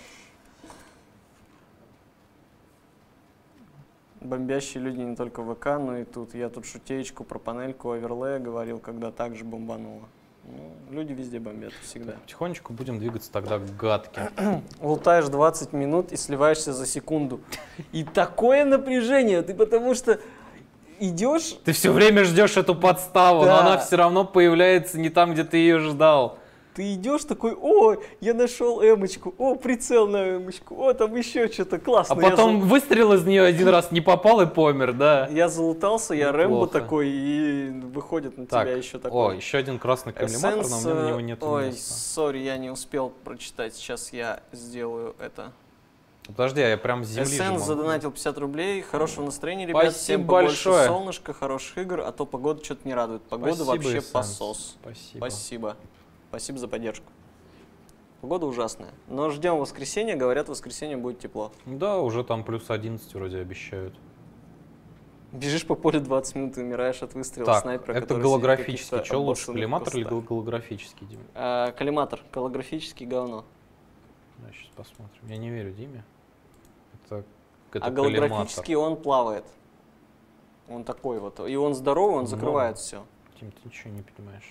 Бомбящие люди не только в ВК, но и тут. Я тут шутеечку про панельку оверлея говорил, когда также бомбануло. Ну, люди везде бомбят, всегда.
Потихонечку будем двигаться тогда к гадке.
Ултаешь двадцать минут и сливаешься за секунду. И такое напряжение, ты потому что идешь...
Ты все время ждешь эту подставу, но
Да.
она все равно появляется не там, где ты ее ждал.
Ты идешь такой, о, я нашел эмочку, о, прицел на эмочку, о, там еще что-то классно.
А
я
потом выстрел из нее один раз не попал и помер, да.
Я залутался, я
Неплохо.
Рэмбо такой, и выходит на
Так,
тебя еще
о,
такой.
еще один красный коллиматор, но у меня на него нет
Ой,
места.
сори, я не успел прочитать, сейчас я сделаю это.
Подожди, а я прям с земли же
Эссенс
могу.
задонатил пятьдесят рублей, хорошего настроения, ребят,
Спасибо
всем побольше
большое.
солнышка, хороших игр, а то погода что-то не радует. Погода
Спасибо,
вообще
Эссенс.
посос.
Спасибо.
Спасибо. Спасибо за поддержку. Погода ужасная, но ждем воскресенья, говорят, в воскресенье будет тепло.
Да, уже там плюс одиннадцать вроде обещают.
Бежишь по полю двадцать минут и умираешь от выстрела
Так,
снайпера,
это
который сидит в
голографический.
каких-то
Что лучше,
обоссанных
коллиматор или
кустах.
гол- голографический, Дима?
А, коллиматор, голографический говно.
Да, сейчас посмотрим. Я не верю Диме. Это, это
А
коллиматор.
голографический он плавает. Он такой вот. И он здоровый, он
Ну.
закрывает все.
Дим, ты ничего не понимаешь.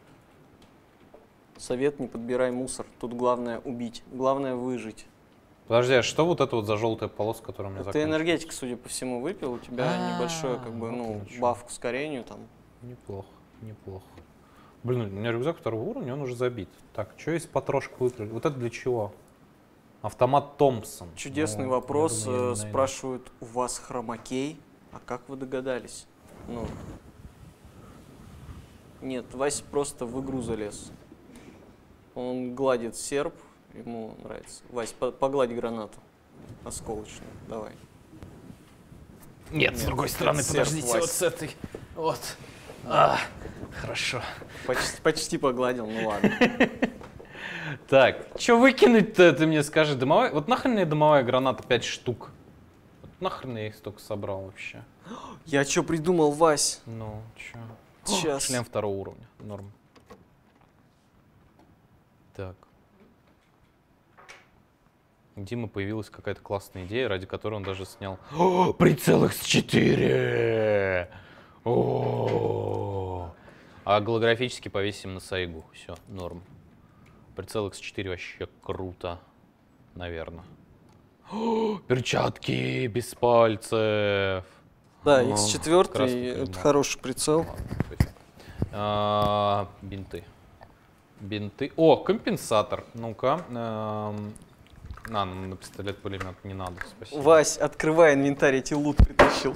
Совет: не подбирай мусор. Тут главное убить. Главное выжить.
Подожди, а что вот это вот за желтая полоска, которая у меня
Ты
заканчивается?
энергетик, судя по всему, выпил. У тебя
А,
небольшой, как бы,
вот
ну,
оно чё.
баф к ускорению там.
Неплохо, неплохо. Блин, у меня рюкзак второго уровня, он уже забит. Так, что есть потрошка выиграли? Вот это для чего? Автомат Томпсон.
Чудесный
Ну,
вопрос.
я думаю, я
э,
не найду.
Спрашивают, у вас хромакей? А как вы догадались? Ну. Нет, Вася просто в игру залез. Он гладит серп, ему нравится. Вась, по погладь гранату осколочную, давай.
Нет, с другой стороны,
серп,
подождите,
Вась.
вот с этой. Вот. А, хорошо.
Почти, почти погладил, ну ладно.
Так, что выкинуть-то, ты мне скажи, дымовая? Вот нахрен мне дымовая граната пять штук? Вот нахрен я их столько собрал вообще?
Я что придумал, Вась?
Ну, чё?
Сейчас.
Шлем второго уровня, норм. Так. У Димы появилась какая-то классная идея, ради которой он даже снял О, прицел икс четыре! О! А голографически повесим на Сайгу. Все, норм. Прицел икс четыре вообще круто. Наверное. О, перчатки без пальцев.
Да,
О,
икс четыре,
красный
это
клеймо.
хороший прицел.
Ладно, пофиг. А, бинты. Бинты. О, компенсатор. Ну-ка. эм, На, ну, на пистолет-пулемет не надо, спасибо.
Вась, открывай инвентарь, я тебе лут притащил.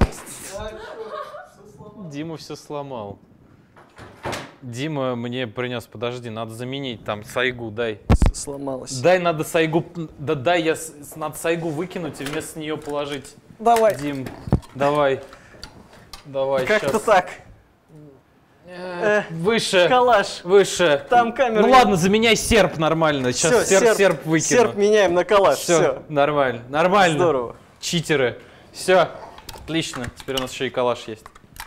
Дима все сломал. Дима мне принес, подожди, надо заменить там Сайгу, дай.
Сломалось.
Дай, надо Сайгу, да дай я, с- надо Сайгу выкинуть и вместо нее положить.
Давай.
Дим, давай. Давай,
Как-то
щас.
так.
Э,
Э,
Выше,
Калаш.
выше.
Там камера.
Ну ладно, заменяй серп нормально, сейчас
Всё,
серп, серп выкину.
серп меняем на калаш.
Все,
Все.
нормально, нормально.
Здорово.
Читеры. Все, отлично. Теперь у нас еще и калаш есть.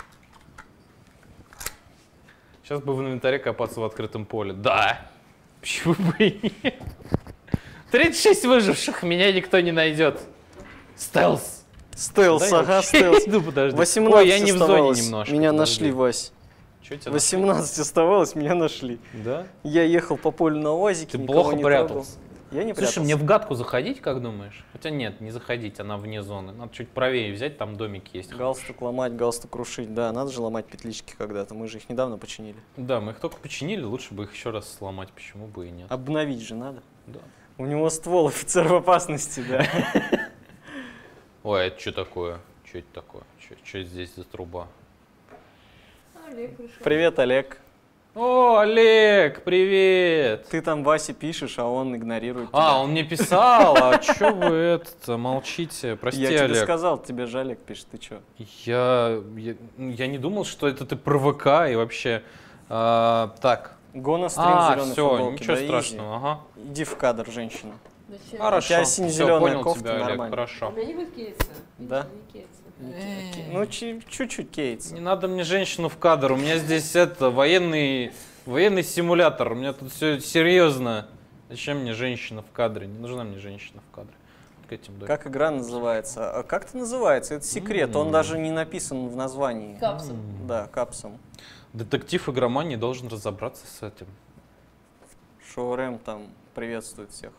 Сейчас бы в инвентаре копаться в открытом поле. Да. Почему бы и нет? тридцать шесть выживших, меня никто не найдет. Стелс.
Стелс,
Да, я
ага,
вообще
стелс.
иду, подожди.
восемнадцать
Ой, я не в зоне
оставалось.
немножко.
Меня
подожди.
нашли, Вась.
Чё тебя
восемнадцать оставалось, меня нашли.
нашли? Да?
Я ехал по полю на УАЗике,
Ты
никого
плохо
не
прятался.
трогал. Я не прятался.
Слушай, мне в гадку заходить, как думаешь? Хотя нет, не заходить, она вне зоны. Надо чуть правее взять, там домик есть.
Галстук ломать, галстук крушить. Да, надо же ломать петлички когда-то. Мы же их недавно починили.
Да, мы их только починили, лучше бы их еще раз сломать, почему бы и нет.
Обновить же надо.
Да.
У него ствол офицер в опасности, да.
Ой, это что такое? Что это такое? Что здесь за труба?
Олег пришел.
Привет, Олег.
О, Олег, привет!
Ты там Васе пишешь, а он игнорирует тебя.
А, он мне писал, а чё вы это молчите? Прости,
Я тебе
Олег.
сказал, тебе же Олег пишет, ты чё?
Я, я, я не думал, что это ты про ВК и вообще... а, так.
Гона стрим
А,
зеленой
все,
футболки,
ничего
да,
страшного, ага.
изи. Иди в кадр, женщина.
Зачем?
Хорошо,
тебя
всё,
сине-зелёная
понял
кофта,
тебя, Олег,
нормально.
У
хорошо.
меня не будет кейтса.
Да?
Не кейтса.
Эй.
Ну, чи- чуть-чуть кейтс.
Не надо мне женщину в кадр, у меня здесь это, военный, военный симулятор, у меня тут все серьезно. Зачем мне женщина в кадре? Не нужна мне женщина в кадре. К этим домикам.
Как игра называется? А как это называется? Это секрет, он
М.
даже не написан в названии.
Капсом.
Да, капсом.
Детектив игромании должен разобраться с этим.
Шоурэм там приветствует всех.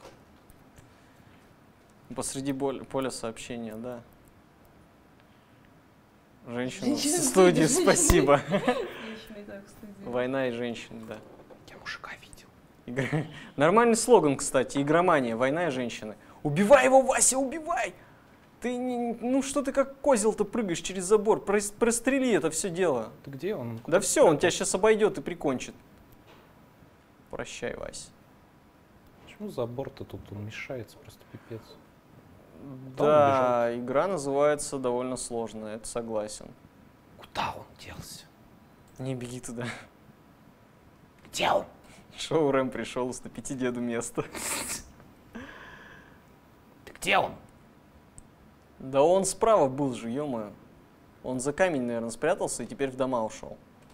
Посреди боль- поля сообщения, да. Женщина в
Женщина в
студии,
студии.
спасибо.
Женщины так в студии.
Война и женщины, да.
Я мужика видел.
Игра- Нормальный слоган, кстати, игромания, война и женщины. Убивай его, Вася, убивай! Ты, не- ну что ты как козел-то прыгаешь через забор? Прос- Прострели это все дело.
Ты где он?
Да все, он тебя сейчас обойдет и прикончит. Прощай, Вася.
Почему забор-то тут он мешается, просто пипец.
Да, игра называется довольно сложно, это согласен.
Куда он делся?
Не беги туда.
Где он?
Шоу-рэм пришел, уступите деду место.
Ты где он?
Да он справа был же, ё-моё. Он за камень, наверное, спрятался и теперь в дома ушел.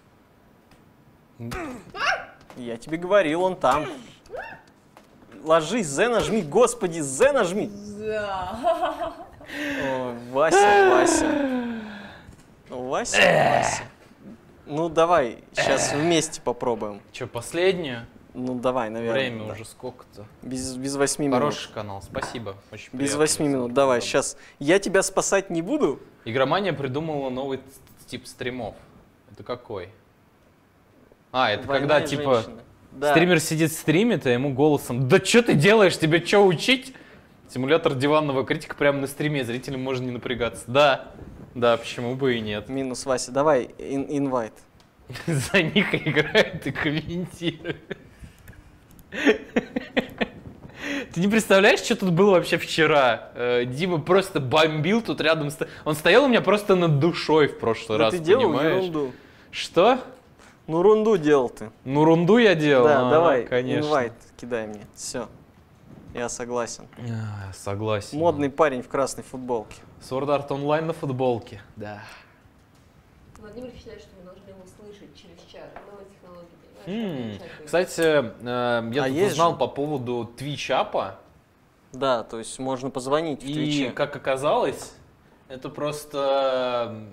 Я тебе говорил, он там. Ложись, З нажми, господи, З нажми.
Да.
Ой, Вася, Вася. Вася, Вася. Ну давай, сейчас вместе попробуем.
Че, последнюю?
Ну давай, наверное.
Время
да.
уже сколько-то.
Без, без восьми минут.
Хороший канал, спасибо. Очень
Без
приятно.
восьми минут, давай, сейчас. Я тебя спасать не буду.
Игромания придумала новый т- тип стримов. Это какой? А, это
Война
когда,
и
типа,
женщины. Да.
стример сидит, стримит, а ему голосом: да что ты делаешь, тебе что учить? Симулятор диванного критика прямо на стриме, зрителям можно не напрягаться. Да, да, почему бы и нет.
Минус Вася, давай, ин- инвайт.
За них играет и комментирует. Ты не представляешь, что тут было вообще вчера? Э, Дима просто бомбил тут рядом. Сто... Он стоял у меня просто над душой в прошлый
Да
раз,
ты делал
понимаешь?
ерунду.
Что?
Ну, рунду делал ты.
Ну, рунду я делал.
Да,
а,
давай,
конечно.
инвайт кидай мне. Все. Я согласен.
А, согласен.
Модный парень в красной футболке.
Sword Art Online на футболке, да.
Владимир считает, что мы должны его слышать через чат. Новые технологии,
М,
понимаешь? как чат
Кстати, э, я
А
тут
есть
узнал
же?
по поводу Twitch-апа,
Да, то есть можно позвонить в
и,
Твиче.
как оказалось, это просто... м,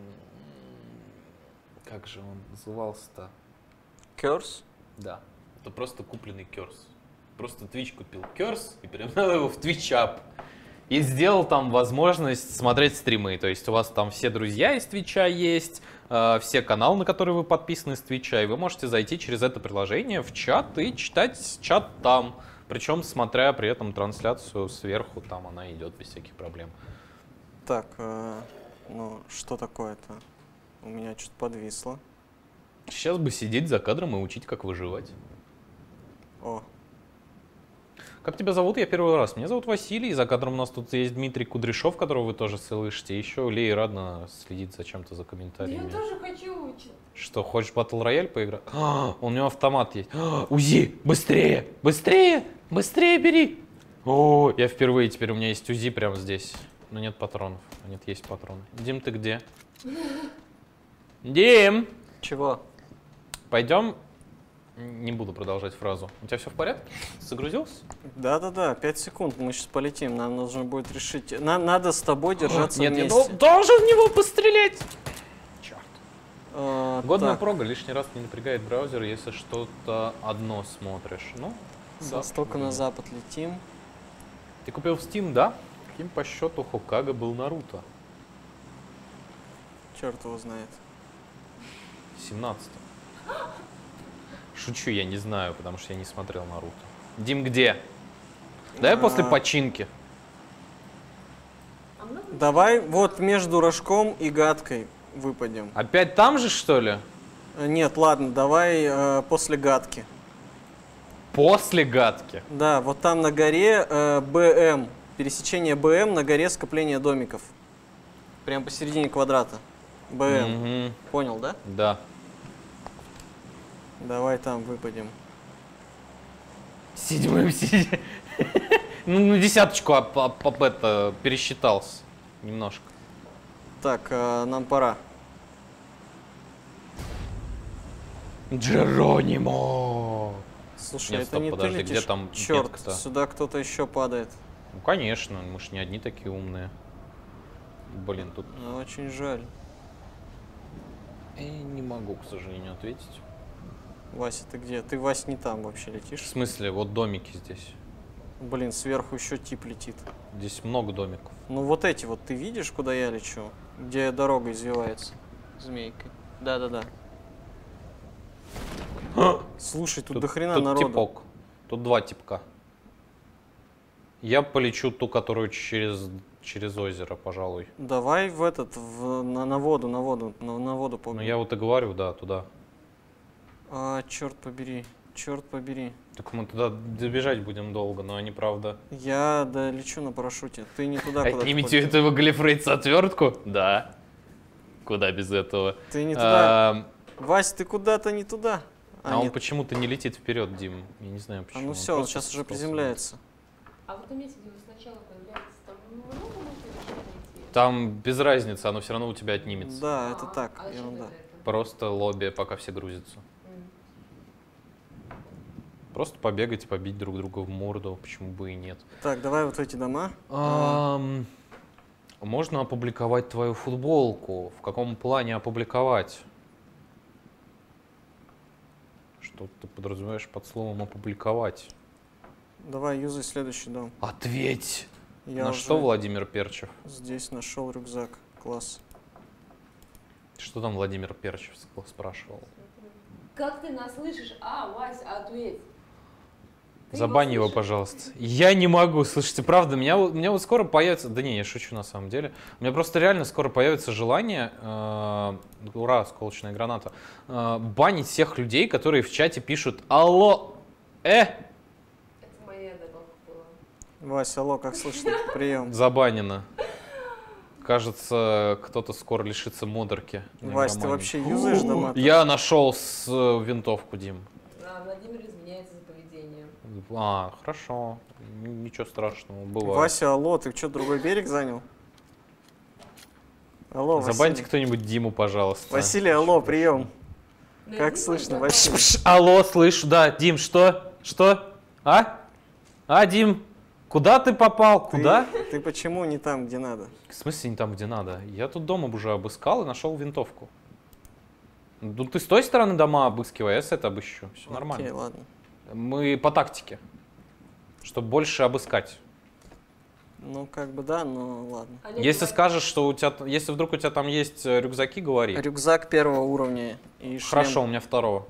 Как же он назывался-то?
Curse?
Да, это просто купленный Curse. Просто Twitch купил Curse и перевел его в Twitch-ап. И сделал там возможность смотреть стримы. То есть у вас там все друзья из Твича есть, э, все каналы, на которые вы подписаны с Твича, и вы можете зайти через это приложение в чат и читать чат там. Причем, смотря при этом трансляцию сверху, там она идет без всяких проблем.
Так, э, ну что такое-то? У меня что-то подвисло.
Сейчас бы сидеть за кадром и учить, как выживать.
О,
Как тебя зовут? Я первый раз. Меня зовут Василий. За кадром у нас тут есть Дмитрий Кудряшов, которого вы тоже слышите. Еще Лея Радна следит за чем-то за
Я
комментариями.
тоже хочу учить.
Что, хочешь батл рояль поиграть? А, у него автомат есть. А, УЗИ, быстрее, быстрее, быстрее бери. О, я впервые, теперь у меня есть УЗИ прямо здесь. Но нет патронов. А нет, есть патроны. Дим, ты где? Дим!
чего?
Пойдем. Не буду продолжать фразу. У тебя все в порядке? Загрузился?
Да-да-да, пять секунд, мы сейчас полетим, нам нужно будет решить. На- надо с тобой держаться
Нет, я
вместе.
дол- должен в него пострелять. Черт.
Э,
Годная
так,
прога лишний раз не напрягает браузер, если что-то одно смотришь. Ну,
с
да,
востока на
блин.
запад летим.
Ты купил в Steam, да? Каким по счету Хокага был Наруто?
Черт его знает.
семнадцать. Шучу, я не знаю, потому что я не смотрел Наруто. Дим, где? Давай после
А.
починки.
А много?
Давай вот между рожком и гадкой выпадем.
Опять там же, что ли?
Э, Нет, ладно, давай э, после гадки.
После гадки.
Да, вот там на горе э, БМ. Пересечение БМ, на горе скопление домиков. Прям посередине квадрата. БМ.
Мгм,
Понял, да?
да.
Давай там выпадем.
Седьмым сидя. Ну, на десяточку а, а, а, это, пересчитался. Немножко.
Так, э, нам пора.
Джеронимо!
Слушай,
Нет,
это
стоп,
не
подожди,
ты
где
летишь?
там
Черт,
метка-то?
сюда кто-то еще падает.
Ну, конечно, мы ж не одни такие умные. Блин, тут
Ну, очень жаль.
я не могу, к сожалению, ответить.
Вася, ты где? Ты, Вась, не там вообще
В
летишь?
смысле, вот домики здесь.
Блин, сверху еще тип летит.
Здесь много домиков.
Ну вот эти вот, ты видишь, куда я лечу? Где дорога извивается змейкой. Да-да-да. Слушай, тут, до хрена
тут
народу.
типок. Тут два типка. Я полечу ту, которую через, через озеро, пожалуй.
Давай в этот, в, на, на воду, на воду, на, на воду
Ну
погнали.
я вот и говорю, да, туда.
А, черт побери, черт побери.
Так мы туда добежать будем долго, но они, правда...
Я да лечу на парашюте. Ты не туда, куда ты
Отнимите у
хочешь.
этого Галифрейца отвертку? Да. Куда без этого?
Ты не туда.
А,
Вась, ты куда-то не туда.
а он
нет.
почему-то не летит вперед, Дим. Я не знаю
А
почему.
ну все, он
просто
сейчас уже
спускался
приземляется.
А вот там месте, где вы сначала появляетесь, там много можно еще найти?
вниз. Там без разницы, оно все равно у тебя отнимется.
Да, это
А,
так,
а зачем
ерунда.
тогда это?
Просто лобби, пока все грузятся.
М.
Просто побегать, побить друг друга в морду, почему бы и нет.
Так, давай вот эти дома.
Ам, Можно опубликовать твою футболку. В каком плане опубликовать? Что ты подразумеваешь под словом опубликовать?
Давай, юзай следующий дом.
Ответь!
Я
На
уже
что Владимир Перчев?
здесь нашел рюкзак. Класс.
Что там Владимир Перчев спрашивал?
Как ты нас слышишь? А, Вась, ответь. Ты
Забань его,
слышишь?
пожалуйста. Я не могу, слушайте, правда, меня, вот- у меня вот скоро появится... Да не, я шучу на самом деле. У меня просто реально скоро появится желание, э, ура, осколочная граната, э, банить всех людей, которые в чате пишут «Алло, Э!
Это моя добавка была.
Вась, алло, как слышно? Прием.
Забанено. Кажется, кто-то скоро лишится модерки. на
Вась, ты
игромании.
вообще юзаешь дома?
Я нашел с э, винтовку, Дим.
А Владимир изменяется за поведение.
А, хорошо. Н- Ничего страшного, бывает.
Вася, алло, ты что, другой берег занял? Алло,
Забаньте
Василий.
кто-нибудь Диму, пожалуйста.
Василий, алло, прием.
Ну,
Как
я
слышно,
думаю,
Василий?
Пш, алло, слышу, да. Дим, что? Что? А? А, Дим, куда ты попал?
Ты-
Куда?
Ты почему не там, где надо?
В смысле не там, где надо? Я тут дома уже обыскал и нашел винтовку. Ну ты с той стороны дома обыскивай, я с этой обыщу. Все
Окей,
нормально.
ладно.
Мы по тактике. Чтобы больше обыскать.
Ну, как бы да, но ладно.
Они
Если
говорят,
скажешь, что у тебя, если вдруг у тебя там есть э, рюкзаки, говори.
Рюкзак первого уровня и шлем.
Хорошо, у меня второго.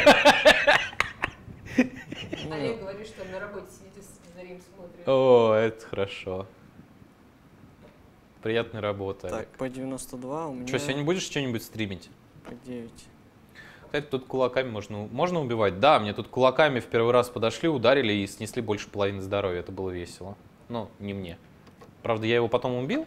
Ну,
Олег говорит, что на работе сидит и с телевизором смотрит.
О, это хорошо. Приятной работы.
так,
Олег.
по девяносто два у меня
Что, сегодня будешь что-нибудь стримить?
по девять.
Кстати, тут кулаками можно, можно убивать. Да, мне тут кулаками в первый раз подошли, ударили и снесли больше половины здоровья. Это было весело. Но не мне. Правда, я его потом убил.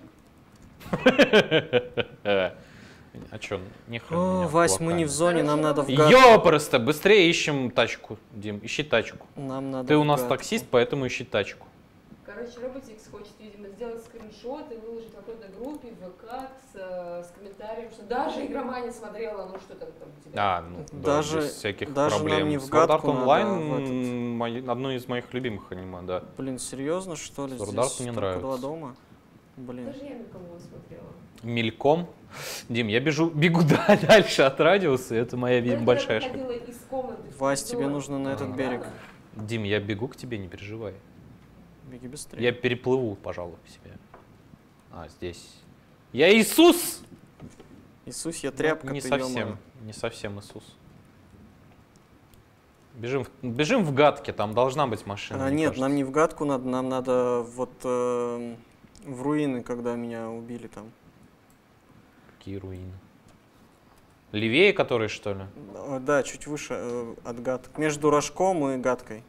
А чё, нехрен
О,
меня
Вась, мы не в
кулаками.
зоне, нам надо в гад.
Ёпрсто, быстрее ищем тачку, Дим, ищи тачку.
Нам надо
Ты
в
у нас
гадку.
таксист, поэтому ищи тачку.
Короче, Роботикс хочет, видимо, сделать скриншот и выложить в какой-то группе, в ВК с, э, с комментарием, что даже игромания смотрела, ну что там, там у тебя.
А, ну, да,
Даже-
без всяких
даже нам
проблем.
не в
Sword
гадку
Art
надо,
Online
а в этот.
м, мои- одно из моих любимых аниме, да.
Блин, серьезно, что ли?
Sword
Здесь
Art мне
только
нравится.
два дома? Блин.
Даже я никому не смотрела.
Мельком. Дим, я бежу, бегу да- дальше от радиуса, это моя,
Я
видимо,
когда
большая ошибка.
выходила из комнаты в
Вась,
коридор,
тебе нужно на этот
да,
берег.
да.
Дим, я бегу к тебе, не переживай.
Беги быстрее.
Я переплыву, пожалуй, к себе. А, здесь. Я Иисус!
Иисус, я
Ну,
тряпка,
не
ты,
совсем,
ё-моё.
не совсем Иисус. Бежим, в- бежим в гадке, там должна быть машина.
А,
мне
нет,
кажется.
нам не в гадку надо, нам надо вот э, в руины, когда меня убили там.
Какие руины? Левее которые, что ли?
Э, Да, чуть выше э, от гадок. Между рожком и гадкой.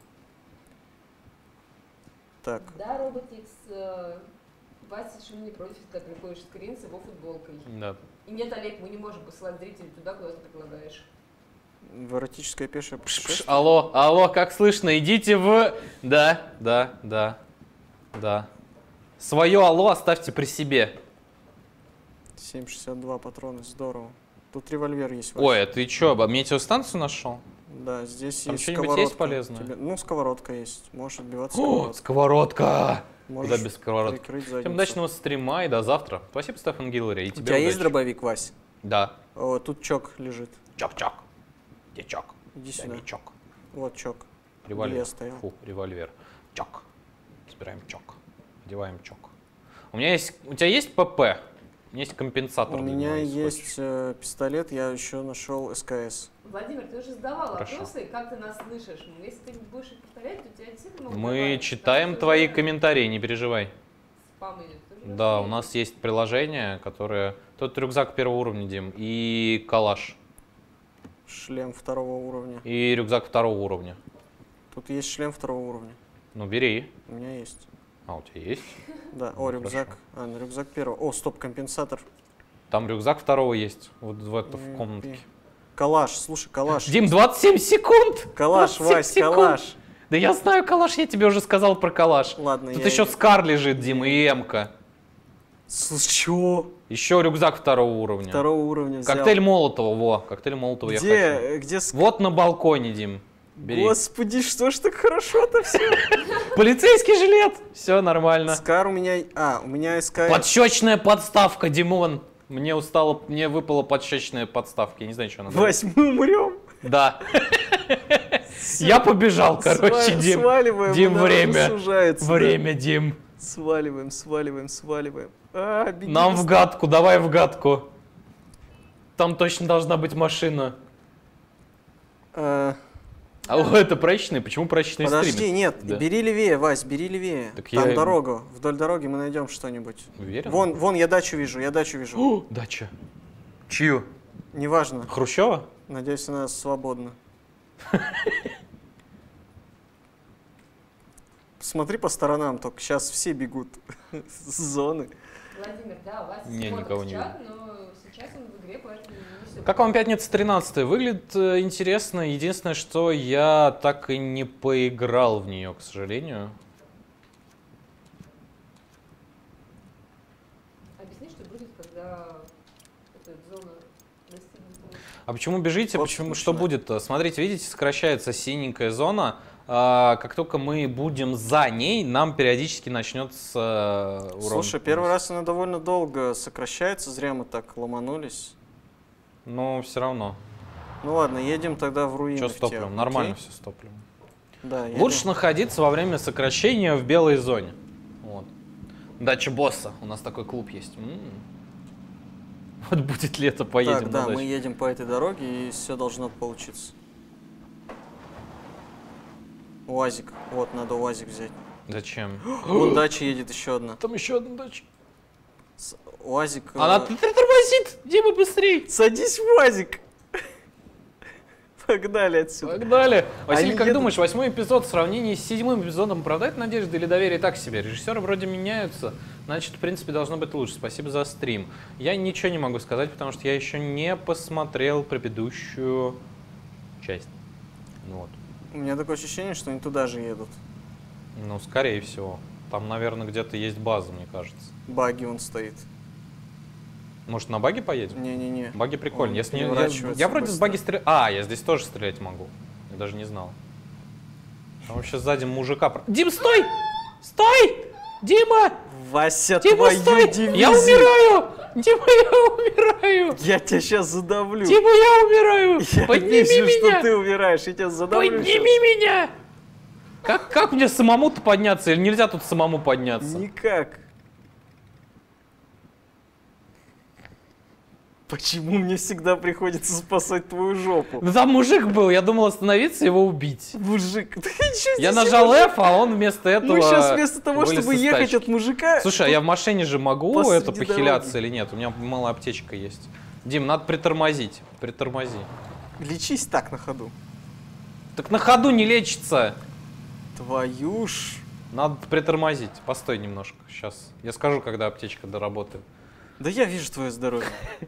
Так,
Да, Роботикс, э, Вася совершенно не против, когда приходишь скрин с его футболкой.
Да.
И нет, Олег, мы не можем посылать зрителей туда, куда ты предлагаешь.
в эротическое пешее
Пш, пш,
путешествие.
алло, алло, как слышно? Идите в... Да, да, да, да. Свое алло оставьте при себе.
семь шестьдесят два патрона, здорово. Тут револьвер есть. Вась.
Ой, а ты что, метеостанцию нашел?
Да, здесь
Там
есть
что-нибудь
сковородка.
есть полезное?
Тебе- Ну, сковородка есть. Можешь отбиваться
О,
сковородкой.
сковородка!
Можешь
Куда без сковородки?
прикрыть
Всем
задницу.
удачного стрима и до завтра. Спасибо, Стефан Гиллари. И
У
тебе
тебя есть
удачи.
дробовик, Вась?
Да.
О, тут чок лежит.
Чок-чок. Где чок?
Иди
Я
сюда.
не чок.
Вот чок.
Револьвер.
Я стоял.
Фу, револьвер. Чок. Собираем чок. Одеваем чок. У меня есть... У тебя есть ПП? У меня есть компенсатор.
У
для
меня
него, если
есть
хочешь.
э, пистолет, я еще нашел СКС.
Владимир, ты уже задавал
Хорошо.
вопросы, как ты нас слышишь. Ну, если ты будешь их повторять, то тебя действительно могут
Мы
добавить,
читаем
потому что
твои
уже
комментарии, не переживай.
спам идет. Ты уже
Да, у
расследуешь.
нас есть приложение, которое... Тут рюкзак первого уровня, Дим, и калаш.
Шлем второго уровня.
И рюкзак второго уровня.
Тут есть шлем второго уровня.
Ну, бери.
У меня есть.
А, у тебя есть?
Да,
Ну,
о, рюкзак.
хорошо.
А, ну, рюкзак первого. О, стоп, компенсатор.
Там рюкзак второго есть. Вот в, это, в
М,
комнатке.
Калаш, слушай, калаш.
Дим, двадцать семь секунд!
Калаш,
двадцать семь
Вась,
секунд!
калаш.
Да я знаю калаш, я тебе уже сказал про калаш.
Ладно,
Тут
я...
еще Скар лежит, Дима, и Эмка.
Слушай, чё?
Еще рюкзак второго уровня.
Второго уровня взял.
Коктейль Молотова, во, коктейль Молотова я хочу.
Где? Где ск-
Вот на балконе, Дим. Бери.
Господи, что ж так хорошо-то все?
Полицейский жилет. Все нормально.
Скар у меня... А, у меня СКС.
Подщечная подставка, Димон. Мне устало, мне выпала подщечная подставка. Я не знаю, что она.
Вась, мы умрем.
Да. Я побежал, короче,
Сва-
Дим.
Сваливаем,
Дим,
у нас
время.
сужается, да.
Время, Дим.
Сваливаем, сваливаем, сваливаем. А, беги
Нам в
быстрее.
гадку, давай в гадку. Там точно должна быть машина.
А,
А о, это прачечная? Почему прачечная
подожди,
стримит?
нет,
Да.
бери левее, Вась, бери левее.
Так
Там
я-
дорога. Вдоль дороги мы найдем что-нибудь.
Уверен?
Вон, вон, я дачу вижу, я дачу вижу.
О, дача. Чью?
Неважно.
Хрущева?
Надеюсь, она свободна. Смотри по сторонам, только сейчас все бегут с зоны.
Владимир, да, у вас
Не,
смотрит
никого не
чат, но сейчас он в игре, поэтому не все.
Как вам пятница тринадцатая? Выглядит э, интересно. Единственное, что я так и не поиграл в нее, к сожалению.
Объясни, что будет, когда эта зона достигнет.
А почему бежите?
Вот
Почему,
скучно.
что будет-то? Смотрите, видите, сокращается синенькая зона. А, как только мы будем за ней, нам периодически начнется урон.
Слушай, первый раз она довольно долго сокращается, зря мы так ломанулись.
Но все равно.
Ну ладно, едем тогда в руины.
Что с
в те,
топливом? Нормально
окей?
все с топливом.
Да, едем.
Лучше находиться во время сокращения в белой зоне. Вот. Дача босса. У нас такой клуб есть. М-м. Вот будет лето, поедем
Так,
на
да,
дачу.
мы едем по этой дороге, и все должно получиться. УАЗик. Вот, надо УАЗик взять.
Зачем?
Вон дача едет еще одна.
Там еще одна дача.
С- УАЗик... э,
Она т- тормозит! Дима, быстрей!
Садись в УАЗик! Погнали отсюда.
Погнали! Василий,
Они
как
едут.
думаешь, восьмой эпизод в сравнении с седьмым эпизодом оправдает надежды или доверие так себе? Режиссеры вроде меняются, значит, в принципе, должно быть лучше. Спасибо за стрим. Я ничего не могу сказать, потому что я еще не посмотрел предыдущую часть. Ну вот.
У меня такое ощущение, что они туда же едут.
Ну, скорее всего. Там, наверное, где-то есть база, мне кажется.
Баги он стоит.
Может, на баги поедем?
Не-не-не.
Баги прикольно.
Он
Если не- я,
переворачивается
я вроде с
быстро.
баги стреляю. А, я здесь тоже стрелять могу. Я даже не знал. Там вообще сзади мужика... про- Дим, стой! Стой! Дима!
Вася,
Дима,
твою
стой!
дивизию!
Я умираю! Дима, я умираю!
Я тебя сейчас задавлю.
Дима, я умираю!
Я
Подними
вижу,
меня!
что ты умираешь, я тебя задавлю.
Подними меня! Как, как мне самому-то подняться? Или нельзя тут самому
щас.
подняться?
Никак. Почему мне всегда приходится спасать твою жопу?
Ну там мужик был, я думал остановиться и его убить.
Мужик, ты чё
Я
здесь
нажал
мужик?
F, а он вместо этого
Ну сейчас вместо того,
вылез
чтобы
из
ехать
тачки.
от мужика...
Слушай, а я в машине же могу
посреди
это похиляться
дороги.
или нет? У меня малая аптечка есть. Дим, надо притормозить. Притормози.
Лечись так на ходу.
Так на ходу не лечится.
Твою ж...
Надо притормозить. Постой немножко. Сейчас. Я скажу, когда аптечка доработает.
Да я вижу твое здоровье.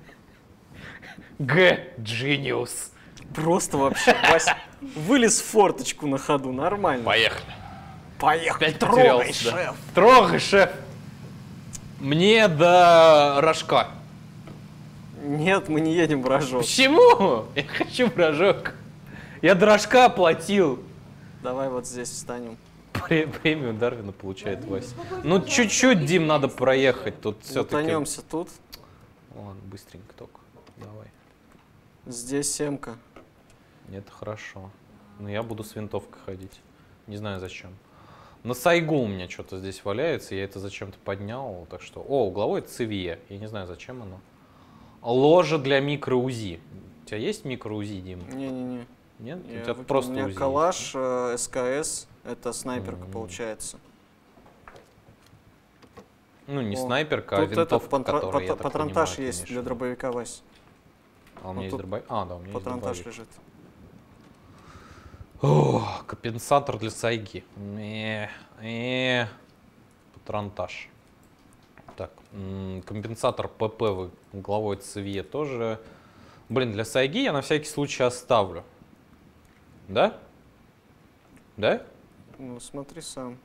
Г. Genius.
Просто вообще, Вася, вылез в форточку на ходу, нормально.
Поехали.
Поехали,
Опять
трогай,
потерялся, да.
шеф.
Трогай, шеф. Мне до рожка.
Нет, мы не едем в рожок.
Почему? Я хочу в рожок. Я до рожка оплатил.
Давай вот здесь встанем.
Пре- Премию Дарвина получает Вася. Ну, чуть-чуть, Дим, надо проехать. Тут все-таки...
Утонемся тут.
Ладно, быстренько только. Давай.
Здесь семка.
Это хорошо. Но я буду с винтовкой ходить. Не знаю зачем. На сайгу у меня что-то здесь валяется. Я это зачем-то поднял. Так что... О, угловое цевье. Я не знаю, зачем оно. Ложа для микро-УЗИ. У тебя есть микро-УЗИ, Дим?
Не-не-не.
Нет?
Я
У тебя
выкинул.
просто
У меня
УЗИ.
калаш, э, СКС. Это снайперка
М.
получается.
Ну, не
О,
снайперка, а
Тут этот
винтовка,
патра-
которая, я
пата-
так
патронтаж
понимаю, ты
есть
имеешь
для
в виду.
дробовика, Вась.
А у меня
Вот
есть
тут
дробовик? А, да, у меня есть
Патронтаж
дробовик.
лежит.
О, компенсатор для сайги. Э, э, патронтаж. Так, м, компенсатор ПП в угловой цевье тоже. Блин, для сайги я на всякий случай оставлю. Да? Да?
Ну, смотри сам.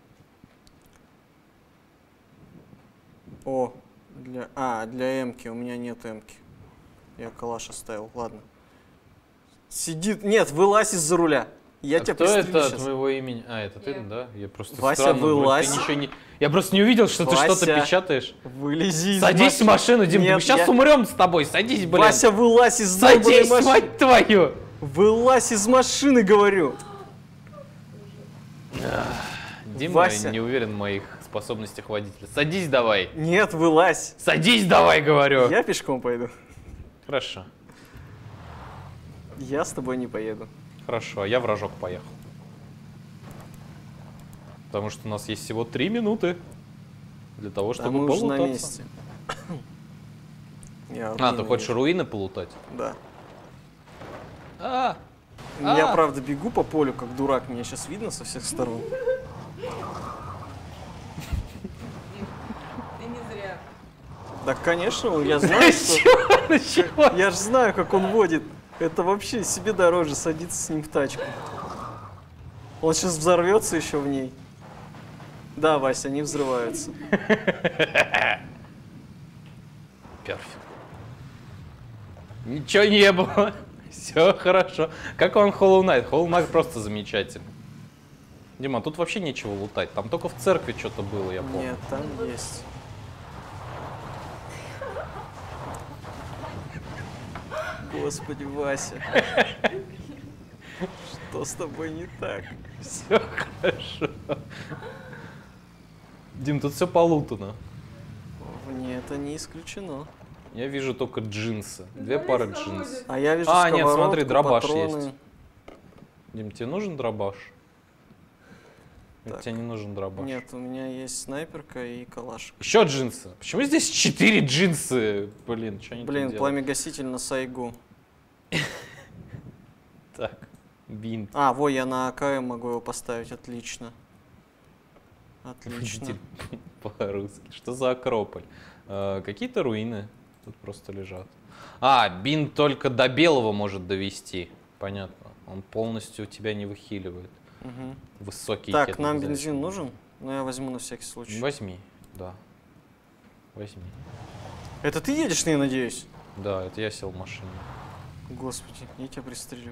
О, для... А, для эмки. У меня нет эмки. Я калаш оставил. Ладно. Сидит... Нет, вылазь из-за руля. Я
А
тебя
кто
пристрелю
это
щас.
твоего имени? А, это ты,
Я.
да? Я просто
Вася,
странно, вроде
вылазь.
ты ничего не... Я просто не увидел, что ты
Вася.
что-то печатаешь.
Вылези из
Садись в машину, Дим,
Нет,
мы сейчас
я-
умрем с тобой. Садись, блин.
Вася, вылазь из долбанной
Садись,
машины.
мать твою!
Вылазь из машины, говорю.
Дима
Вася.
не уверен в моих способностях водителя. Садись давай.
Нет, вылазь.
Садись давай, говорю.
Я пешком пойду.
Хорошо.
Я с тобой не поеду.
Хорошо, а я в рожок поехал. Потому что у нас есть всего три минуты для того,
А
чтобы
мы уже на
полутаться.
месте. Я
А, ты
руины
хочешь
вижу.
руины полутать?
Да.
А,
Я,
А.
правда, бегу по полю, как дурак. Меня сейчас видно со всех сторон.
Ты не зря.
Да, конечно, я знаю, что... Я же знаю, как он водит. Это вообще себе дороже садиться с ним в тачку. Он сейчас взорвется еще в ней. Да, Вася, они взрываются.
Перфект. Ничего не было. Все хорошо. Как вам Hollow Knight? Hollow Knight просто замечательный. Дима, тут вообще нечего лутать. Там только в церкви что-то было, я помню.
Нет, там есть. Господи, Вася. Что с тобой не так?
Все хорошо. Дим, тут все полутано.
Нет, это не исключено.
Я вижу только джинсы. Две пары джинс.
А я вижу
А, нет, смотри,
сковородку,
дробаш
патроны.
есть. Дим, тебе нужен дробаш? Или
Так.
тебе не нужен дробаш?
Нет, у меня есть снайперка и калаш.
Еще джинсы. Почему здесь четыре джинсы? Блин, что они тут
Блин,
делают?
пламя-гаситель на сайгу.
Так, бинт.
А, во, я на АКМ могу его поставить, отлично. Отлично.
По-русски. Что за Акрополь? Э, Какие-то руины тут просто лежат. А, бинт только до белого может довести. Понятно. Он полностью тебя не выхиливает.
Мгм.
Высокий
Так,
кет
нам
обязательно.
бензин нужен? Ну, я возьму на всякий случай.
Возьми, да. Возьми.
Это ты едешь, я надеюсь?
Да, это я сел в машину.
Господи, я тебя пристрелю.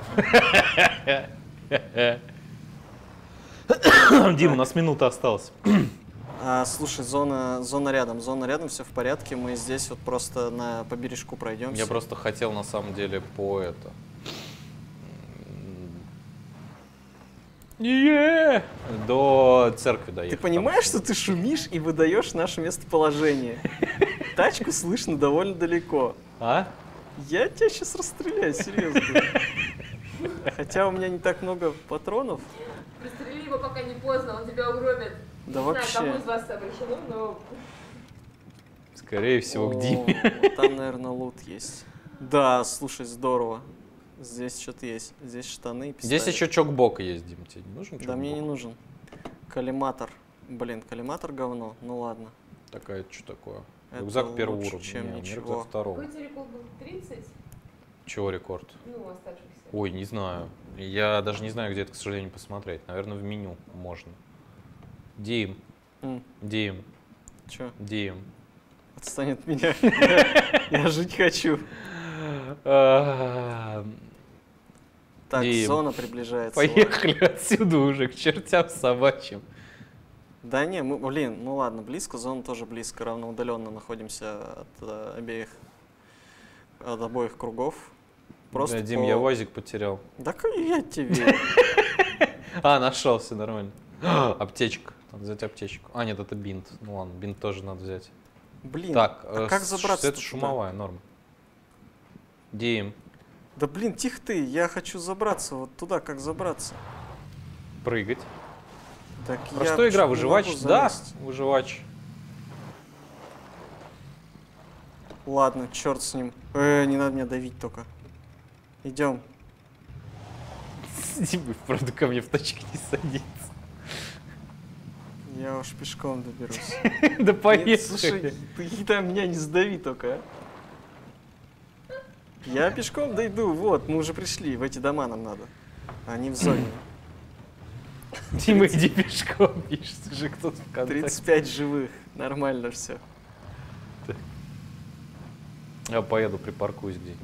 Дим, у нас минута осталась.
А, слушай, зона, зона рядом, зона рядом, все в порядке. Мы здесь вот просто на по бережку пройдемся.
Я просто хотел на самом деле по это. Е! До церкви доехать.
Ты понимаешь, что ты шумишь и выдаешь наше местоположение? Тачку слышно довольно далеко.
А?
Я тебя сейчас расстреляю, серьезно. Хотя у меня не так много патронов.
Пристрели его, пока не поздно, он тебя угробит.
Да
Не
вообще.
знаю, кому из вас это обращено, но...
Скорее всего, к
О,
Диме.
вот там, наверное, лут есть. Да, слушай, здорово. Здесь что-то есть. Здесь штаны и пистолет.
Здесь еще чокбок есть, Дим. Тебе не нужен чокбок?
Да мне не нужен. Коллиматор. Блин, коллиматор говно. Ну ладно.
Такая, что такое?
Это
Рюкзак первого
лучше,
уровня.
чем
Не, у меня
ничего.
рюкзак второго.
Какой тебе рекорд был? тридцать?
Чего рекорд?
Ну, оставшихся.
Ой, не знаю. Я даже не знаю, где это, к сожалению, посмотреть. Наверное, в меню можно. Дим,
М,
Дим,
чё?
Дим.
Отстань от меня. Я я жить хочу.
А,
Так,
Дим,
зона приближается.
Поехали отсюда уже, к чертям собачьим.
Да не, мы, блин, ну ладно, близко, зона тоже близко, равноудаленно находимся от э, обеих, от обоих кругов. Просто
Да, Дим,
по-
я УАЗик потерял.
Да как я тебе.
А, нашел, все нормально. Аптечка. Надо взять аптечку. А, нет, это бинт. Ну ладно, бинт тоже надо взять.
Блин,
Так,
а
э,
как
с-
забраться?
Это
туда?
шумовая норма. Дим,
Да блин, тихо ты, я хочу забраться вот туда, как забраться.
прыгать.
Так
Про
я
что игра?
почему не
Выживач?
могу
Да,
залезть?
выживач.
Ладно, черт с ним. Э, не надо меня давить только. Идем.
Дима, правда, ко мне в тачке не садится.
Я уж пешком доберусь.
Да
Нет,
поехали.
слушай, ты там меня не сдави только, а. Я пешком дойду, вот, мы уже пришли, в эти дома нам надо. Они в зоне.
Дима, иди пешком, пишет уже кто-то в конце.
тридцать пять живых, нормально все.
Я поеду, припаркуюсь где-нибудь.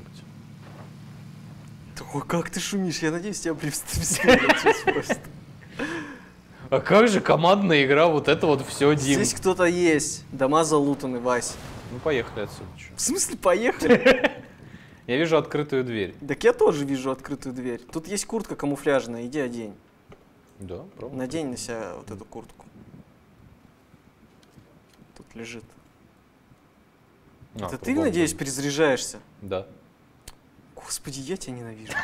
О, как ты шумишь, я надеюсь, тебя пристрелят сейчас просто.
А как же командная игра, вот это вот все, Дим?
Здесь кто-то есть, дома залутаны, Вась.
Ну поехали отсюда. чё.
В смысле, поехали?
Я вижу открытую дверь.
Так я тоже вижу открытую дверь. Тут есть куртка камуфляжная, иди одень.
Да, правда.
Надень на себя вот эту куртку. Тут лежит.
А,
Это ты,
кругом
надеюсь,
там.
перезаряжаешься?
Да.
Господи, я тебя ненавижу.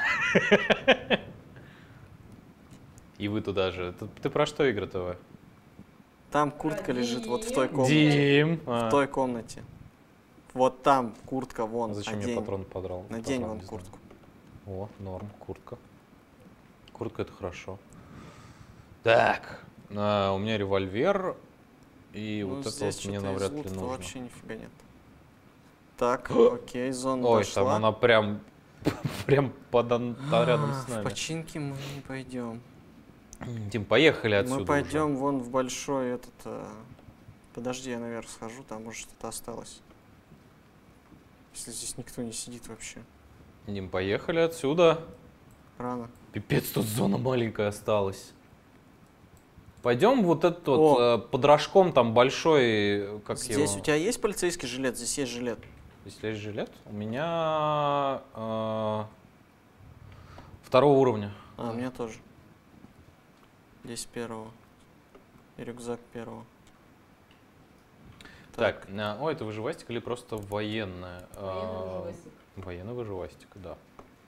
И вы туда же. Ты, ты про что игра твоя?
Там куртка лежит вот в той
Дим.
комнате.
Дим.
В
А.
той комнате. Вот там куртка, вон,
Зачем мне
одень.
патрон подрал?
Надень
Подрал,
вон
не знаю.
куртку.
О, норм, куртка. Куртка это хорошо. Так, А, у меня револьвер, и
Ну,
вот это
здесь
вот мне
что-то из
навряд ли
лута
нужно.
вообще нифига нет. Так, окей, зона
Ой,
дошла.
там она прям, прям под, ан- та- рядом с
В
нами.
починки мы не пойдем.
Дим, поехали отсюда
Мы пойдем
уже.
вон в большой этот... э, Подожди, я наверх схожу, там может что-то осталось. Если здесь никто не сидит вообще.
Дим, поехали отсюда.
Рано.
Пипец, тут зона маленькая осталась. Пойдем вот этот
О!
вот э, под рожком там большой, как
Здесь
его...
у тебя есть полицейский жилет? Здесь есть жилет.
Здесь есть жилет? У меня э, второго уровня.
А, у меня тоже. Здесь первого. И рюкзак первого.
Так, э, о, это выживастика или просто военная?
Военный
Э,
выживастик.
Военная выживастика, да.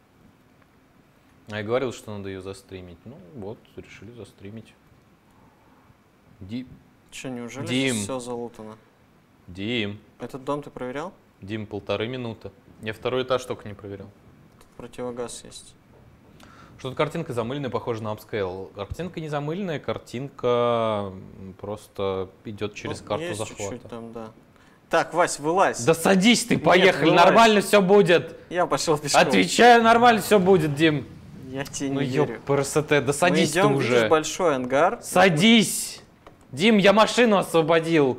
А я говорил, что надо ее застримить. Ну вот, решили застримить. Ди...
Че, неужели
Дим.
здесь все залутано?
Дим,
Этот дом ты проверял?
Дим, полторы минуты. Я второй этаж только не проверил.
Тут противогаз есть.
Что-то картинка замыленная, похожа на апскейл. Картинка не замыленная, картинка м, просто идет через
Ну,
карту
есть
захвата.
чуть-чуть там, да. Так, Вась, вылазь.
Да садись ты, поехали,
вылазь.
нормально все будет.
Я пошел пешком.
Отвечаю, нормально все будет, Дим.
Я тебе
Ну
не
ёп,
верю.
ПРСТ, да садись
Мы идем,
ты уже.
видишь, большой ангар.
Садись! Дим, я машину освободил.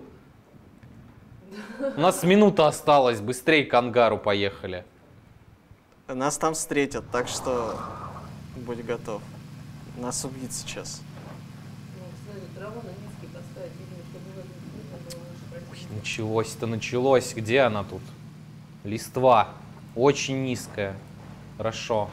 У нас минута осталась, быстрее к ангару поехали.
Нас там встретят, так что будь готов. Нас убьют сейчас.
Ну, смотри, траву на низкий поставить, видимо, чтобы было видно, было лучше пройти.
Началось-то началось. Где она тут? Листва. Очень низкая. Хорошо.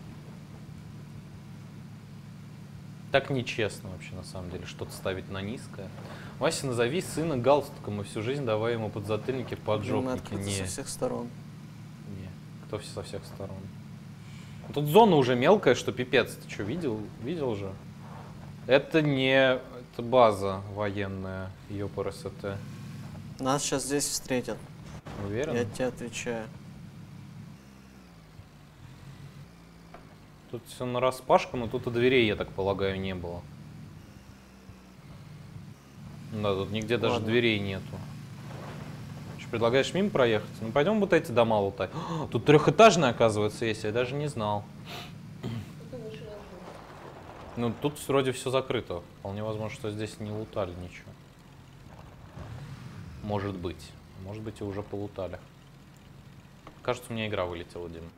Так нечестно вообще, на самом деле, что-то ставить на низкое. Вася, назови сына галстуком, и всю жизнь давай ему подзатыльники,
Мы
поджопники.
открыты
Не,
со всех сторон.
не. Кто все со всех сторон? Тут зона уже мелкая, что пипец. Ты что, видел? Видел же? Это не... Это база военная, ее ПРСТ.
Нас сейчас здесь встретят.
Уверен?
Я тебе отвечаю.
Тут все нараспашку, но тут и дверей, я так полагаю, не было. Да, тут нигде даже
Ладно.
дверей нету. Что, предлагаешь мимо проехать? Ну пойдем вот эти дома лутать. О, тут трехэтажный, оказывается, есть, я даже не знал.
Тут выше ложу.
Ну тут вроде все закрыто. Вполне возможно, что здесь не лутали ничего. Может быть. Может быть, и уже полутали. Кажется, у меня игра вылетела, Дим.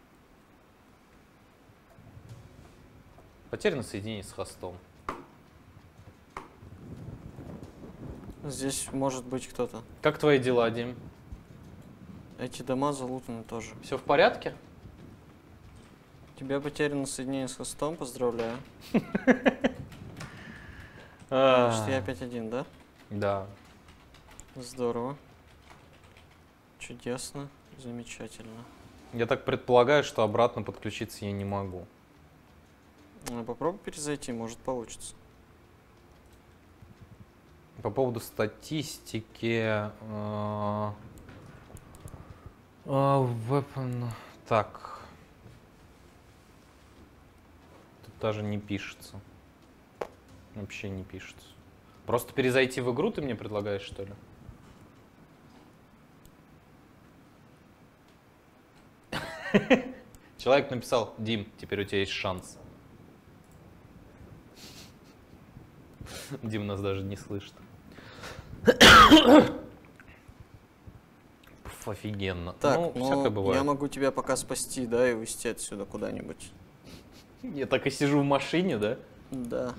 Потеряно соединение с хостом.
Здесь может быть кто-то.
Как твои дела, Дим?
Эти дома залутаны тоже.
Все в порядке?
У тебя потеряно соединение с хостом, поздравляю.
А,
Значит, я опять один, да?
Да.
Здорово. Чудесно. Замечательно.
Я так предполагаю, что обратно подключиться я не могу.
Ну, попробуй перезайти, может получится.
По поводу статистики... э, э, weapon... Так. Тут даже не пишется. Вообще не пишется. Просто перезайти в игру ты мне предлагаешь, что ли? Человек написал: Дим, теперь у тебя есть шанс. Дим нас даже не слышит. Пф, офигенно.
Так,
ну,
ну,
всякое бывает.
я могу тебя пока спасти, да, и увезти отсюда куда-нибудь.
Я так и сижу в машине, да?
Да.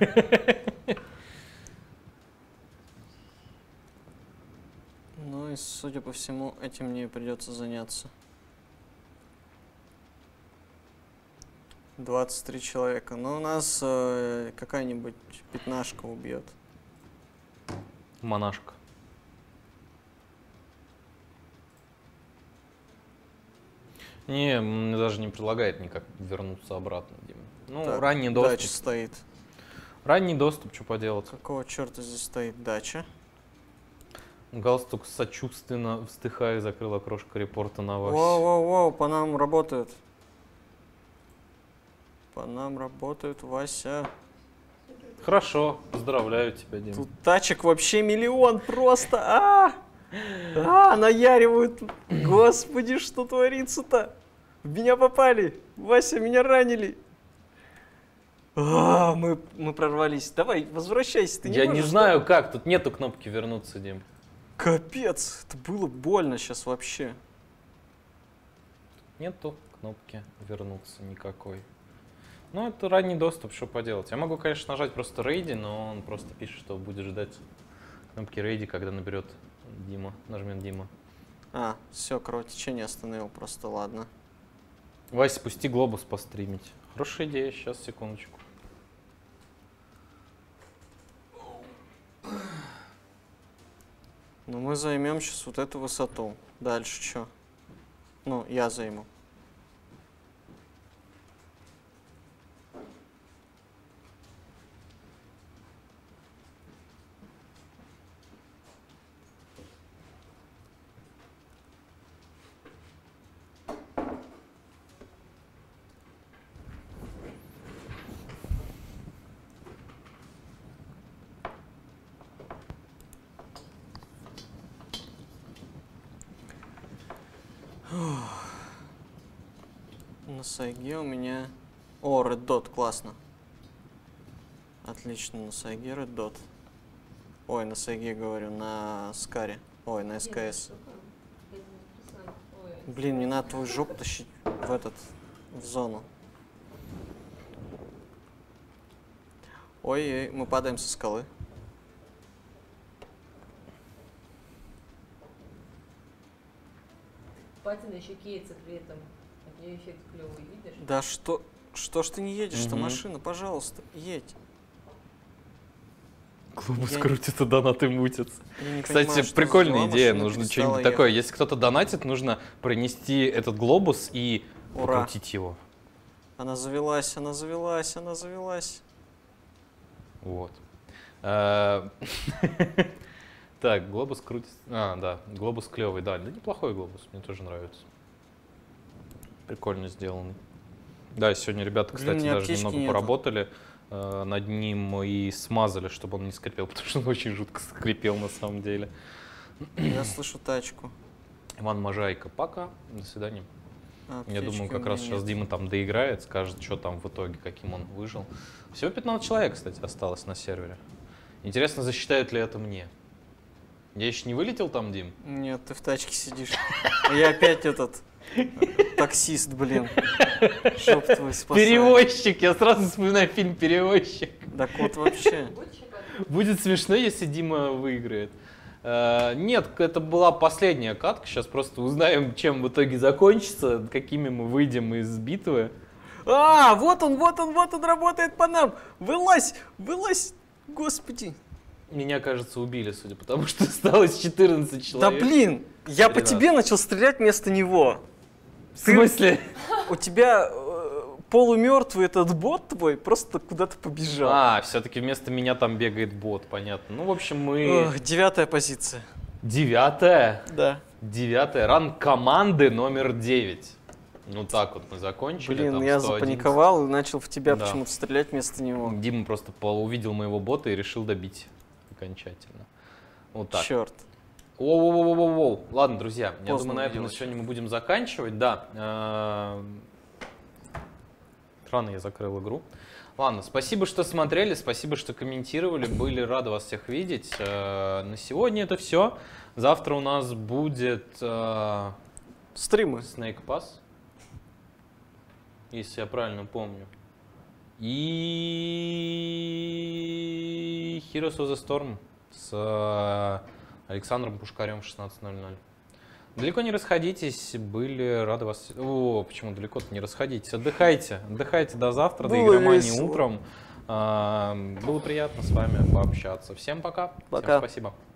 Ну и, судя по всему, этим мне придется заняться. двадцать три человека. Ну, у нас э, какая-нибудь пятнашка убьет.
Монашка. Не, мне даже не предлагает никак вернуться обратно, Дим. Ну,
Так,
ранний доступ.
Дача стоит.
Ранний доступ, что поделать.
Какого черта здесь стоит дача?
Галстук сочувственно вздыхая закрыл окрошко репорта на Васе.
Воу-воу-воу, по нам работают. По нам работают, Вася.
Хорошо, поздравляю тебя, Дим.
Тут тачек вообще миллион просто. А, а, наяривают. Господи, что творится-то? В меня попали. Вася, меня ранили. А, мы, мы прорвались. Давай, возвращайся. Ты не
Я не
можешь,
знаю
да?
как, тут нету кнопки вернуться, Дим.
Капец, это было больно сейчас вообще.
Нету кнопки вернуться никакой. Ну, это ранний доступ, что поделать. Я могу, конечно, нажать просто рейди, но он просто пишет, что будет ждать кнопки рейди, когда наберет Дима, нажмет Дима.
А, все, кровотечение остановил, просто ладно.
Вася, спусти глобус постримить. Хорошая идея, сейчас, секундочку.
Ну, мы займем сейчас вот эту высоту. Дальше что? Ну, я займу. На сайге у меня... О, Red Dot, классно. Отлично, на сайге Red Dot. Ой, на сайге говорю, на Скаре. Ой, на СКС. Блин, не надо твою жопу тащить в этот, в зону. Ой-ой, мы падаем со скалы.
Патина еще кеется при этом. От нее эффект клевый, видишь?
Да что, что ж ты не едешь-то,
Мгм.
машина, пожалуйста, едь.
Глобус
Я-
крутит, и донаты мутятся.
Я не
Кстати,
понимаю, что
прикольная
за дела,
идея,
машина
нужно
перестала
что-нибудь
ехать.
такое. Если кто-то донатит, нужно пронести этот глобус и
Ура.
покрутить его.
Она завелась, она завелась, она завелась.
Вот. Э, Так, глобус крутится. А, да, глобус клевый, да. Да, неплохой глобус, мне тоже нравится. Прикольно сделанный. Да, сегодня ребята,
Блин,
кстати,
у меня
даже
аптечки
немного
нету.
поработали э, над ним и смазали, чтобы он не скрипел, потому что он очень жутко скрипел на самом деле.
Я слышу тачку.
Иван Можайко, пока, до свидания.
А,
Я думаю,
аптечки
как
у
раз
меня
сейчас
нет.
Дима там доиграет, скажет, что там в итоге, каким он выжил. Всего пятнадцать человек, кстати, осталось на сервере. Интересно, засчитают ли это мне? Я еще не вылетел там, Дим?
Нет, ты в тачке сидишь. А я опять этот таксист, блин. Чтоб твой спасай.
Перевозчик! Я сразу вспоминаю фильм «Перевозчик».
Да кот вообще.
Будет еще катка?
Будет смешно, если Дима выиграет. Э, Нет, это была последняя катка. Сейчас просто узнаем, чем в итоге закончится, какими мы выйдем из битвы.
А, вот он, вот он, вот он работает по нам. Вылазь, вылазь. Господи.
Меня, кажется, убили, судя по тому, что осталось четырнадцать
Да
человек.
блин, я по
тринадцать.
тебе начал стрелять вместо него.
В смысле?
У тебя э, полумертвый этот бот твой просто куда-то побежал.
А, все-таки вместо меня там бегает бот, понятно. Ну, в общем, мы...
Ох, девятая позиция.
Девятая.
Да.
Девятая. Ранг команды номер девять. Ну, так вот мы закончили.
Блин,
там
я
сто одиннадцать.
запаниковал и начал в тебя
Да.
почему-то стрелять вместо него.
Дима просто по- увидел моего бота и решил добить окончательно. Вот так.
Черт.
Воу-воу-воу-воу-воу. Ладно, друзья, я
Поздно
думаю, на этом на
делать.
сегодня мы будем заканчивать. Да. эм, Рано я закрыл игру. Ладно, спасибо, что смотрели, спасибо, что комментировали. Были рады вас всех видеть. Э, На сегодня это все. Завтра у нас будет э,
Стримы.
Snake Pass, если я правильно помню. И Heroes of the Storm с э, Александром Пушкарем в шестнадцать ноль ноль. Далеко не расходитесь, были рады вас... О, почему далеко-то не расходитесь? Отдыхайте, отдыхайте до завтра, до
Было
игромании
весело.
утром. А, Было приятно с вами пообщаться. Всем пока.
Пока.
Всем спасибо.